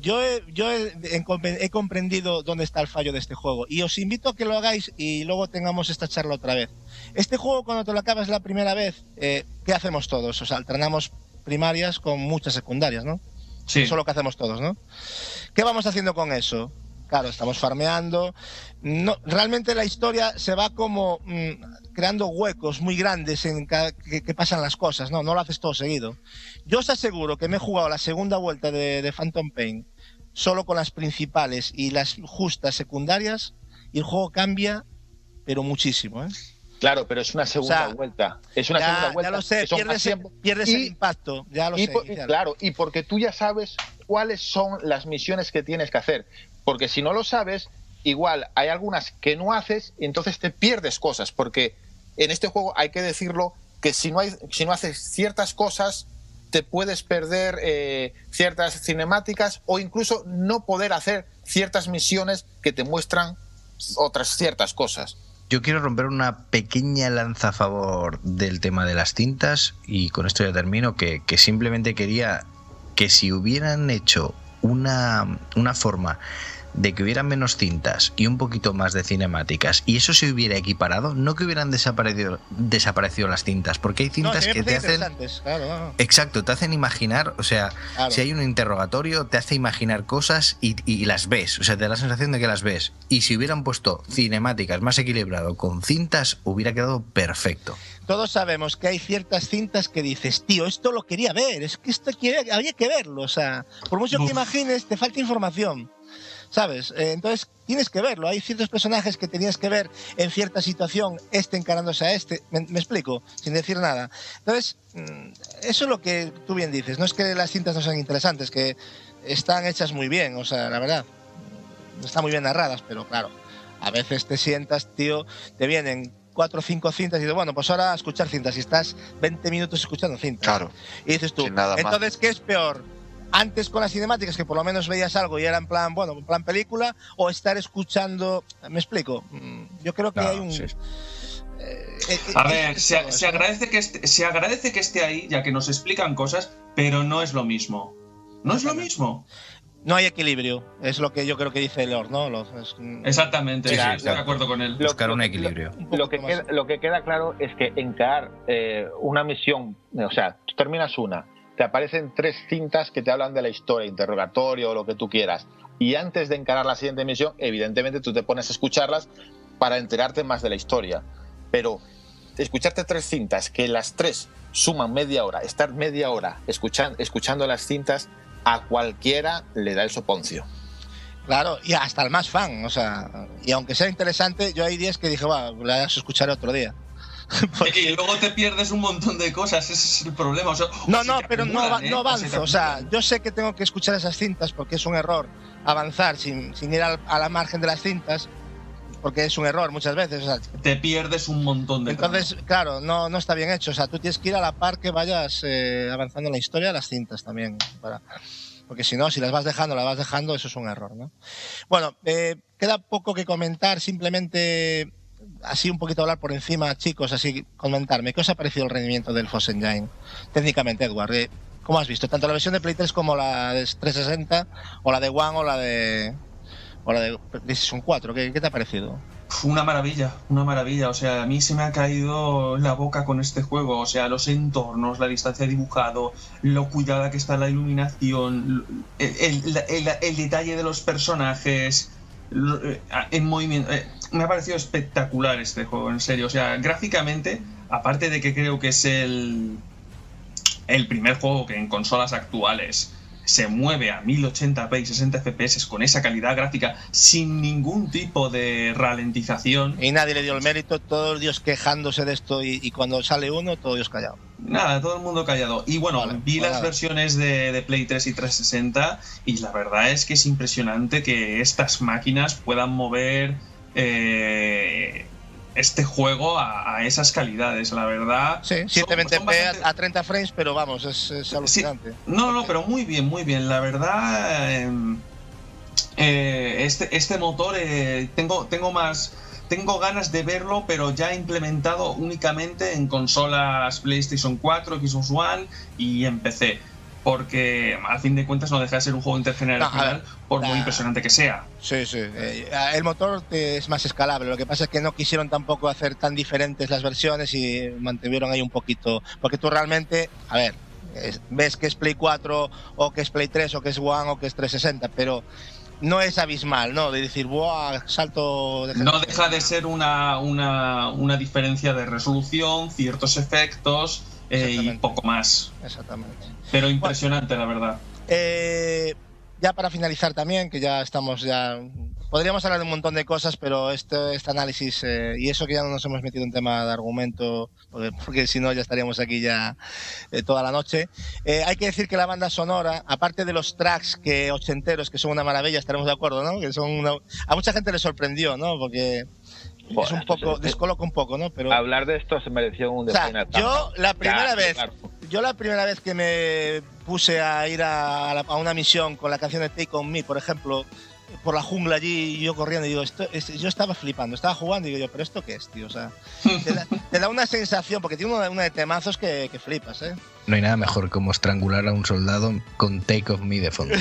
comprendido dónde está el fallo de este juego, y os invito a que lo hagáis y luego tengamos esta charla otra vez. Este juego, cuando te lo acabas la primera vez, ¿qué hacemos todos? O sea, alternamos primarias con muchas secundarias, ¿no? Sí. Eso es lo que hacemos todos, ¿no? ¿Qué vamos haciendo con eso? Claro, estamos farmeando. No, realmente la historia se va como creando huecos muy grandes en que pasan las cosas, ¿no? No lo haces todo seguido. Yo os aseguro que me he jugado la segunda vuelta de Phantom Pain solo con las principales y las justas secundarias, y el juego cambia, pero muchísimo, ¿eh? Claro, pero es una segunda vuelta. Es una segunda vuelta. Ya lo sé, pierdes el impacto. Ya lo sé. Claro, y porque tú ya sabes cuáles son las misiones que tienes que hacer. Porque si no lo sabes, igual hay algunas que no haces y entonces te pierdes cosas. Porque en este juego hay que decirlo que si no haces ciertas cosas, te puedes perder ciertas cinemáticas o incluso no poder hacer ciertas misiones que te muestran otras ciertas cosas. Yo quiero romper una pequeña lanza a favor del tema de las cintas, y con esto ya termino, que simplemente quería que si hubieran hecho una forma de que hubiera menos cintas y un poquito más de cinemáticas, y eso se hubiera equiparado, no que hubieran desaparecido las cintas, porque hay cintas que te hacen... Claro. Exacto, te hacen imaginar, o sea, claro. Si hay un interrogatorio, te hace imaginar cosas y las ves, o sea, te da la sensación de que las ves, y si hubieran puesto cinemáticas más equilibrado con cintas, hubiera quedado perfecto. Todos sabemos que hay ciertas cintas que dices, tío, esto lo quería ver, es que esto había que verlo, o sea, por mucho que imagines, te falta información, ¿sabes? Entonces tienes que verlo. Hay ciertos personajes que tenías que ver en cierta situación, encarándose a me explico, sin decir nada. Entonces, eso es lo que tú bien dices. No es que las cintas no sean interesantes, que están hechas muy bien, o sea, la verdad, están muy bien narradas, pero claro, a veces te sientas, tío, te vienen 4 o 5 cintas y dices, bueno, pues ahora a escuchar cintas, y estás 20 minutos escuchando cintas. Claro. Y dices tú, entonces, ¿qué es peor? Antes con las cinemáticas, que por lo menos veías algo y era en plan, bueno, en plan película, o estar escuchando, ¿me explico? Yo creo que hay un... Sí. A ver, se agradece que esté ahí, ya que nos explican cosas, pero no es lo mismo. No es lo mismo. No hay equilibrio, es lo que yo creo que dice Lord, ¿no? Exactamente, sí, estoy de acuerdo con él. Buscar un equilibrio. Lo que queda claro es que encarar una misión, o sea, tú terminas una, te aparecen 3 cintas que te hablan de la historia, interrogatorio o lo que tú quieras, y antes de encarar la siguiente misión, evidentemente tú te pones a escucharlas para enterarte más de la historia, pero escucharte 3 cintas, que las 3 suman media hora, estar media hora escuchando las cintas, a cualquiera le da el soponcio. Claro, y hasta el más fan, o sea, y aunque sea interesante, yo hay días que dije, va, la escucharé otro día. Porque... Y luego te pierdes un montón de cosas, ese es el problema. O sea, pero no avanzo. O sea, yo sé que tengo que escuchar esas cintas porque es un error avanzar sin ir a la margen de las cintas, porque es un error muchas veces. O sea, te pierdes un montón de cosas. Entonces, claro, no está bien hecho. O sea, tú tienes que ir a la par que vayas avanzando en la historia de las cintas también. Porque si no, si las vas dejando, eso es un error, ¿no? Bueno, queda poco que comentar, simplemente... Así un poquito hablar por encima, chicos, así comentarme. ¿Qué os ha parecido el rendimiento del Fox Engine? Técnicamente, Edward, ¿Cómo has visto? Tanto la versión de Play 3 como la de 360, o la de One, o la de PlayStation 4. ¿Qué te ha parecido? Una maravilla, una maravilla. O sea, a mí se me ha caído la boca con este juego. O sea, los entornos, la distancia de dibujado, lo cuidada que está la iluminación, el detalle de los personajes en movimiento. Me ha parecido espectacular este juego, en serio. O sea, gráficamente, aparte de que creo que es el primer juego que en consolas actuales se mueve a 1080p y 60 FPS con esa calidad gráfica sin ningún tipo de ralentización. Y nadie le dio el mérito, todos los días quejándose de esto y cuando sale uno, todos Dios callado. Nada, todo el mundo callado. Y bueno, vi las versiones de Play 3 y 360 y la verdad es que es impresionante que estas máquinas puedan mover este juego a esas calidades, la verdad. Sí, 720p a 30 frames, pero vamos, es alucinante. Sí. No, pero muy bien. La verdad, este motor tengo ganas de verlo, pero ya implementado únicamente en consolas PlayStation 4, Xbox One y en PC. Porque a fin de cuentas no deja de ser un juego intergeneracional, por muy impresionante que sea. Sí. El motor es más escalable. Lo que pasa es que no quisieron tampoco hacer tan diferentes las versiones y mantuvieron ahí un poquito. Porque tú realmente, a ver, ves que es Play 4 o que es Play 3 o que es One o que es 360, pero no es abismal, ¿no? De decir, ¡buah! Salto de... No deja de ser una diferencia de resolución, ciertos efectos y poco más. Exactamente. Pero impresionante, la verdad. Ya para finalizar también, que ya estamos podríamos hablar de un montón de cosas, pero este análisis, y eso que ya no nos hemos metido en tema de argumento, porque si no ya estaríamos aquí ya toda la noche. Hay que decir que la banda sonora, aparte de los tracks ochenteros, que son una maravilla, estaremos de acuerdo, ¿no? Que a mucha gente le sorprendió, ¿no? Porque es un poco, descoloca un poco, ¿no? Pero hablar de esto se mereció un Final. Yo la primera vez que me puse a ir a una misión con la canción de Take On Me, por ejemplo, por la jungla allí, y yo corriendo, y digo, yo estaba flipando, estaba jugando, y digo yo, ¿pero esto qué es, tío? O sea, te da una sensación, porque tiene una de temazos que flipas, ¿eh? No hay nada mejor como estrangular a un soldado con Take On Me de fondo.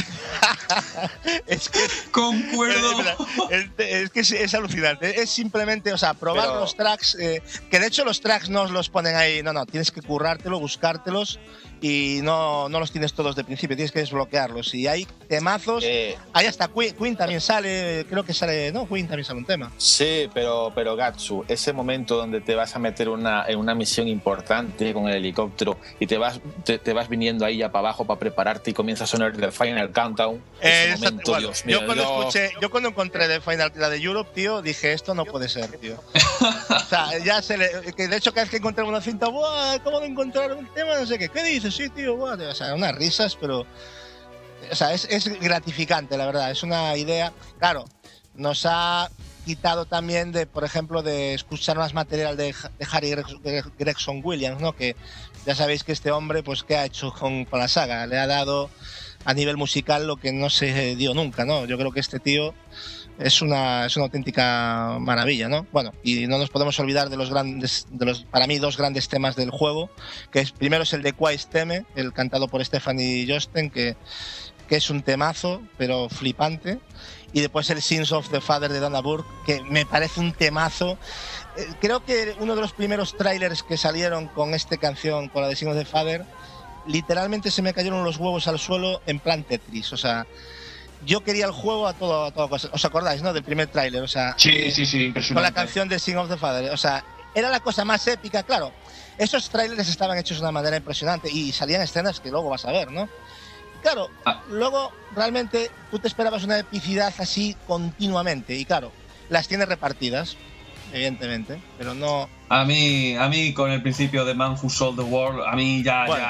Es que concuerdo. Es que es alucinante. Es simplemente, o sea, probar los tracks, que de hecho los tracks no los ponen ahí, no, tienes que currártelo, buscártelos, y no los tienes todos de principio, tienes que desbloquearlos. Y hay temazos, hay hasta Queen también sale, creo que sale, ¿no? Queen también sale un tema. Sí, pero Gatsu, ese momento donde te vas a meter en una misión importante con el helicóptero y te vas viniendo ahí ya para abajo para prepararte y comienza a sonar el Final Countdown. Ese momento, bueno, Dios mío, yo cuando encontré The Final, la de Europe, tío, dije, esto no puede ser, tío. O sea, que de hecho cada vez que encontré una cinta, ¡buah! ¿Cómo no encontrar un tema? No sé qué. ¿Qué dices? Sí, tío, ¡buah! O sea, unas risas, pero... O sea, es gratificante, la verdad. Es una idea... Claro, nos ha quitado también por ejemplo, de escuchar más material de Harry Gregson Williams, ¿no? Que ya sabéis que este hombre, pues, ¿qué ha hecho con la saga? Le ha dado a nivel musical lo que no se dio nunca, ¿no? Yo creo que este tío es una auténtica maravilla, ¿no? Bueno, y no nos podemos olvidar de los para mí, dos grandes temas del juego, que primero es el de Quiet Theme, el cantado por Stephanie Josten, que es un temazo, pero flipante. Y después el Sins of the Father de Donna Burke, que me parece un temazo. Creo que uno de los primeros trailers que salieron con esta canción, con la de Sins of the Father, literalmente se me cayeron los huevos al suelo en plan Tetris. O sea, yo quería el juego a toda cosa. ¿Os acordáis, no? Del primer tráiler, o sea... Sí, impresionante. Con la canción de Sins of the Father. O sea, era la cosa más épica, claro. Esos trailers estaban hechos de una manera impresionante y salían escenas que luego vas a ver, ¿no? Claro, luego realmente tú te esperabas una epicidad así continuamente y claro, las tienes repartidas, evidentemente, pero no... A mí con el principio de Man Who Sold the World, a mí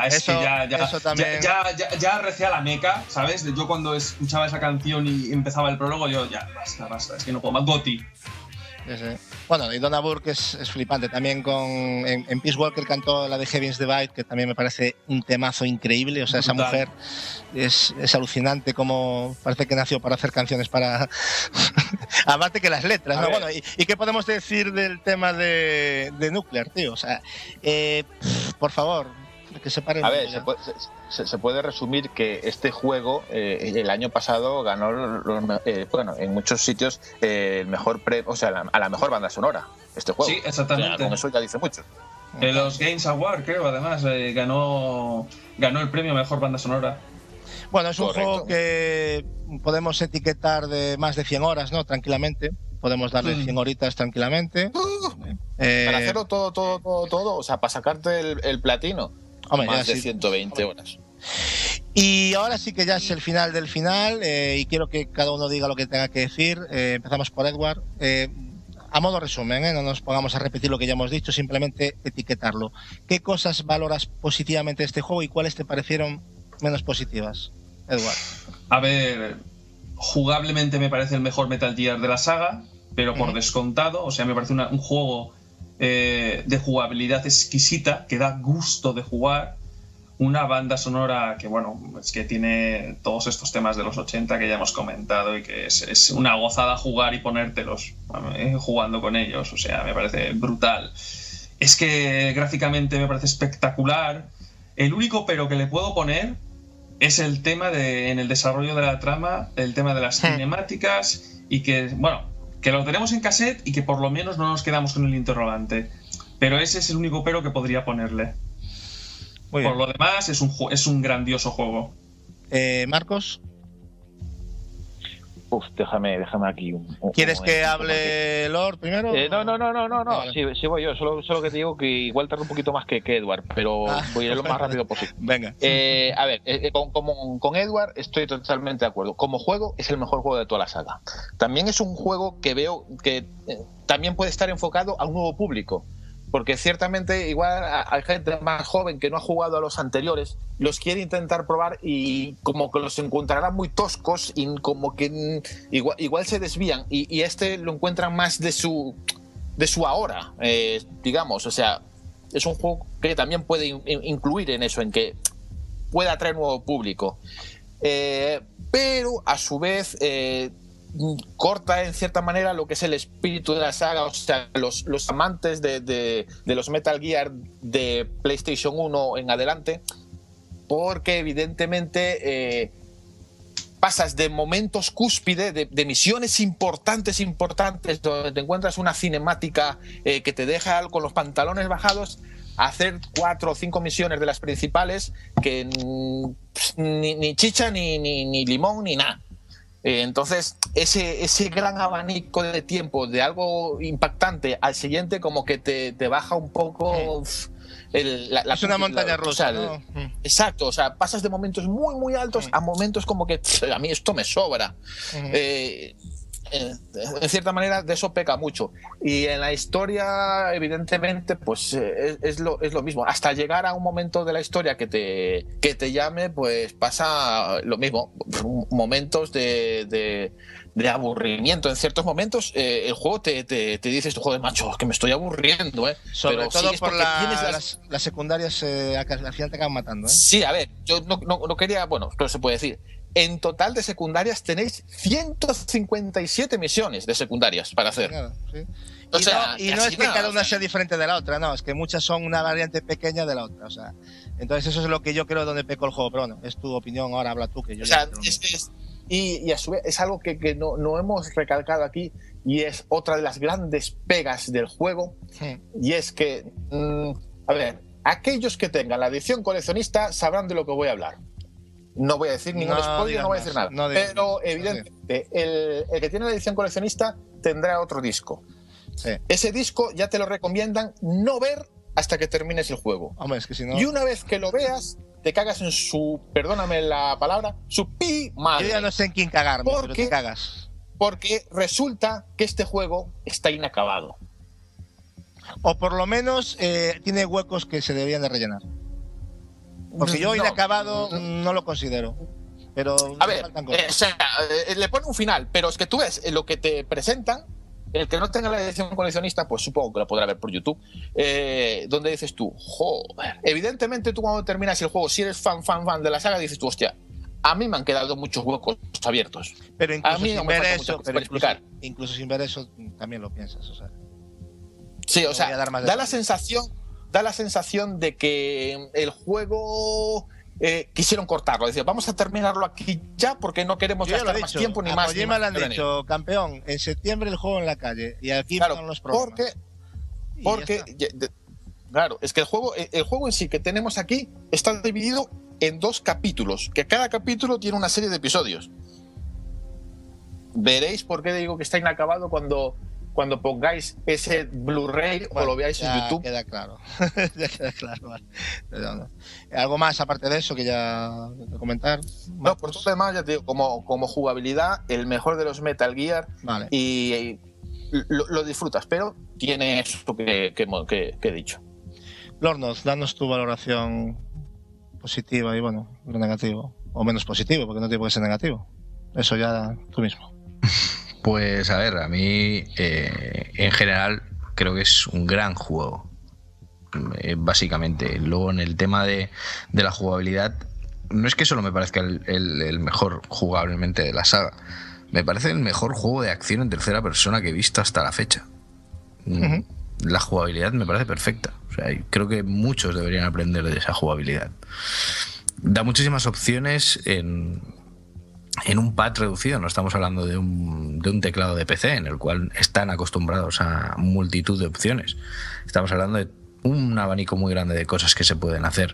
ya recía la meca, ¿sabes? Yo cuando escuchaba esa canción y empezaba el prólogo, yo ya, basta, es que no puedo más. Gotti. Sí. Bueno, y Donna Burke es flipante. También en Peace Walker cantó la de Heaven's Divide, que también me parece un temazo increíble. O sea, esa mujer es alucinante, como parece que nació para hacer canciones para... Aparte que las letras, ¿no? Bueno, ¿y qué podemos decir del tema de Nuclear, tío? O sea, por favor, que se pare. A ver, se puede resumir que este juego el año pasado ganó, bueno, en muchos sitios el mejor premio, o sea, a la mejor banda sonora. Este juego. Sí, exactamente. O sea, con eso ya dice mucho. En los Games Awards, creo, además, ganó el premio Mejor Banda Sonora. Bueno, es un juego que podemos etiquetar de más de 100 horas, ¿no? Tranquilamente. Podemos darle 100 horitas tranquilamente. Para hacerlo todo, o sea, para sacarte el platino, hombre, más de 120 horas. Y ahora sí que ya es el final del final, y quiero que cada uno diga lo que tenga que decir. Empezamos por Edward. A modo resumen, no nos pongamos a repetir lo que ya hemos dicho, simplemente etiquetarlo. ¿Qué cosas valoras positivamente de este juego y cuáles te parecieron menos positivas, Edward? A ver, jugablemente me parece el mejor Metal Gear de la saga, pero por descontado, o sea, me parece un juego de jugabilidad exquisita, que da gusto de jugar, una banda sonora que, bueno, es que tiene todos estos temas de los 80 que ya hemos comentado y que es una gozada jugar y ponértelos jugando con ellos, o sea, me parece brutal. Es que gráficamente me parece espectacular. El único pero que le puedo poner es el tema en el desarrollo de la trama, el tema de las cinemáticas, y que, bueno, que lo tenemos en cassette y que por lo menos no nos quedamos con el interrogante. Pero ese es el único pero que podría ponerle. Por lo demás, es un grandioso juego. Marcos. Déjame aquí ¿Quieres que hable Lord primero? No. Vale. Sí, voy yo. Solo que te digo que igual tardo un poquito más que Edward, pero voy a ir lo más rápido posible. Venga. A ver, con Edward estoy totalmente de acuerdo. Como juego, es el mejor juego de toda la saga. También es un juego que veo que también puede estar enfocado a un nuevo público. Porque ciertamente igual hay gente más joven que no ha jugado a los anteriores, los quiere intentar probar y como que los encontrará muy toscos y como que igual se desvían y este lo encuentran más de su ahora, digamos. O sea, es un juego que también puede incluir en eso, en que pueda atraer nuevo público. Pero a su vez corta en cierta manera lo que es el espíritu de la saga. O sea, los amantes de los Metal Gear de PlayStation 1 en adelante, porque evidentemente pasas de momentos cúspide, de misiones importantes, donde te encuentras una cinemática que te deja con los pantalones bajados, a hacer 4 o 5 misiones de las principales que ni chicha, ni limón, ni nada. Entonces, ese gran abanico de tiempo de algo impactante al siguiente, como que te baja un poco. Es una montaña rusa, ¿no? Exacto, o sea, pasas de momentos muy, muy altos a momentos como que a mí esto me sobra. En cierta manera de eso peca mucho, y en la historia evidentemente pues es lo mismo, hasta llegar a un momento de la historia que te llame, pues pasa lo mismo, momentos de aburrimiento en ciertos momentos. El juego te dices, tu juego de macho, que me estoy aburriendo, sobre pero todo por las secundarias al final te acaban matando, Sí, a ver, yo no quería, bueno, esto se puede decir. En total de secundarias tenéis 157 misiones de secundarias para hacer. Claro, sí. Y no es que cada una sea diferente de la otra, no, es que muchas son una variante pequeña de la otra. O sea, entonces eso es lo que yo creo donde pecó el juego, pero bueno, es tu opinión, ahora habla tú, que yo y a su vez es algo que no hemos recalcado aquí, y es otra de las grandes pegas del juego, y es que, a ver, aquellos que tengan la edición coleccionista sabrán de lo que voy a hablar. No voy a decir ningún spoiler, no voy a decir nada. Pero evidentemente, el que tiene la edición coleccionista tendrá otro disco. Sí. Ese disco ya te lo recomiendan no ver hasta que termines el juego. Hombre, es que si no... Y una vez que lo veas, te cagas en su, perdóname la palabra, su pi madre. Yo ya no sé en quién cagarme, pero te cagas. Porque resulta que este juego está inacabado. O por lo menos tiene huecos que se deberían de rellenar. Porque yo inacabado no lo considero. Pero a ver, le pone un final, pero es que tú ves lo que te presentan. El que no tenga la edición coleccionista, pues supongo que la podrá ver por YouTube, donde dices tú, joder. Evidentemente tú cuando terminas el juego, si eres fan de la saga, dices tú, hostia, a mí me han quedado muchos huecos abiertos. Pero incluso a mí sin no me ver falta eso, mucho por explicar. Incluso sin ver eso también lo piensas, o sea. Sí, o sea, da la sensación da la sensación de que el juego quisieron cortarlo. Decía, vamos a terminarlo aquí ya porque no queremos gastar más tiempo ni más. A Kojima le han dicho, campeón, en septiembre el juego en la calle. Y aquí están los problemas. Claro, es que el juego en sí que tenemos aquí está dividido en 2 capítulos, que cada capítulo tiene una serie de episodios. Veréis por qué digo que está inacabado cuando pongáis ese Blu-ray o lo veáis en YouTube. Queda claro. Ya queda claro. Vale. ¿Algo más aparte de eso que ya comentar? No, por todo lo demás, ya te digo, como jugabilidad, el mejor de los Metal Gear. Vale. Y lo disfrutas, pero tiene eso que he dicho. Lornos, danos tu valoración positiva y bueno, lo negativo. O menos positivo, porque no tiene por qué ser negativo. Eso ya tú mismo. Pues a ver, a mí en general creo que es un gran juego, básicamente. Luego en el tema de la jugabilidad, no es que solo me parezca el mejor jugablemente de la saga, me parece el mejor juego de acción en tercera persona que he visto hasta la fecha. La jugabilidad me parece perfecta, o sea, creo que muchos deberían aprender de esa jugabilidad. Da muchísimas opciones en un pad reducido, no estamos hablando de un teclado de PC en el cual están acostumbrados a multitud de opciones. Estamos hablando de un abanico muy grande de cosas que se pueden hacer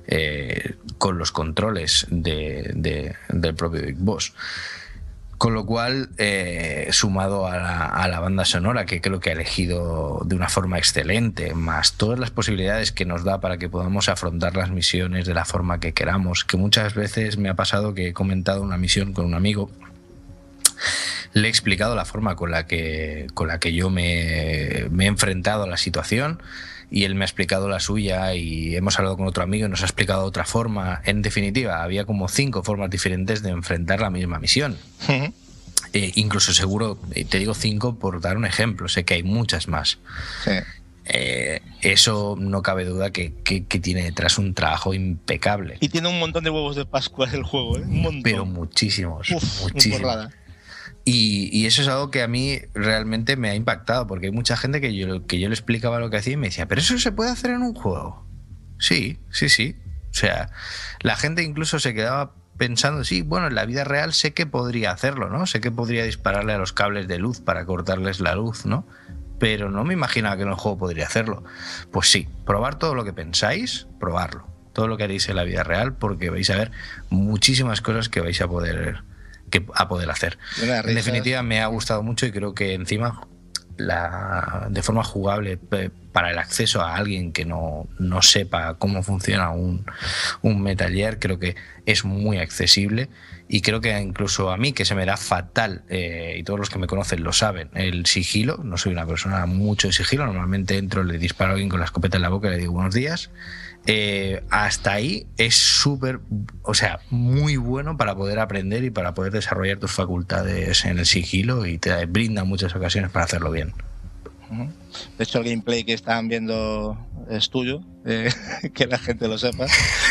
con los controles del propio Big Boss. Con lo cual, sumado a la banda sonora, que creo que ha elegido de una forma excelente, más todas las posibilidades que nos da para que podamos afrontar las misiones de la forma que queramos, que muchas veces me ha pasado que he comentado una misión con un amigo, le he explicado la forma con la que yo me he enfrentado a la situación, y él me ha explicado la suya, y hemos hablado con otro amigo y nos ha explicado otra forma. En definitiva, había como 5 formas diferentes de enfrentar la misma misión. Incluso seguro, te digo 5 por dar un ejemplo, sé que hay muchas más. Sí. Eso no cabe duda que tiene detrás un trabajo impecable. Y tiene un montón de huevos de Pascua el juego, ¿eh? Un montón. Pero muchísimos, muchísimos. Y eso es algo que a mí realmente me ha impactado, porque hay mucha gente que yo le explicaba lo que hacía y me decía, ¿pero eso se puede hacer en un juego? Sí. O sea, la gente incluso se quedaba pensando, sí, bueno, en la vida real sé que podría hacerlo, ¿no? Sé que podría dispararle a los cables de luz para cortarles la luz, ¿no? Pero no me imaginaba que en el juego podría hacerlo. Pues sí, probar todo lo que pensáis, probarlo. Todo lo que haréis en la vida real, porque vais a ver muchísimas cosas que vais a poder hacer. En definitiva, me ha gustado mucho y creo que encima de forma jugable para el acceso a alguien que no sepa cómo funciona un Metal Gear, creo que es muy accesible, y creo que incluso a mí, que se me da fatal, y todos los que me conocen lo saben, el sigilo. No soy una persona mucho de sigilo, normalmente entro, le disparo a alguien con la escopeta en la boca y le digo buenos días. Hasta ahí es súper, o sea, muy bueno para poder aprender y para poder desarrollar tus facultades en el sigilo, y te brinda muchas ocasiones para hacerlo bien. De hecho, el gameplay que están viendo es tuyo, que la gente lo sepa.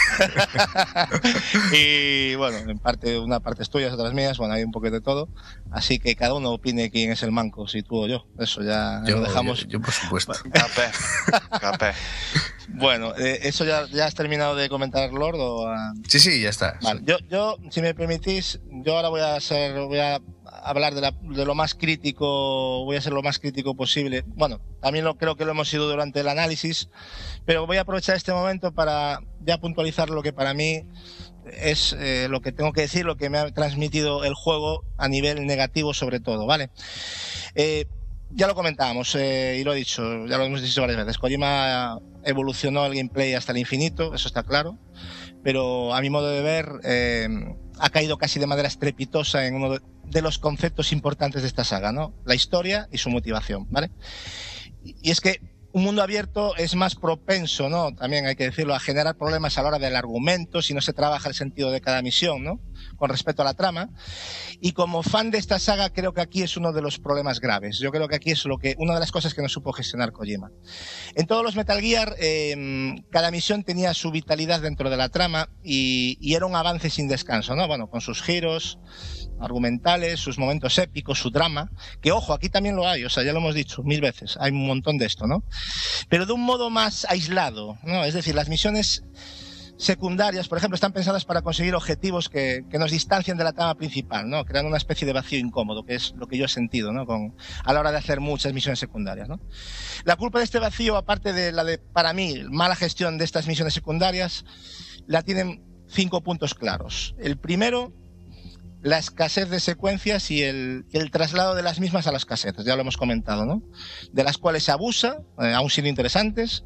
Y bueno, una parte es tuya, otras mías, bueno, hay un poquito de todo. Así que cada uno opine quién es el manco, si tú o yo. Eso ya lo dejamos. Yo por supuesto. Capé. Bueno, ¿eso ya has terminado de comentar, Lord? Sí, ya está. Vale. Yo, si me permitís, yo ahora voy a hablar de lo más crítico, voy a ser lo más crítico posible. Bueno, también creo que lo hemos sido durante el análisis, pero voy a aprovechar este momento para ya puntualizar lo que para mí es lo que tengo que decir, lo que me ha transmitido el juego a nivel negativo sobre todo, ¿vale? Ya lo comentábamos y lo he dicho, ya lo hemos dicho varias veces. Kojima evolucionó el gameplay hasta el infinito, eso está claro, pero a mi modo de ver ha caído casi de manera estrepitosa en uno de los conceptos importantes de esta saga, ¿no? La historia y su motivación, ¿vale? Y es que un mundo abierto es más propenso, ¿no? También hay que decirlo, a generar problemas a la hora del argumento si no se trabaja el sentido de cada misión, ¿no? Con respecto a la trama. Y como fan de esta saga, creo que aquí es uno de los problemas graves. Yo creo que aquí es una de las cosas que no supo gestionar Kojima. En todos los Metal Gear, cada misión tenía su vitalidad dentro de la trama y era un avance sin descanso, ¿no? Bueno, con sus giros, argumentales, sus momentos épicos, su drama, que ojo, aquí también lo hay, o sea, ya lo hemos dicho 1000 veces, hay un montón de esto, ¿no? Pero de un modo más aislado, ¿no? Es decir, las misiones secundarias, por ejemplo, están pensadas para conseguir objetivos que nos distancien de la trama principal, ¿no? Creando una especie de vacío incómodo, que es lo que yo he sentido, ¿no? A la hora de hacer muchas misiones secundarias, ¿no? La culpa de este vacío, aparte de la de, para mí, mala gestión de estas misiones secundarias, la tienen 5 puntos claros. El primero, la escasez de secuencias y el traslado de las mismas a las casetas, ya lo hemos comentado, ¿no? De las cuales se abusa, aún siendo interesantes.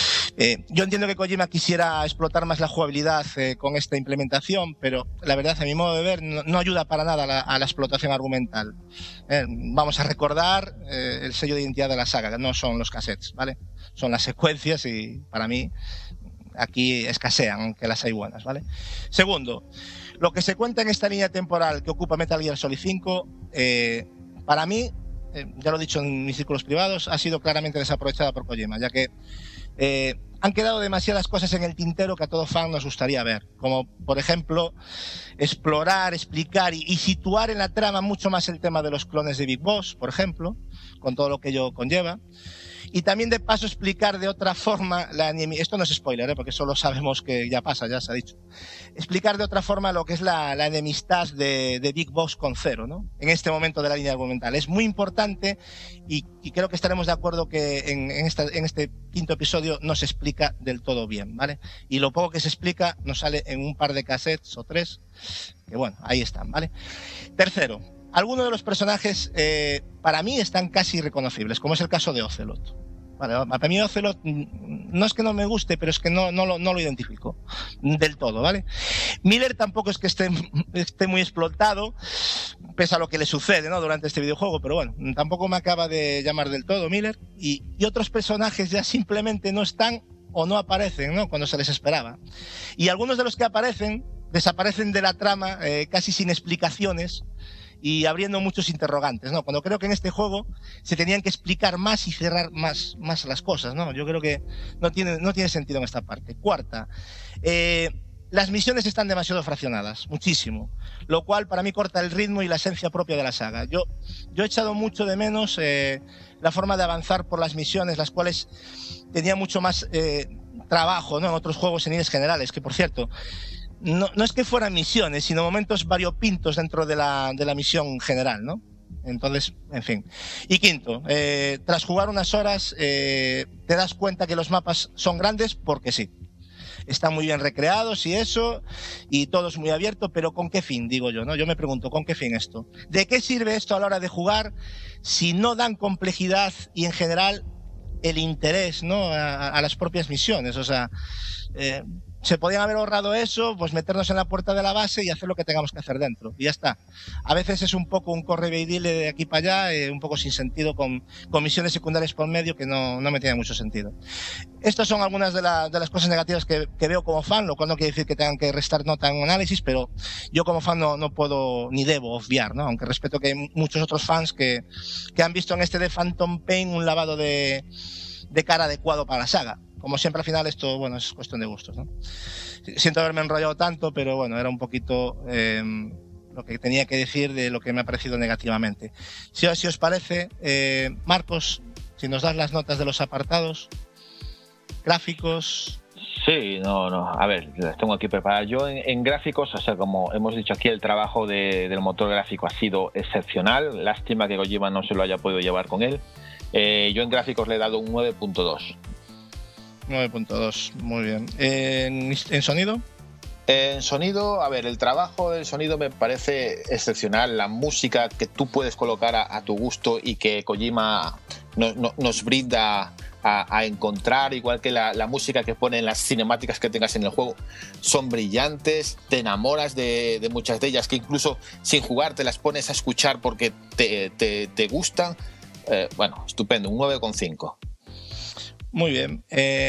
Yo entiendo que Kojima quisiera explotar más la jugabilidad con esta implementación, pero la verdad, a mi modo de ver, no ayuda para nada a la explotación argumental. Vamos a recordar el sello de identidad de la saga, que no son los cassettes, ¿vale? Son las secuencias y, para mí, aquí escasean, aunque las hay buenas, ¿vale? Segundo, lo que se cuenta en esta línea temporal que ocupa Metal Gear Solid 5, para mí, ya lo he dicho en mis círculos privados, ha sido claramente desaprovechada por Kojima, ya que han quedado demasiadas cosas en el tintero que a todo fan nos gustaría ver, como por ejemplo explorar, explicar y situar en la trama mucho más el tema de los clones de Big Boss, por ejemplo, con todo lo que ello conlleva. Y también de paso explicar de otra forma, esto no es spoiler, porque eso lo sabemos que ya pasa, ya se ha dicho. Explicar de otra forma lo que es la enemistad de Big Boss con Zero, ¿no? En este momento de la línea argumental. Es muy importante y creo que estaremos de acuerdo que en este quinto episodio no se explica del todo bien, ¿vale? Y lo poco que se explica nos sale en un par de cassettes o 3, que bueno, ahí están, ¿vale? Tercero, algunos de los personajes para mí están casi irreconocibles, como es el caso de Ocelot. Vale, para mí Ocelot no es que no me guste, pero es que no lo identifico del todo, ¿vale? Miller tampoco es que esté muy explotado, pese a lo que le sucede, ¿no? Durante este videojuego, pero bueno, tampoco me acaba de llamar del todo Miller. Y otros personajes ya simplemente no están o no aparecen, ¿no? Cuando se les esperaba. Y algunos de los que aparecen desaparecen de la trama casi sin explicaciones y abriendo muchos interrogantes, ¿no? Cuando creo que en este juego se tenían que explicar más y cerrar más las cosas, ¿no? Yo creo que no tiene sentido en esta parte. Cuarta, las misiones están demasiado fraccionadas, muchísimo, lo cual para mí corta el ritmo y la esencia propia de la saga. Yo he echado mucho de menos la forma de avanzar por las misiones, las cuales tenía mucho más trabajo, ¿no? En otros juegos en líneas generales, que por cierto, no es que fueran misiones, sino momentos variopintos dentro de la misión general, ¿no? Entonces, en fin. Y quinto, tras jugar unas horas, te das cuenta que los mapas son grandes porque sí. Están muy bien recreados y eso, y todo es muy abierto, pero ¿con qué fin? Digo yo, ¿no? Yo me pregunto, ¿con qué fin esto? ¿De qué sirve esto a la hora de jugar si no dan complejidad y en general el interés, ¿no? a las propias misiones? O sea, se podían haber ahorrado eso, pues meternos en la puerta de la base y hacer lo que tengamos que hacer dentro. Y ya está. A veces es un poco un corre y dile de aquí para allá, un poco sin sentido, con misiones secundarias por medio que no me tienen mucho sentido. Estas son algunas de las cosas negativas que veo como fan, lo cual no quiere decir que tengan que restar nota en un análisis, pero yo como fan no puedo ni debo obviar, ¿no? Aunque respeto que hay muchos otros fans que han visto en este de Phantom Pain un lavado de cara adecuado para la saga. Como siempre, al final esto, bueno, es cuestión de gustos, ¿no? Siento haberme enrollado tanto, pero bueno, era un poquito lo que tenía que decir de lo que me ha parecido negativamente. Si os parece, Marcos, si nos das las notas de los apartados, gráficos... Sí, no. A ver, las tengo aquí preparadas. Yo en gráficos, o sea, como hemos dicho aquí, el trabajo del motor gráfico ha sido excepcional. Lástima que Kojima no se lo haya podido llevar con él. Yo en gráficos le he dado un 9.2. 9.2, muy bien. ¿En sonido? En sonido, a ver, el trabajo del sonido me parece excepcional. La música que tú puedes colocar a tu gusto y que Kojima nos brinda a encontrar, igual que la música que pone en las cinemáticas que tengas en el juego, son brillantes, te enamoras de muchas de ellas, que incluso sin jugar te las pones a escuchar porque te gustan. Bueno, estupendo, un 9.5. Muy bien.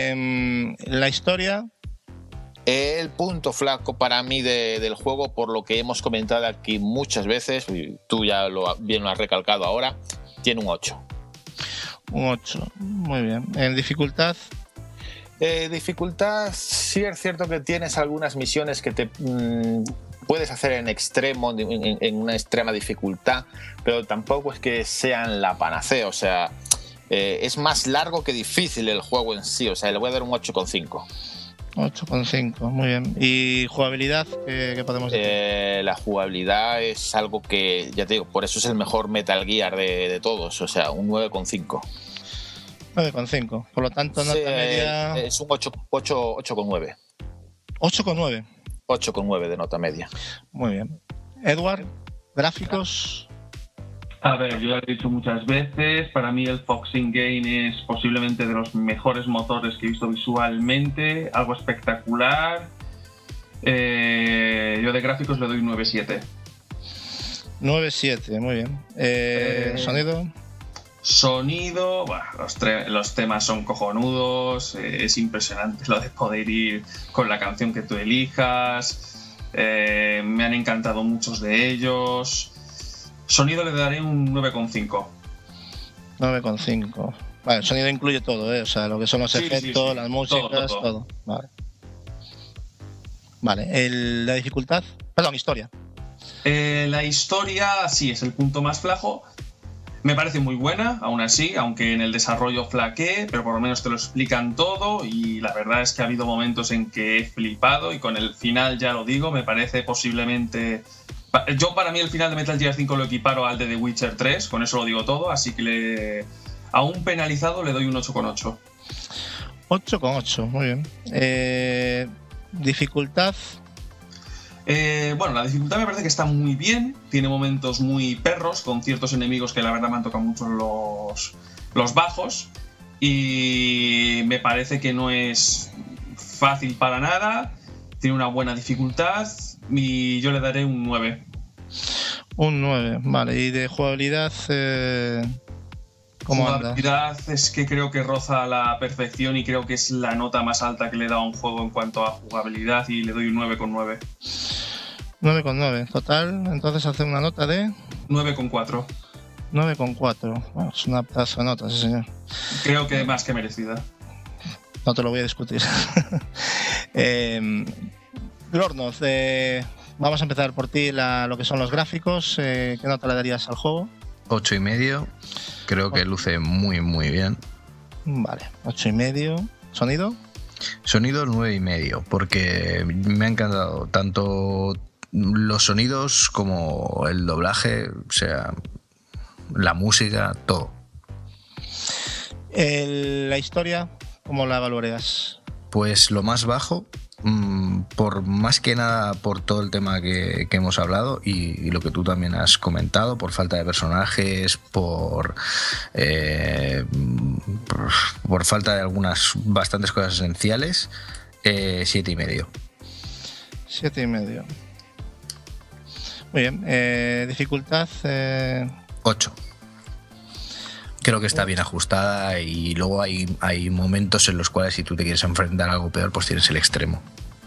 La historia. El punto flaco para mí del juego, por lo que hemos comentado aquí muchas veces, y tú ya bien lo has recalcado ahora, tiene un 8. Un 8, muy bien. ¿En dificultad? Dificultad, sí es cierto que tienes algunas misiones que te puedes hacer en extremo, en una extrema dificultad, pero tampoco es que sean la panacea, o sea, es más largo que difícil el juego en sí, o sea, le voy a dar un 8,5. 8,5, muy bien. ¿Y jugabilidad? ¿Qué podemos decir? La jugabilidad es algo que, ya te digo, por eso es el mejor Metal Gear de todos, o sea, un 9,5. 9,5. Por lo tanto, nota media. Es un 8,9. 8,9. 8,9 de nota media. Muy bien. Edward, gráficos. A ver, yo ya lo he dicho muchas veces, para mí el Foxing Game es posiblemente de los mejores motores que he visto visualmente, algo espectacular. Yo de gráficos le doy un 9,7. 9,7, muy bien. ¿Sonido? Sonido, bueno, los temas son cojonudos, es impresionante lo de poder ir con la canción que tú elijas, me han encantado muchos de ellos. Sonido le daré un 9,5. 9,5. Vale, el sonido incluye todo, o sea, lo que son los efectos, sí. Las músicas, todo. Vale, la dificultad, perdón, historia. La historia sí es el punto más flojo. Me parece muy buena, aún así, aunque en el desarrollo flaquee, pero por lo menos te lo explican todo y la verdad es que ha habido momentos en que he flipado y con el final, ya lo digo, me parece posiblemente... Yo para mí el final de Metal Gear 5 lo equiparo al de The Witcher 3, con eso lo digo todo, así que a un penalizado le doy un 8,8. 8,8, muy bien. Dificultad... Bueno, la dificultad me parece que está muy bien, tiene momentos muy perros con ciertos enemigos que la verdad me han tocado mucho los bajos y me parece que no es fácil para nada, tiene una buena dificultad y yo le daré un 9. Un 9, vale. ¿Y de jugabilidad? ¿Cómo anda? Jugabilidad es que creo que roza la perfección y creo que es la nota más alta que le he dado a un juego en cuanto a jugabilidad y le doy un 9,9. 9,9. Total, entonces hace una nota de... 9,4. 9,4. Bueno, es una pedazo de nota, sí señor. Creo que más que merecida. No te lo voy a discutir. Lornoz, vamos a empezar por ti lo que son los gráficos. ¿Qué nota le darías al juego? 8,5. Creo que luce muy muy bien. Vale, 8,5. ¿Sonido? Sonido 9,5, porque me ha encantado tanto los sonidos como el doblaje, o sea, la música, todo. La historia, ¿cómo la valoreas? Pues lo más bajo, por más que nada por todo el tema que hemos hablado y lo que tú también has comentado, por falta de personajes, por falta de algunas bastantes cosas esenciales. 7,5. 7,5. Muy bien. Dificultad 8. Creo que está bien ajustada y luego hay momentos en los cuales si tú te quieres enfrentar a algo peor, pues tienes el extremo.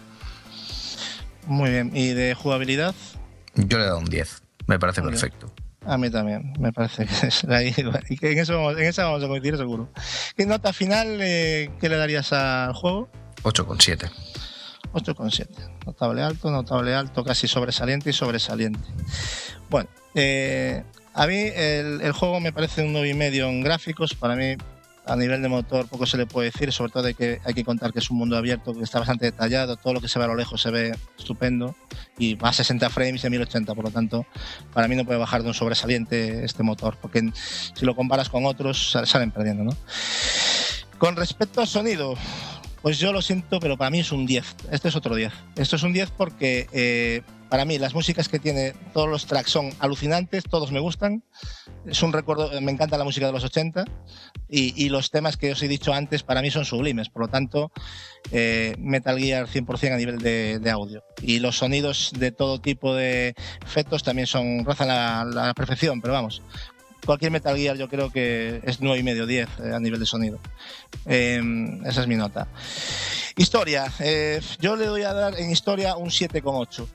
Muy bien. ¿Y de jugabilidad? Yo le he dado un 10. Me parece perfecto. A mí también. Me parece que es ahí. Y que en esa vamos a coincidir seguro. ¿Qué nota final qué le darías al juego? 8,7. 8,7. Notable alto, casi sobresaliente y sobresaliente. Bueno, a mí el juego me parece un 9,5 en gráficos. Para mí, a nivel de motor, poco se le puede decir, sobre todo de que hay que contar que es un mundo abierto, que está bastante detallado, todo lo que se ve a lo lejos se ve estupendo y va a 60 frames y a 1080, por lo tanto, para mí no puede bajar de un sobresaliente este motor, porque si lo comparas con otros, salen perdiendo, ¿no? Con respecto al sonido, pues yo lo siento, pero para mí es un 10. Este es otro 10. Esto es un 10 porque para mí las músicas que tiene, todos los tracks son alucinantes, todos me gustan. Es un recuerdo, me encanta la música de los 80 y los temas que os he dicho antes para mí son sublimes. Por lo tanto, Metal Gear 100% a nivel de audio. Y los sonidos de todo tipo de efectos también rozan la perfección, pero vamos. Cualquier Metal Gear yo creo que es 9,5, 10 a nivel de sonido. Esa es mi nota. Historia. Yo le voy a dar en historia un 7,8.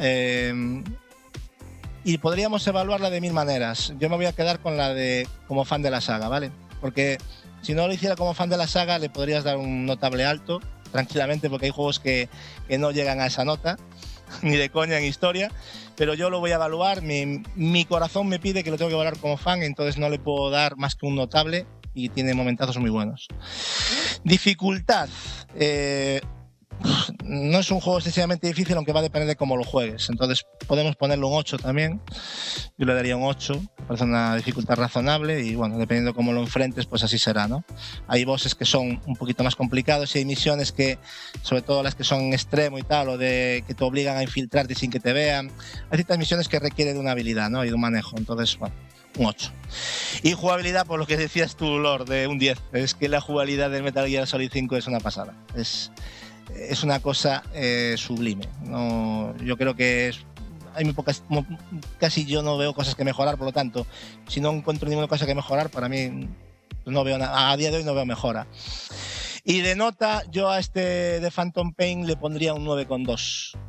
Y podríamos evaluarla de mil maneras. Yo me voy a quedar con la de como fan de la saga, ¿vale? Porque Si no lo hiciera como fan de la saga, le podrías dar un notable alto, tranquilamente, porque hay juegos que no llegan a esa nota, ni de coña en historia, pero yo lo voy a evaluar, mi corazón me pide que lo tengo que evaluar como fan, entonces no le puedo dar más que un notable y tiene momentazos muy buenos. Dificultad. No es un juego excesivamente difícil, aunque va a depender de cómo lo juegues. Entonces podemos ponerlo un 8 también. Yo le daría un 8, me parece una dificultad razonable y bueno, dependiendo de cómo lo enfrentes, pues así será, ¿no? Hay bosses que son un poquito más complicados y hay misiones que, sobre todo las que son en extremo y tal, o de que te obligan a infiltrarte sin que te vean. Hay ciertas misiones que requieren de una habilidad, ¿no? Y de un manejo. Entonces, bueno, un 8. Y jugabilidad, por lo que decías tú, Lord, de un 10. Es que la jugabilidad del Metal Gear Solid 5 es una pasada. Es una cosa sublime. No, yo creo que hay muy pocas, casi yo no veo cosas que mejorar, por lo tanto, si no encuentro ninguna cosa que mejorar, para mí no veo nada. A día de hoy no veo mejora. Y de nota, yo a este de Phantom Pain le pondría un 9,2.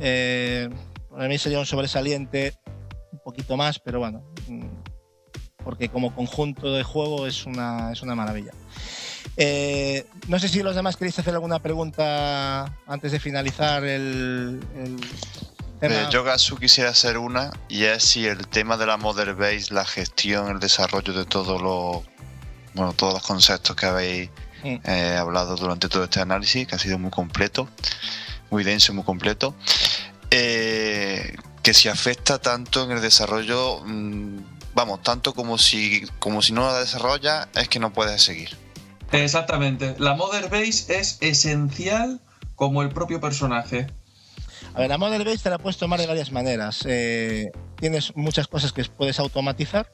Para mí sería un sobresaliente, un poquito más, pero bueno, porque como conjunto de juego es una maravilla. No sé si los demás queréis hacer alguna pregunta antes de finalizar el tema. Yo, Gatsu, quisiera hacer una, y es si el tema de la Mother Base, la gestión, el desarrollo de todos los conceptos que habéis hablado durante todo este análisis, que ha sido muy completo, muy denso y muy completo, que si afecta tanto en el desarrollo, tanto como si no la desarrollas, es que no puedes seguir. Exactamente. La Mother Base es esencial como el propio personaje. A ver, la Mother Base te la puedes tomar de varias maneras. Tienes muchas cosas que puedes automatizar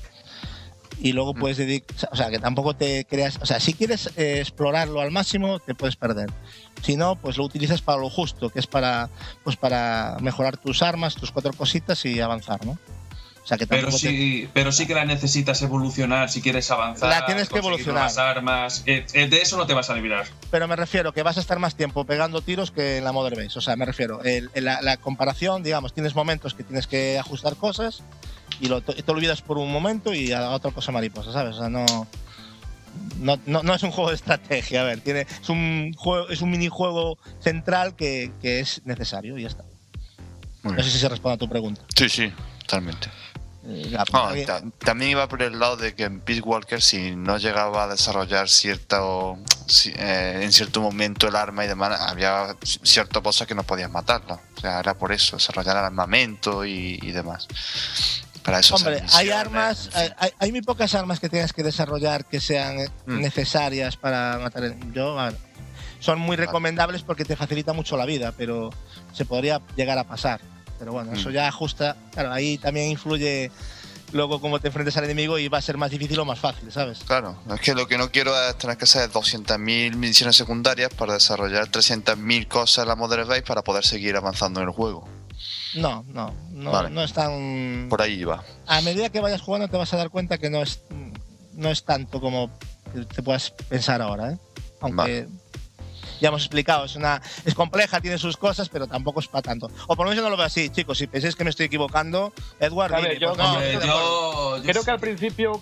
y luego puedes dedicar... O sea, que tampoco te creas... O sea, si quieres explorarlo al máximo, te puedes perder. Si no, pues lo utilizas para lo justo, que es para mejorar tus armas, tus 4 cositas y avanzar, ¿no? O sea, que pero sí que la necesitas evolucionar si quieres avanzar. La tienes que evolucionar. Más armas. De eso no te vas a librar. Pero me refiero que vas a estar más tiempo pegando tiros que en la Mother Base. O sea, me refiero, la comparación, digamos, tienes momentos que tienes que ajustar cosas y te olvidas por un momento y a otra cosa mariposa, ¿sabes? O sea, no es un juego de estrategia. A ver, es un minijuego central que es necesario y ya está. No sé si se responde a tu pregunta. Sí, totalmente. También iba por el lado de que en Peace Walker, si no llegaba a desarrollar en cierto momento el arma y demás, había ciertas cosas que no podías matarla. O sea, era por eso, desarrollar armamento y demás. Para eso. Hombre, hay armas, hay muy pocas armas que tengas que desarrollar que sean necesarias para matar. Son muy recomendables porque te facilita mucho la vida, pero se podría llegar a pasar. Pero bueno, eso ya ajusta. Claro, ahí también influye luego cómo te enfrentes al enemigo y va a ser más difícil o más fácil, ¿sabes? Claro, es que lo que no quiero es tener que hacer 200.000 misiones secundarias para desarrollar 300.000 cosas en la Mother Base para poder seguir avanzando en el juego. No es tan... Por ahí va. A medida que vayas jugando te vas a dar cuenta que no es tanto como te puedas pensar ahora, ¿eh? Aunque... Ya hemos explicado, es compleja, tiene sus cosas, pero tampoco es para tanto. O por lo menos yo no lo veo así, chicos. Si pensáis que me estoy equivocando, Edward, creo que al principio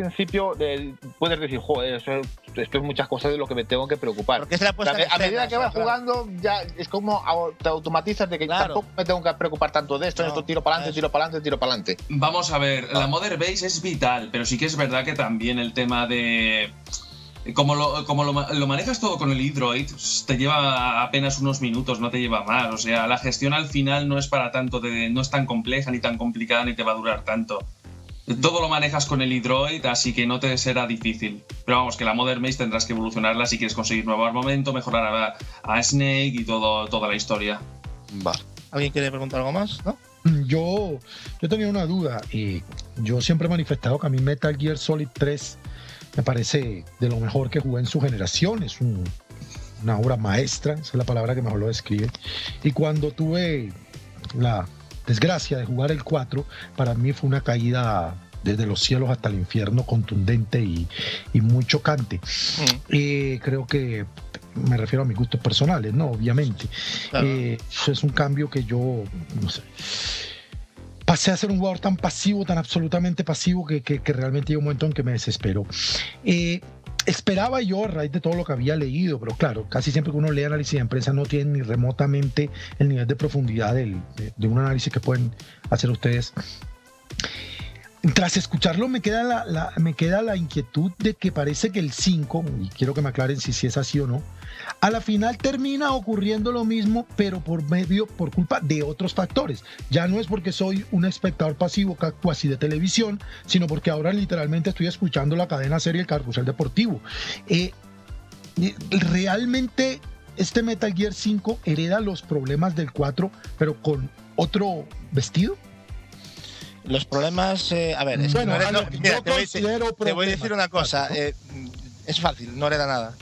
puedes decir, joder, esto es muchas cosas de lo que me tengo que preocupar. Porque es la puesta a medida que vas jugando, ya es como te automatizas de que tampoco me tengo que preocupar tanto de esto. Esto tiro para adelante. Vamos a ver, la Mother Base es vital, pero sí que es verdad que también el tema de... Como lo manejas todo con el E-Droid, te lleva apenas unos minutos, no te lleva más. O sea, la gestión al final no es para tanto, no es tan compleja ni tan complicada ni te va a durar tanto. Todo lo manejas con el E-Droid, así que no te será difícil. Pero vamos, que la Mother Base tendrás que evolucionarla si quieres conseguir nuevo armamento, mejorar a Snake y toda la historia. Vale. ¿Alguien quiere preguntar algo más? ¿No? Yo tenía una duda y yo siempre he manifestado que a mí Metal Gear Solid 3 me parece de lo mejor que jugué en su generación. Es una obra maestra, esa es la palabra que mejor lo describe. Y cuando tuve la desgracia de jugar el 4, para mí fue una caída desde los cielos hasta el infierno, contundente y muy chocante. Creo que me refiero a mis gustos personales, ¿no? Obviamente. Claro. Es un cambio que yo, no sé, pasé a ser un jugador tan pasivo, tan absolutamente pasivo, que realmente llegó un momento en que me desesperó. esperaba yo a raíz de todo lo que había leído, pero claro, casi siempre que uno lee análisis de empresa no tiene ni remotamente el nivel de profundidad de un análisis que pueden hacer ustedes. Tras escucharlo me queda la inquietud de que parece que el 5, y quiero que me aclaren si es así o no, a la final termina ocurriendo lo mismo, pero por culpa de otros factores. Ya no es porque soy un espectador pasivo casi de televisión, sino porque ahora literalmente estoy escuchando la cadena serie El Carrusel Deportivo. Realmente este Metal Gear 5 hereda los problemas del 4, pero con otro vestido. Los problemas, a ver, es bueno, que mira, te voy a decir una cosa, es fácil, no hereda nada.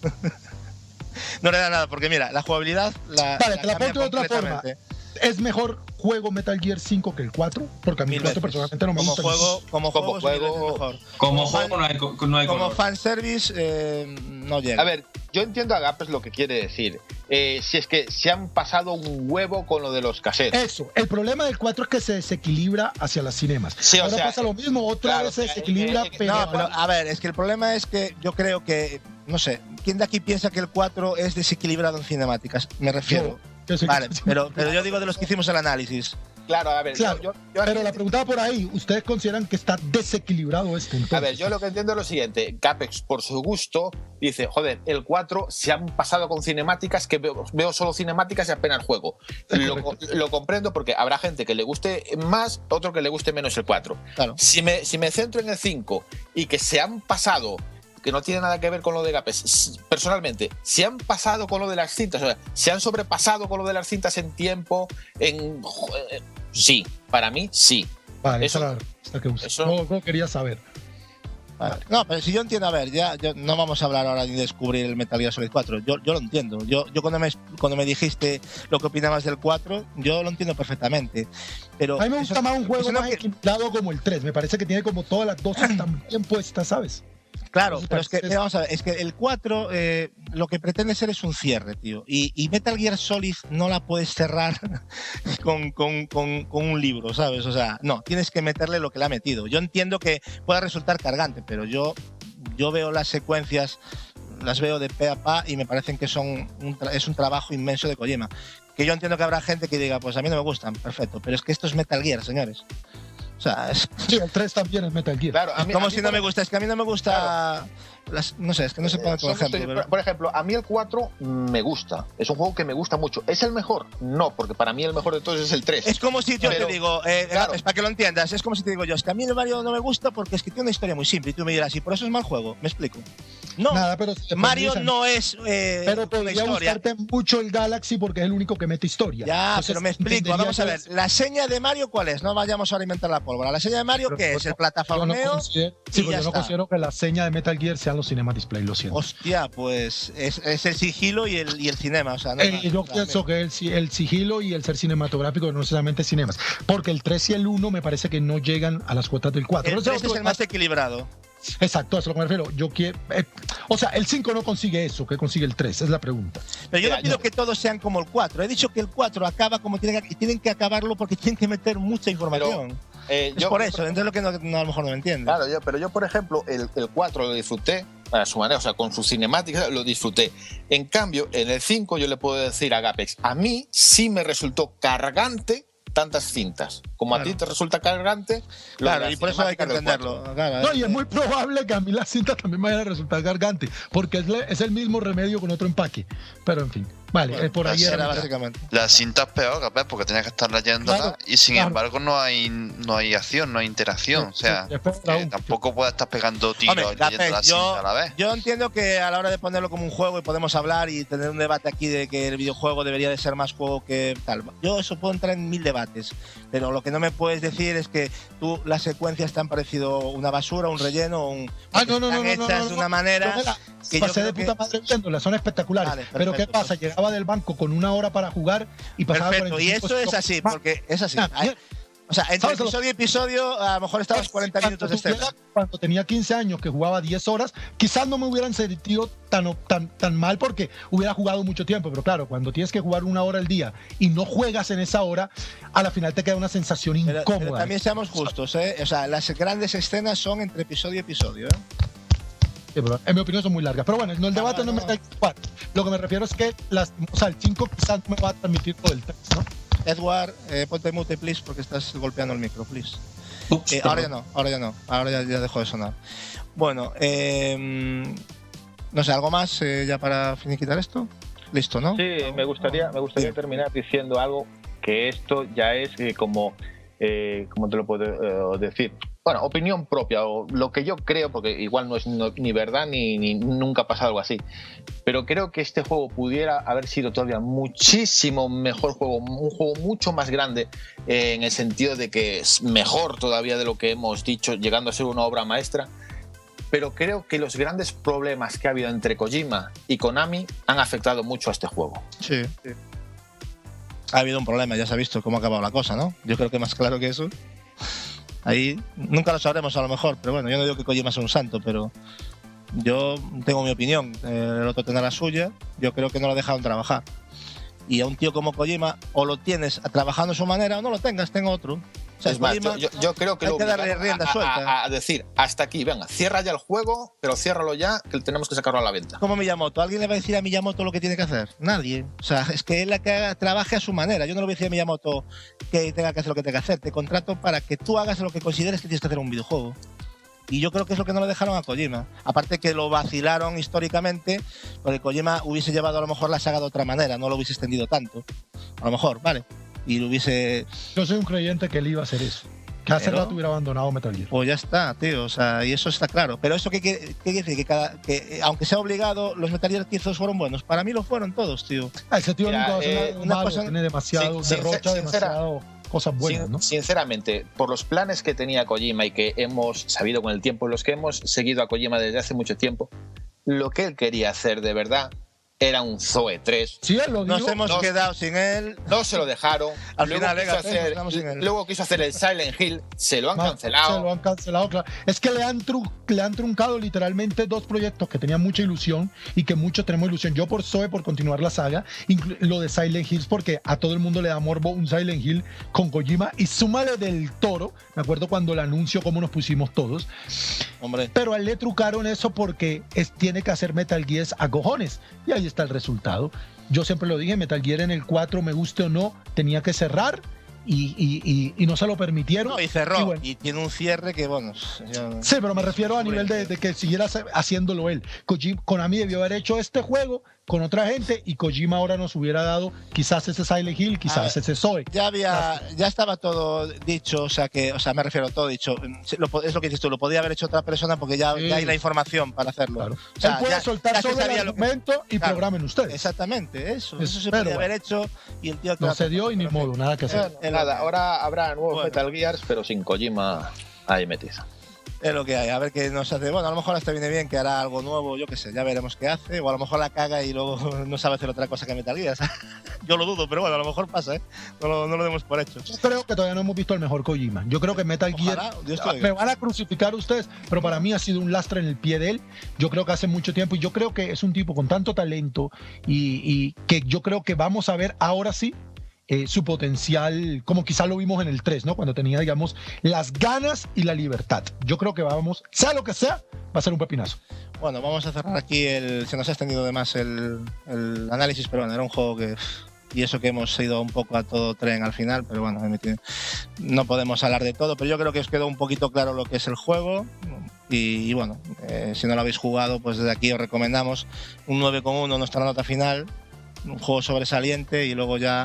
No hereda nada, porque mira, la jugabilidad vale, te la pongo de otra forma. ¿Es mejor juego Metal Gear 5 que el 4? Porque a mí el 4 personalmente no me gusta. Como juego es mejor. Como juego no hay como fanservice no llega. A ver, yo entiendo a Gapes lo que quiere decir. Si es que se han pasado un huevo con lo de los cassettes. Eso, el problema del 4 es que se desequilibra hacia las cinemas. Sí, ahora pasa lo mismo, otra vez se desequilibra, pero a ver, es que el problema es que yo creo que, no sé, ¿quién de aquí piensa que el 4 es desequilibrado en cinemáticas? Me refiero. Vale, pero yo digo de los que hicimos el análisis. Claro, a ver, claro, pero la pregunta por ahí, ¿ustedes consideran que está desequilibrado esto? Entonces? A ver, yo lo que entiendo es lo siguiente, Capex por su gusto dice, joder, el 4 se han pasado con cinemáticas que veo solo cinemáticas y apenas juego. Lo comprendo porque habrá gente que le guste más, otro que le guste menos el 4. Claro. Si me centro en el 5 y que se han pasado, que no tiene nada que ver con lo de Gapes, personalmente, se han pasado con lo de las cintas, o sea, se han sobrepasado con lo de las cintas en tiempo, sí, para mí sí. Vale, eso no quería saber. Vale. No, pero si yo entiendo, a ver, ya no vamos a hablar ahora de descubrir el Metal Gear Solid 4, yo lo entiendo. Yo cuando me dijiste lo que opinabas del 4, yo lo entiendo perfectamente. Pero a mí me gusta más un juego más equilibrado como el 3, me parece que tiene como todas las dosis tan bien puestas, ¿sabes? Claro, pero es que, vamos a ver, es que el 4 lo que pretende ser es un cierre, tío. Y Metal Gear Solid no la puedes cerrar con un libro, ¿sabes? O sea, no, tienes que meterle lo que le ha metido. Yo entiendo que pueda resultar cargante, pero yo veo las secuencias, las veo de pe a pa y me parecen que es un trabajo inmenso de Kojima. Que yo entiendo que habrá gente que diga, pues a mí no me gustan, perfecto, pero es que esto es Metal Gear, señores. O sea, sí, el 3 también es Metal Gear. Claro, si no me gusta, es que a mí no me gusta. Claro. No sé, es que no se puede por ejemplo. Pero... Por ejemplo, a mí el 4 me gusta. Es un juego que me gusta mucho. ¿Es el mejor? No, porque para mí el mejor de todos es el 3. Es como si yo te digo, claro. Es para que lo entiendas, es como si te digo yo, es que a mí el Mario no me gusta porque es que tiene una historia muy simple. Y tú me dirás, y por eso es mal juego. ¿Me explico? No, nada, pero Mario no es pero podría gustarte mucho el Galaxy porque es el único que mete historia. Ya, entonces, pero me explico. Vamos a ver, ¿la seña de Mario cuál es? No vayamos a inventar la pólvora. ¿La seña de Mario qué es? ¿El plataformeo? Yo no considero que la seña de Metal Gear sean los Cinema Display, lo siento. Hostia, pues es el sigilo y el cinema. O sea, no yo pienso que el sigilo y el ser cinematográfico no necesariamente cinemas. Porque el 3 y el 1 me parece que no llegan a las cuotas del 4. El 3 es el más equilibrado. Exacto, a eso es lo que me refiero. Yo quiero, o sea, el 5 no consigue eso, que consigue el 3, es la pregunta. Pero yo no pido que todos sean como el 4. He dicho que el 4 acaba como tienen que acabarlo porque tienen que meter mucha información. Es por eso, entonces lo que a lo mejor no me entiendes. Claro, pero yo, por ejemplo, el 4 lo disfruté a su manera, o sea, con sus cinemáticas lo disfruté. En cambio, en el 5 yo le puedo decir a Gapex, a mí sí me resultó cargante tantas cintas. Como a ti te resulta cargante, claro, y por eso hay que entenderlo. Claro, no, y es muy probable que a mí las cintas también me vayan a resultar cargante, porque es el mismo remedio con otro empaque. Pero en fin, vale, bueno, por ahí era básicamente. Las cintas peor, capaz, porque tenías que estar leyéndolas, claro, y sin embargo no hay acción, no hay interacción. O sea, tampoco puedes estar pegando tiros leyendo la cinta a la vez. Yo entiendo que a la hora de ponerlo como un juego y podemos hablar y tener un debate aquí de que el videojuego debería de ser más juego que tal. Yo eso puedo entrar en 1000 debates, pero lo que no me puedes decir es que tú las secuencias te han parecido una basura, un relleno, están hechas de una manera que yo pasé de puta madre viéndolas, son espectaculares. Vale, pero ¿qué pasa? Llegaba del banco con una hora para jugar y pasaba. Perfecto, y eso es así, porque es así. O sea, entre episodio y episodio a lo mejor estabas 40 minutos de escena. Cuando tenía 15 años que jugaba 10 horas, quizás no me hubieran sentido tan mal porque hubiera jugado mucho tiempo, pero claro, cuando tienes que jugar una hora al día y no juegas en esa hora, a la final te queda una sensación incómoda. Pero también seamos justos, ¿eh? O sea, las grandes escenas son entre episodio y episodio, ¿eh? Sí, pero en mi opinión son muy largas. Pero bueno, el debate no es Metal Gear 4. Lo que me refiero es que el 5 quizás me va a transmitir todo el 3, ¿no? Edward, ponte mute, please, porque estás golpeando el micro, please. Ups, ahora ya no. Ahora ya dejó de sonar. Bueno, no sé, ¿algo más ya para finiquitar esto? Listo, ¿no? Sí, me gustaría terminar diciendo algo que esto ya es como te lo puedo decir. Bueno, opinión propia, o lo que yo creo, porque igual no es ni verdad ni nunca ha pasado algo así. Pero creo que este juego pudiera haber sido todavía muchísimo mejor juego, un juego mucho más grande, en el sentido de que es mejor todavía de lo que hemos dicho, llegando a ser una obra maestra. Pero creo que los grandes problemas que ha habido entre Kojima y Konami han afectado mucho a este juego. Sí. Ha habido un problema, ya se ha visto cómo ha acabado la cosa, ¿no? Yo creo que más claro que eso. Ahí nunca lo sabremos a lo mejor, pero bueno, yo no digo que Kojima sea un santo, pero yo tengo mi opinión, el otro tendrá la suya. Yo creo que no lo dejaron trabajar. Y a un tío como Kojima, o lo tienes trabajando a su manera, o no lo tengas, tengo otro. O sea, es más, yo creo que hay lo que darle rienda suelta. A decir, hasta aquí, venga, cierra ya el juego, pero ciérralo ya, que tenemos que sacarlo a la venta. Como Miyamoto, ¿alguien le va a decir a Miyamoto lo que tiene que hacer? Nadie. O sea, es que él trabaje a su manera. Yo no le voy a decir a Miyamoto que tenga que hacer lo que tenga que hacer. Te contrato para que tú hagas lo que consideres que tienes que hacer en un videojuego. Y yo creo que es lo que no le dejaron a Kojima. Aparte que lo vacilaron históricamente, porque Kojima hubiese llevado a lo mejor la saga de otra manera, no lo hubiese extendido tanto. A lo mejor, vale. Y lo hubiese... Yo soy un creyente que él iba a hacer eso. Que hace rato hubiera abandonado Metal Gear. Pues ya está, tío, o sea, y eso está claro. Pero eso qué quiere decir, que aunque sea obligado, los Metal Gear 10 fueron buenos. Para mí lo fueron todos, tío. Ese tío nunca va a ser una cosa, cosa, tiene demasiado, derrocha demasiado cosas buenas, ¿no? Sinceramente, por los planes que tenía Kojima y que hemos sabido con el tiempo, los que hemos seguido a Kojima desde hace mucho tiempo, lo que él quería hacer de verdad era un Zoe 3. Sí, él lo dijo. Nos hemos quedado sin él. No se lo dejaron. Al final, luego quiso hacer el Silent Hill. Se lo han cancelado. Se lo han cancelado, claro. Es que le han truncado literalmente dos proyectos que tenían mucha ilusión y que muchos tenemos ilusión. Yo por Zoe, por continuar la saga. Lo de Silent Hills, porque a todo el mundo le da morbo un Silent Hill con Kojima. Y súmale del Toro. Me acuerdo cuando el anuncio, cómo nos pusimos todos. Hombre. Pero a él le trucaron eso porque tiene que hacer Metal Gear a cojones. Y ahí está el resultado. Yo siempre lo dije, Metal Gear en el 4, me guste o no, tenía que cerrar y no se lo permitieron. No, y cerró. Y tiene un cierre que, bueno... Sí, pero me refiero a nivel de que siguiera haciéndolo él. Konami debió haber hecho este juego con otra gente y Kojima ahora nos hubiera dado quizás ese Silent Hill, quizás ese Zoe. Ya estaba todo dicho, o sea, me refiero a todo dicho. Es lo que dices tú, lo podía haber hecho otra persona porque ya hay la información para hacerlo. Claro. O sea, él puede soltar solo el argumento y programen ustedes. Exactamente, eso se podía haber hecho y el tío... No se dio y ni modo, nada que hacer. Nada, ahora habrá nuevos Metal Gears, pero sin Kojima ahí metido. Es lo que hay, a ver qué nos hace. Bueno, a lo mejor hasta viene bien que hará algo nuevo, yo qué sé, ya veremos qué hace. O a lo mejor la caga y luego no sabe hacer otra cosa que Metal Gear. Yo lo dudo, pero bueno, a lo mejor pasa, ¿eh? No lo demos por hecho. Yo creo que todavía no hemos visto el mejor Kojima. Yo creo que Metal Gear... Me van a crucificar ustedes, pero para mí ha sido un lastre en el pie de él. Yo creo que hace mucho tiempo, y yo creo que es un tipo con tanto talento y que yo creo que vamos a ver ahora sí su potencial, como quizá lo vimos en el 3, ¿no? Cuando tenía, digamos, las ganas y la libertad. Yo creo que vamos, sea lo que sea, va a ser un pepinazo. Bueno, vamos a cerrar aquí se nos ha extendido de más el análisis, pero bueno, era un juego que... Y eso que hemos ido un poco a todo tren al final, pero bueno, no podemos hablar de todo, pero yo creo que os quedó un poquito claro lo que es el juego. Y bueno, si no lo habéis jugado, pues desde aquí os recomendamos un 9,1, nuestra nota final, un juego sobresaliente y luego ya...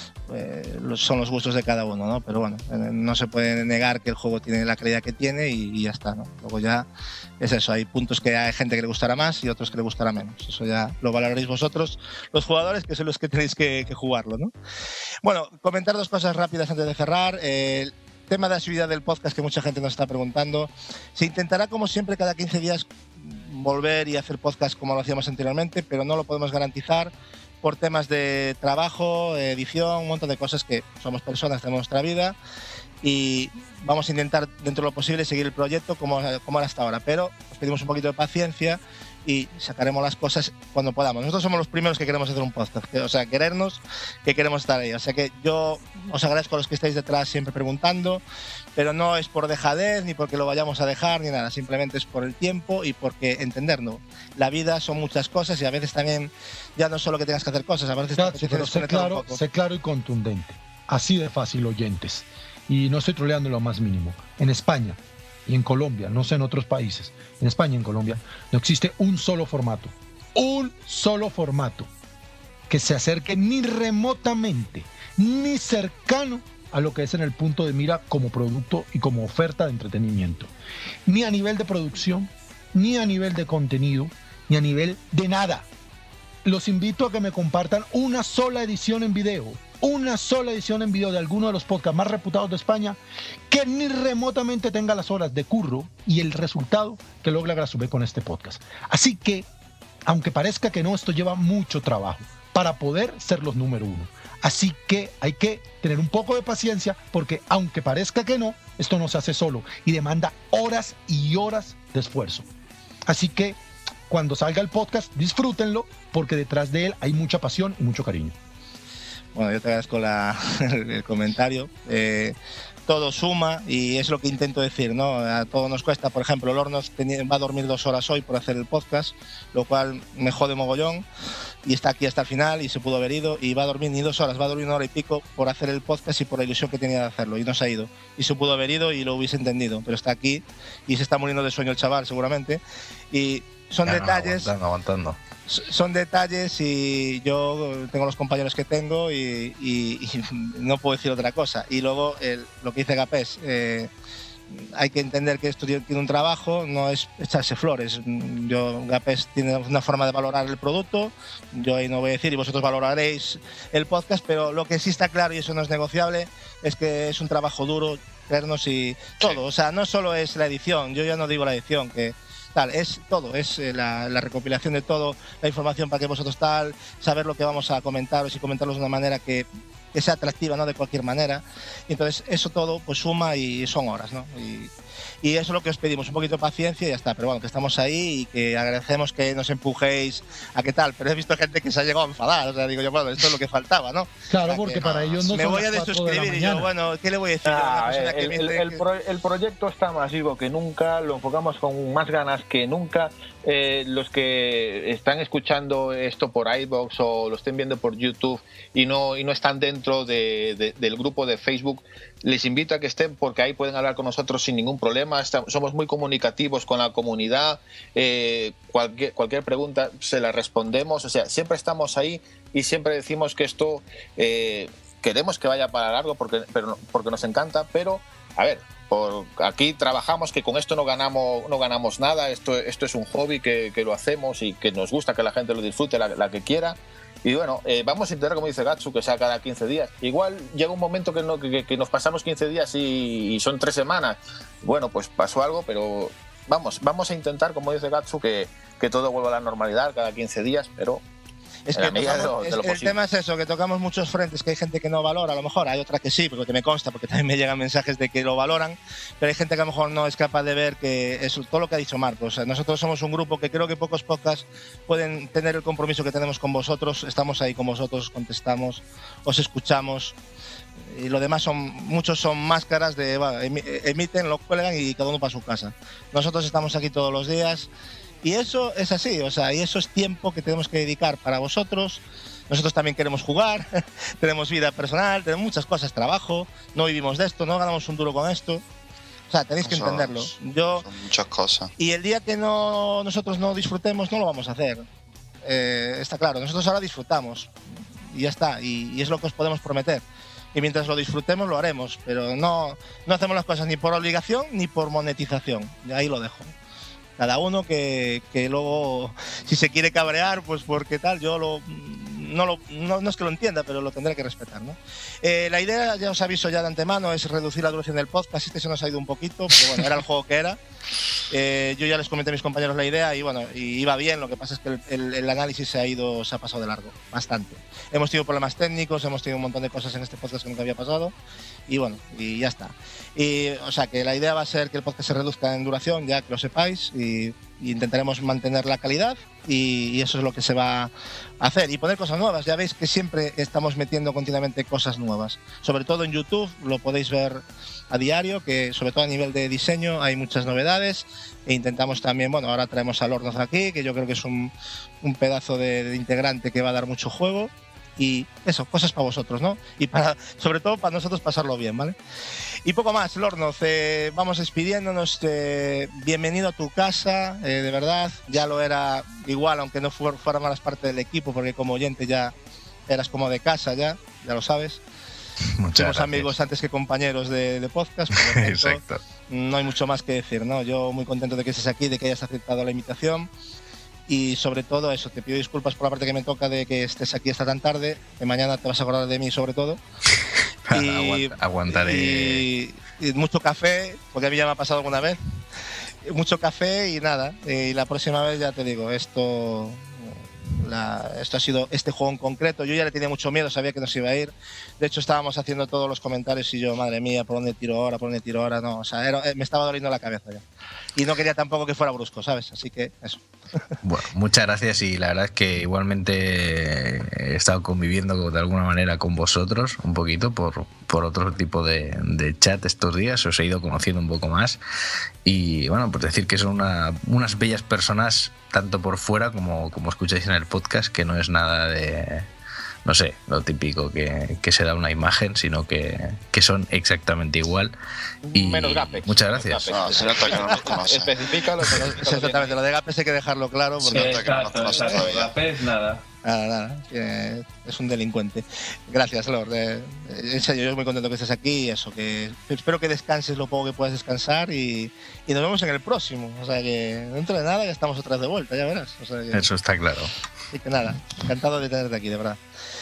son los gustos de cada uno, ¿no? Pero bueno, no se puede negar que el juego tiene la calidad que tiene y ya está, ¿no? Luego ya es eso, hay puntos que hay gente que le gustará más y otros que le gustará menos. Eso ya lo valoraréis vosotros, los jugadores, que son los que tenéis que jugarlo, ¿no? Bueno, comentar dos cosas rápidas antes de cerrar. El tema de la subida del podcast que mucha gente nos está preguntando. Se intentará, como siempre, cada 15 días volver y hacer podcast como lo hacíamos anteriormente, pero no lo podemos garantizar por temas de trabajo, edición, un montón de cosas que somos personas, tenemos nuestra vida y vamos a intentar dentro de lo posible seguir el proyecto como era hasta ahora, pero os pedimos un poquito de paciencia y sacaremos las cosas cuando podamos. Nosotros somos los primeros que queremos hacer un podcast, o sea, querernos, que queremos estar ahí. O sea que yo os agradezco a los que estáis detrás siempre preguntando, pero no es por dejadez, ni porque lo vayamos a dejar, ni nada, simplemente es por el tiempo y porque entendernos. La vida son muchas cosas y a veces también ya no es solo que tengas que hacer cosas, a veces pero sé claro y contundente. Así de fácil, oyentes. Y no estoy troleando lo más mínimo. En España y en Colombia, no sé en otros países, en España y en Colombia, no existe un solo formato que se acerque ni remotamente, ni cercano a lo que es en el punto de mira como producto y como oferta de entretenimiento. Ni a nivel de producción, ni a nivel de contenido, ni a nivel de nada. Los invito a que me compartan una sola edición en video de alguno de los podcasts más reputados de España que ni remotamente tenga las horas de curro y el resultado que logra Grasube con este podcast. Así que, aunque parezca que no, esto lleva mucho trabajo para poder ser los número uno. Así que hay que tener un poco de paciencia porque, aunque parezca que no, esto no se hace solo y demanda horas y horas de esfuerzo. Así que, cuando salga el podcast, disfrútenlo porque detrás de él hay mucha pasión y mucho cariño. Bueno, yo te agradezco el comentario. Todo suma y es lo que intento decir, ¿no? A todos nos cuesta. Por ejemplo, el Hornos va a dormir 2 horas hoy por hacer el podcast, lo cual me jode mogollón, y está aquí hasta el final y se pudo haber ido y va a dormir ni 2 horas, va a dormir 1 hora y pico por hacer el podcast y por la ilusión que tenía de hacerlo y no se ha ido. Y se pudo haber ido y lo hubiese entendido, pero está aquí y se está muriendo de sueño el chaval seguramente. Y son detalles... Aguantando. Son detalles y yo tengo los compañeros que tengo y no puedo decir otra cosa. Y luego lo que dice Gapés, hay que entender que esto tiene un trabajo, no es echarse flores. Gapés tiene una forma de valorar el producto, yo ahí no voy a decir y vosotros valoraréis el podcast, pero lo que sí está claro y eso no es negociable es que es un trabajo duro, vernos y todo. O sea, no solo es la edición, yo ya no digo la edición, que es todo, es la recopilación de todo, la información para que vosotros saber lo que vamos a comentaros y comentarlos de una manera que sea atractiva, no de cualquier manera. Y entonces eso todo pues suma y son horas, ¿no? Y eso es lo que os pedimos, un poquito de paciencia y ya está. Pero bueno, que estamos ahí y que agradecemos que nos empujéis a qué tal. Pero he visto gente que se ha llegado a enfadar, o sea, digo yo, bueno, esto es lo que faltaba, ¿no? Claro, o sea, porque para ellos no me voy a desuscribir y yo, bueno, ¿qué le voy a decir? El proyecto está más vivo que nunca, lo enfocamos con más ganas que nunca. Los que están escuchando esto por iVoox o lo estén viendo por YouTube y no están dentro del grupo de Facebook, les invito a que estén porque ahí pueden hablar con nosotros sin ningún problema. Somos muy comunicativos con la comunidad, cualquier pregunta se la respondemos, o sea, siempre estamos ahí y siempre decimos que esto queremos que vaya para largo porque nos encanta, pero a ver, aquí trabajamos que con esto no ganamos nada, esto es un hobby que lo hacemos y que nos gusta que la gente lo disfrute, la que quiera. Y bueno, vamos a intentar, como dice Gatsu, que sea cada 15 días. Igual llega un momento que nos pasamos 15 días y son 3 semanas. Bueno, pues pasó algo, pero vamos a intentar, como dice Gatsu, que todo vuelva a la normalidad cada 15 días, pero... Es que el tema es eso, que tocamos muchos frentes, que hay gente que no valora, a lo mejor hay otra que sí, porque me consta, porque también me llegan mensajes de que lo valoran, pero hay gente que a lo mejor no es capaz de ver que es todo lo que ha dicho Marcos. O sea, nosotros somos un grupo que creo que pocos podcasts pueden tener el compromiso que tenemos con vosotros, estamos ahí con vosotros, contestamos, os escuchamos, y lo demás muchos son máscaras de emiten, lo cuelgan y cada uno para su casa. Nosotros estamos aquí todos los días. Y eso es así, o sea, y eso es tiempo que tenemos que dedicar para vosotros. Nosotros también queremos jugar, tenemos vida personal, tenemos muchas cosas, trabajo, no vivimos de esto, no ganamos un duro con esto. O sea, tenéis que entenderlo. Son muchas cosas. Y el día que nosotros no disfrutemos, no lo vamos a hacer. Está claro, nosotros ahora disfrutamos y ya está, y es lo que os podemos prometer. Y mientras lo disfrutemos lo haremos, pero no hacemos las cosas ni por obligación ni por monetización. Y ahí lo dejo. Cada uno que luego, si se quiere cabrear, pues porque tal, yo no es que lo entienda, pero lo tendré que respetar, ¿no? La idea, ya os aviso ya de antemano, es reducir la duración del podcast. Este se nos ha ido un poquito, pero bueno, era el juego que era. Yo ya les comenté a mis compañeros la idea y bueno, y iba bien. Lo que pasa es que el análisis se ha pasado de largo, bastante. Hemos tenido problemas técnicos, hemos tenido un montón de cosas en este podcast que nunca había pasado y bueno, y ya está. Y, o sea, que la idea va a ser que el podcast se reduzca en duración, ya que lo sepáis, y intentaremos mantener la calidad y eso es lo que se va a hacer. Y poner cosas nuevas. Ya veis que siempre estamos metiendo continuamente cosas nuevas. Sobre todo en YouTube, lo podéis ver a diario, que sobre todo a nivel de diseño hay muchas novedades. E intentamos también, bueno, ahora traemos a Lornos aquí, que yo creo que es un pedazo de integrante que va a dar mucho juego. Y eso, cosas para vosotros, ¿no? Y sobre todo para nosotros pasarlo bien, ¿vale? Y poco más, Lornoz, vamos despidiéndonos. Bienvenido a tu casa, de verdad. Ya lo era igual, aunque no formaras parte del equipo, porque como oyente ya eras como de casa, ya lo sabes. Somos amigos antes que compañeros de podcast. Por lo tanto, exacto. No hay mucho más que decir, ¿no? Yo muy contento de que estés aquí, de que hayas aceptado la invitación. Y sobre todo eso, te pido disculpas por la parte que me toca de que estés aquí hasta tan tarde, que mañana te vas a acordar de mí sobre todo. Y aguantaré. Y mucho café, porque a mí ya me ha pasado alguna vez. Mucho café y nada. Y la próxima vez ya te digo, esto ha sido este juego en concreto. Yo ya le tenía mucho miedo, sabía que nos iba a ir. De hecho, estábamos haciendo todos los comentarios y yo, madre mía, ¿por dónde tiro ahora? No, o sea, me estaba doliendo la cabeza ya. Y no quería tampoco que fuera brusco, ¿sabes? Así que eso. Bueno, muchas gracias y la verdad es que igualmente he estado conviviendo de alguna manera con vosotros un poquito por otro tipo de chat estos días, os he ido conociendo un poco más y bueno, pues decir que son unas bellas personas tanto por fuera como escucháis en el podcast, que no es nada de, no sé, lo típico que se da una imagen, sino que son exactamente igual. Y menos Gapex. Muchas gracias. No, se nota que no nos conoce. Especifica lo que no. Exactamente, lo de Gapex hay que dejarlo claro. Porque Se nota que no nos conoce todavía. Gapex, nada. Nada, que es un delincuente. Gracias, Lord. En serio, yo estoy muy contento que estés aquí y eso, que espero que descanses lo poco que puedas descansar y nos vemos en el próximo. O sea que dentro de nada ya estamos otra vez de vuelta, ya verás. O sea que, eso está claro. Así que nada, encantado de tenerte aquí, de verdad.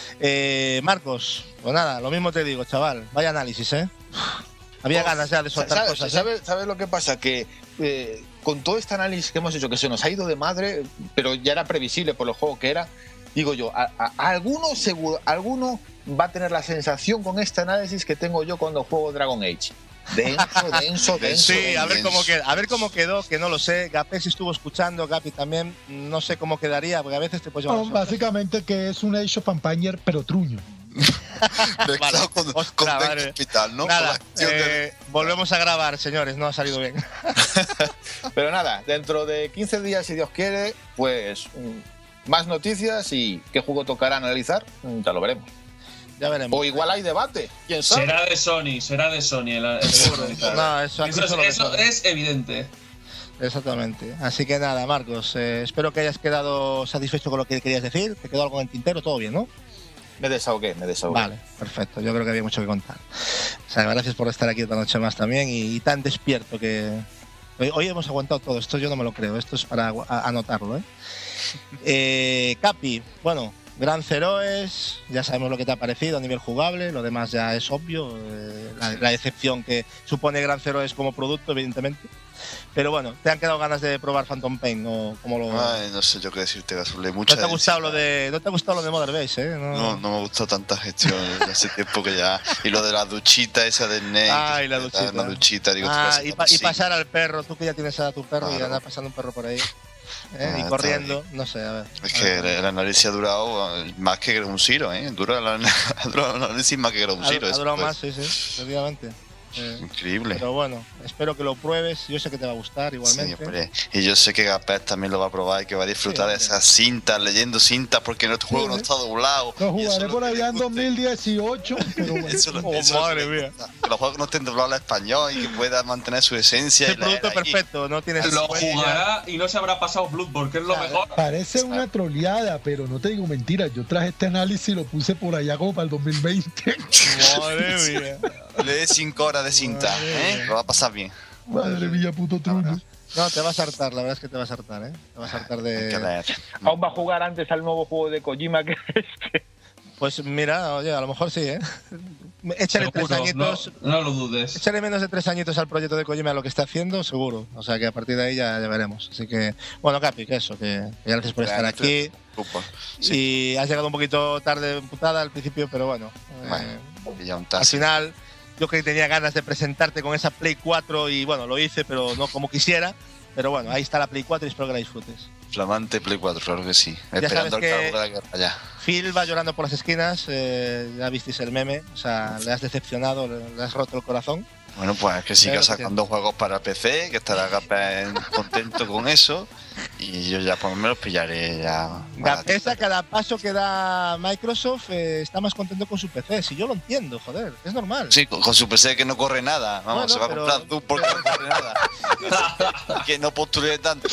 Marcos, pues nada, lo mismo te digo, chaval. Vaya análisis, ¿eh? Había ganas ya de soltar cosas. ¿Sabes lo que pasa? Que con todo este análisis que hemos hecho, que se nos ha ido de madre, pero ya era previsible por el juego que era, digo yo, alguno va a tener la sensación con este análisis que tengo yo cuando juego Dragon Age. Denso. Sí, a ver cómo quedó, que no lo sé. Gapex estuvo escuchando, Gapi también, no sé cómo quedaría, porque a veces te puedes llevar. No, básicamente que es un Age of Empires, pero truño. Vale. Con hospital, ¿no? Nada, volvemos a grabar, señores, no ha salido bien. Pero nada, dentro de 15 días, si Dios quiere, pues más noticias y qué juego tocará analizar, ya lo veremos. Ya veremos. O igual hay debate, quién sabe. Será de Sony el no, eso es evidente. Exactamente. Así que nada, Marcos, espero que hayas quedado satisfecho con lo que querías decir. ¿Te quedó algo en el tintero? Todo bien, ¿no? Me desahogué. Vale, perfecto. Yo creo que había mucho que contar. O sea, gracias por estar aquí esta noche más también y tan despierto que... Hoy hemos aguantado todo. Esto yo no me lo creo. Esto es para anotarlo, ¿eh? Capi, bueno... Gran Zeroes, ya sabemos lo que te ha parecido a nivel jugable, lo demás ya es obvio, la excepción que supone Gran Zeroes como producto, evidentemente. Pero bueno, ¿te han quedado ganas de probar Phantom Pain? ¿O cómo lo... Ay, no sé yo qué decirte, Gasol. ¿No te ha gustado lo de Mother Base, eh? No me gustó tanta gestión hace tiempo que ya. Y lo de la duchita esa de Nate. Ah, y la duchita. Una duchita, digo, y pasar al perro, tú que ya tienes a tu perro y anda pasando un perro por ahí. Y corriendo, no sé, a ver. Es que el análisis ha durado más que Ground Zero, Dura el análisis más que Ground Zero. Ha durado más, sí, efectivamente. Increíble. Pero bueno, espero que lo pruebes. Yo sé que te va a gustar igualmente. Sí, hombre. Y yo sé que Gapex también lo va a probar y que va a disfrutar de esas cintas, leyendo cintas, porque nuestro juego no está doblado. Lo jugaré por allá en 2018. Pero bueno. Madre mía. Que los juegos no estén doblados al español y que pueda mantener su esencia. El producto perfecto, no tienes. Lo jugará y no se habrá pasado Bloodborne, que es lo mejor. Parece una troleada, pero no te digo mentira. Yo traje este análisis y lo puse por allá como para el 2020. Madre mía. Lee 5 horas de cinta, Lo va a pasar bien. Madre mía, puto truno. No, te vas a hartar, la verdad es que te vas a hartar, ¿eh? Te vas a hartar de... Aún va a jugar antes al nuevo juego de Kojima que este. Pues mira, oye, a lo mejor sí, ¿eh? Échale Seguro, 3 añitos. No lo dudes. Échale menos de 3 añitos al proyecto de Kojima a lo que está haciendo, seguro. O sea que a partir de ahí ya veremos. Así que, bueno, Capi, que eso, que gracias por estar aquí. Sí. Y has llegado un poquito tarde, putada al principio, pero bueno. Al final, yo que tenía ganas de presentarte con esa Play 4 y bueno, lo hice, pero no como quisiera. Pero bueno, ahí está la Play 4 y espero que la disfrutes. Flamante Play 4, claro que sí. Ya Esperando el sabes cargo de la guerra ya. Phil va llorando por las esquinas, ya visteis el meme, o sea, le has decepcionado, le has roto el corazón. Bueno, pues que siga Pero sacando juegos para PC, que estará Gapen contento con eso. Y yo ya pues me los pillaré ya. Gapes a cada paso que da Microsoft está más contento con su PC. Si yo lo entiendo, joder, es normal. Sí, con su PC que no corre nada. Vamos, Bueno, se va pero... a comprar Doom porque no corre nada. Que no postule tanto.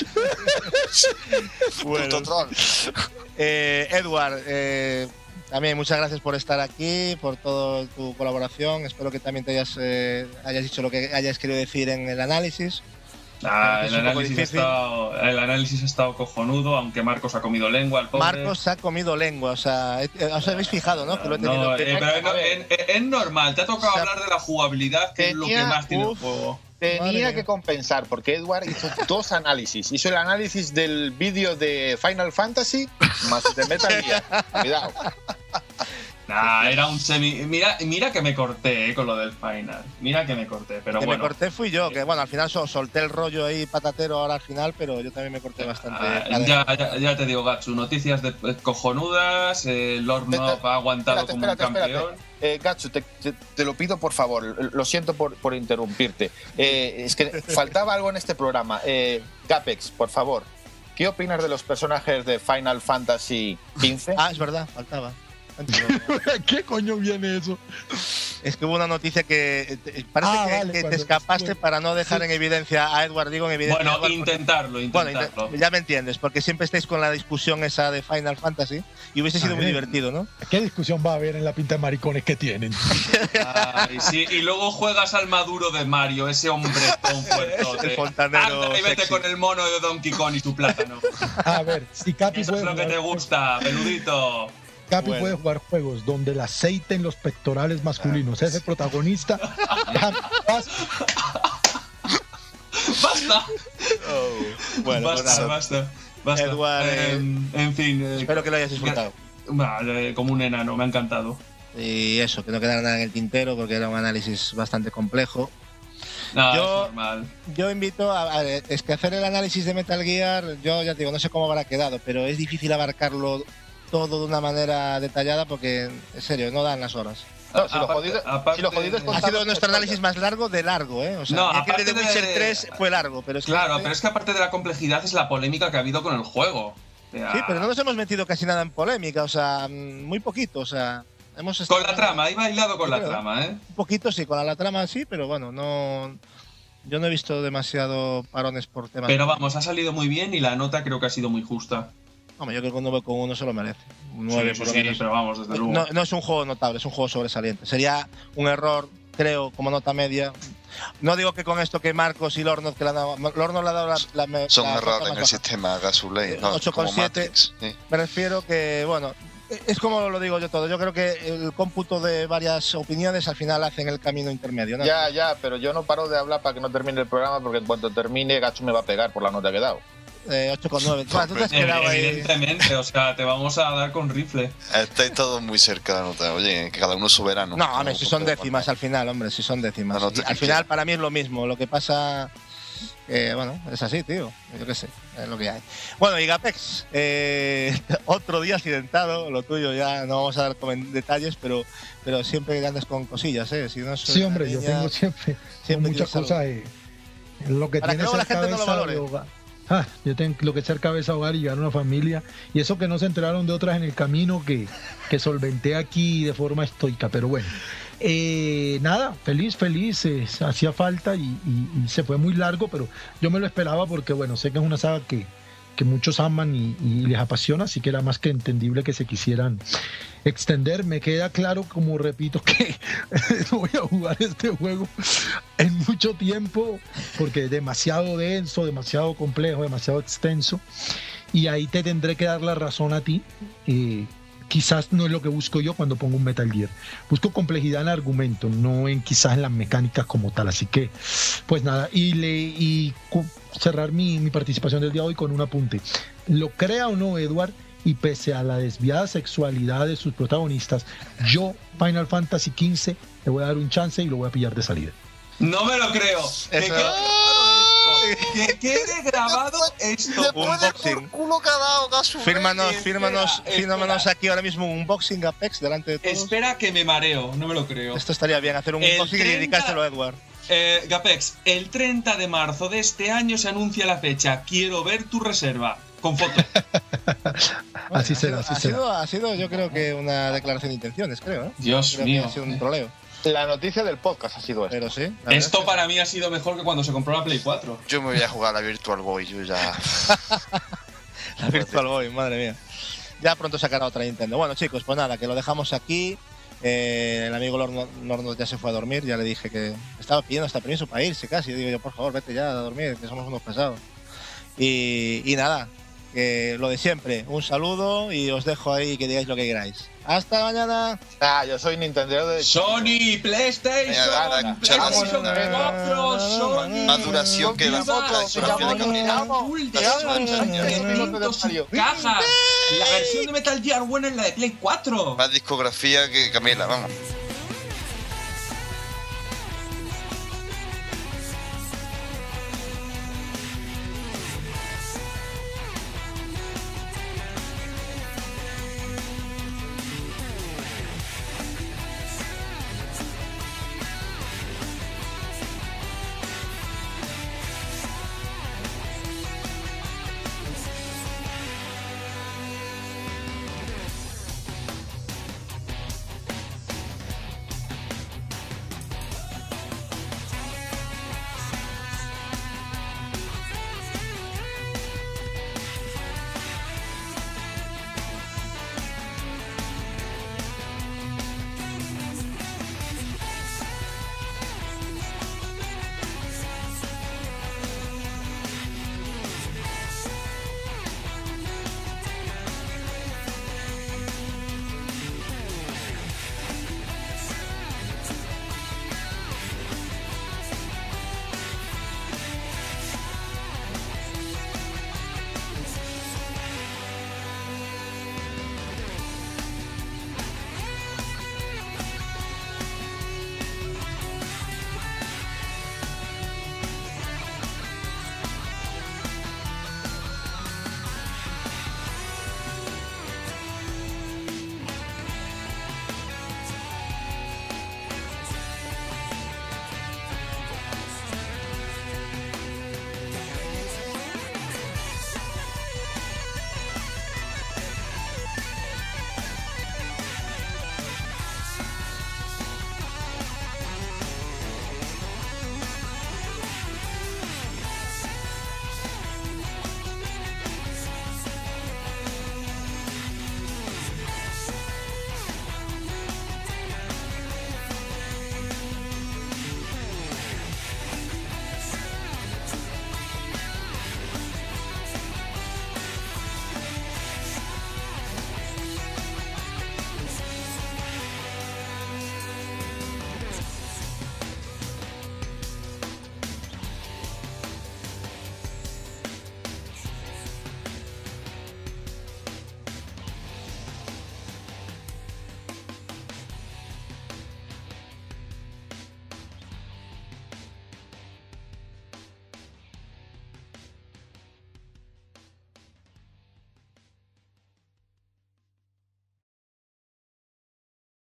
Bueno. Edward, también muchas gracias por estar aquí, por toda tu colaboración. Espero que también te hayas dicho lo que hayas querido decir en el análisis. El análisis ha estado cojonudo, aunque Marcos ha comido lengua, el pobre. Marcos ha comido lengua, o sea, os habéis fijado, ¿no? Que lo he tenido es normal, te ha tocado hablar de la jugabilidad, que es lo que más tiene el juego. Tenía que compensar, porque Edward hizo 2 análisis. Hizo el análisis del vídeo de Final Fantasy más de Metal Gear. Cuidado. Nah, era un semi... Mira que me corté con lo del final. Mira que me corté, pero que bueno. Me corté fui yo, que bueno, al final solté el rollo ahí patatero ahora al final, pero yo también me corté bastante. Ya te digo, Gatsu, noticias cojonudas, Lord Knob ha aguantado como un campeón. Gatsu, te lo pido por favor, lo siento por interrumpirte. Es que faltaba algo en este programa. Gapex, por favor, ¿qué opinas de los personajes de Final Fantasy XV? Ah, es verdad, faltaba. ¿Qué coño viene eso? Es que hubo una noticia que parece que te escapaste para no dejar en evidencia a Edward, digo en evidencia. Bueno, Edward, intentarlo. Bueno, ya me entiendes, porque siempre estáis con la discusión esa de Final Fantasy y hubiese sido muy divertido, ¿no? ¿Qué discusión va a haber en la pinta de maricones que tienen? Ay, sí, y luego juegas al Maduro de Mario, ese hombre con fuertote. El fontanero. Anda y vete sexy. con el mono de Donkey Kong y su plátano. A ver, si Capi Eso es lo que te gusta, peludito. Capi puede jugar juegos donde el aceite en los pectorales masculinos es el protagonista. ¡Basta! Bueno, basta. Edward, en fin. Espero que lo hayas disfrutado. Como un enano, me ha encantado. Y eso, que no quedara nada en el tintero porque era un análisis bastante complejo. No, es normal. Yo invito es que hacer el análisis de Metal Gear, yo ya te digo, no sé cómo habrá quedado, pero es difícil abarcarlo todo de una manera detallada porque, en serio, no dan las horas. No, si lo jodido es ha sido nuestro análisis más largo de largo, ¿eh? O sea, no, el de The Witcher 3 fue largo, pero es que pero es que aparte de la complejidad es la polémica que ha habido con el juego. Sí, pero no nos hemos metido casi nada en polémica, o sea, muy poquito, o sea, hemos con la trama, he bailado con la trama, ¿eh? Un poquito sí, con la trama sí, pero bueno, yo no he visto demasiado parones por temas. Pero vamos, ha salido muy bien y la nota creo que ha sido muy justa. Hombre, yo creo que un 9,1 se lo merece. Un 9 sí, por lo menos. pero vamos, desde luego. No es un juego notable, es un juego sobresaliente. Sería un error, creo, como nota media. No digo que con esto que Marcos y Lorno, que Lorno le ha dado la son errores en el sistema Gasuley, ¿no? 8,7. Sí. Me refiero que, bueno, es como lo digo yo todo. Yo creo que el cómputo de varias opiniones al final hacen el camino intermedio, ¿no? Ya, pero yo no paro de hablar para que no termine el programa porque en cuanto termine, Gacho me va a pegar por la nota que he dado. 8,9. Bueno, tú te has quedado ahí. Evidentemente, o sea, te vamos a dar con rifle. Estáis todos muy cerca de la nota. Oye, que cada uno es soberano. No, hombre, si son décimas al final, hombre, si son décimas. Al final, para mí es lo mismo. Lo que pasa. Bueno, es así, tío. Yo qué sé, es lo que hay. Bueno, y Gapex, otro día accidentado. Lo tuyo ya no vamos a dar detalles, pero siempre andas con cosillas, ¿eh? Si no sí, hombre, yo tengo siempre muchas cosas. Lo que para tiene que luego la gente no lo valore. Yo tengo lo que ser cabeza hogar y llevar una familia. Y eso que no se enteraron de otras en el camino que solventé aquí de forma estoica. Pero bueno, nada, feliz. Hacía falta y se fue muy largo, pero yo me lo esperaba porque, bueno, sé que es una saga que que muchos aman y les apasiona, así que era más que entendible que se quisieran extender. Me queda claro, como repito, que no voy a jugar este juego en mucho tiempo porque es demasiado denso, demasiado complejo, demasiado extenso, y ahí te tendré que dar la razón a ti. Quizás no es lo que busco yo cuando pongo un Metal Gear. Busco complejidad en argumento, no quizás en las mecánicas como tal. Así que, pues nada, y cerrar mi participación del día de hoy con un apunte. Lo crea o no, Edward, y pese a la desviada sexualidad de sus protagonistas, yo, Final Fantasy XV, le voy a dar un chance y lo voy a pillar de salida. No me lo creo. Que quede grabado esto. Unboxing. Fírmanos aquí ahora mismo un unboxing Apex delante de todos. Espera que me mareo, no me lo creo. Esto estaría bien, hacer un unboxing y dedicárselo a Edward. Gapex, el 30 de marzo de este año se anuncia la fecha. Quiero ver tu reserva. Con foto. Así será. Ha sido, yo creo que una declaración de intenciones, creo. Dios mío. Ha sido un troleo. La noticia del podcast ha sido esto. Pero sí. Esto para mí ha sido mejor que cuando se compró la Play 4. Yo me voy a jugar a la Virtual Boy, yo ya. La Virtual Boy, madre mía. Ya pronto sacará otra Nintendo. Bueno, chicos, pues nada, que lo dejamos aquí. El amigo Lornos ya se fue a dormir. Ya le dije que estaba pidiendo hasta permiso para irse casi. Digo yo, por favor, vete ya a dormir, que somos unos pesados. Y nada, lo de siempre. Un saludo y os dejo ahí que digáis lo que queráis. Hasta mañana. Yo soy Nintendo de Sony, PlayStation, PlayStation 4, Sony. Más duración que la caja. La versión de Metal Gear buena es la de Play 4. Más discografía que Camila, vamos.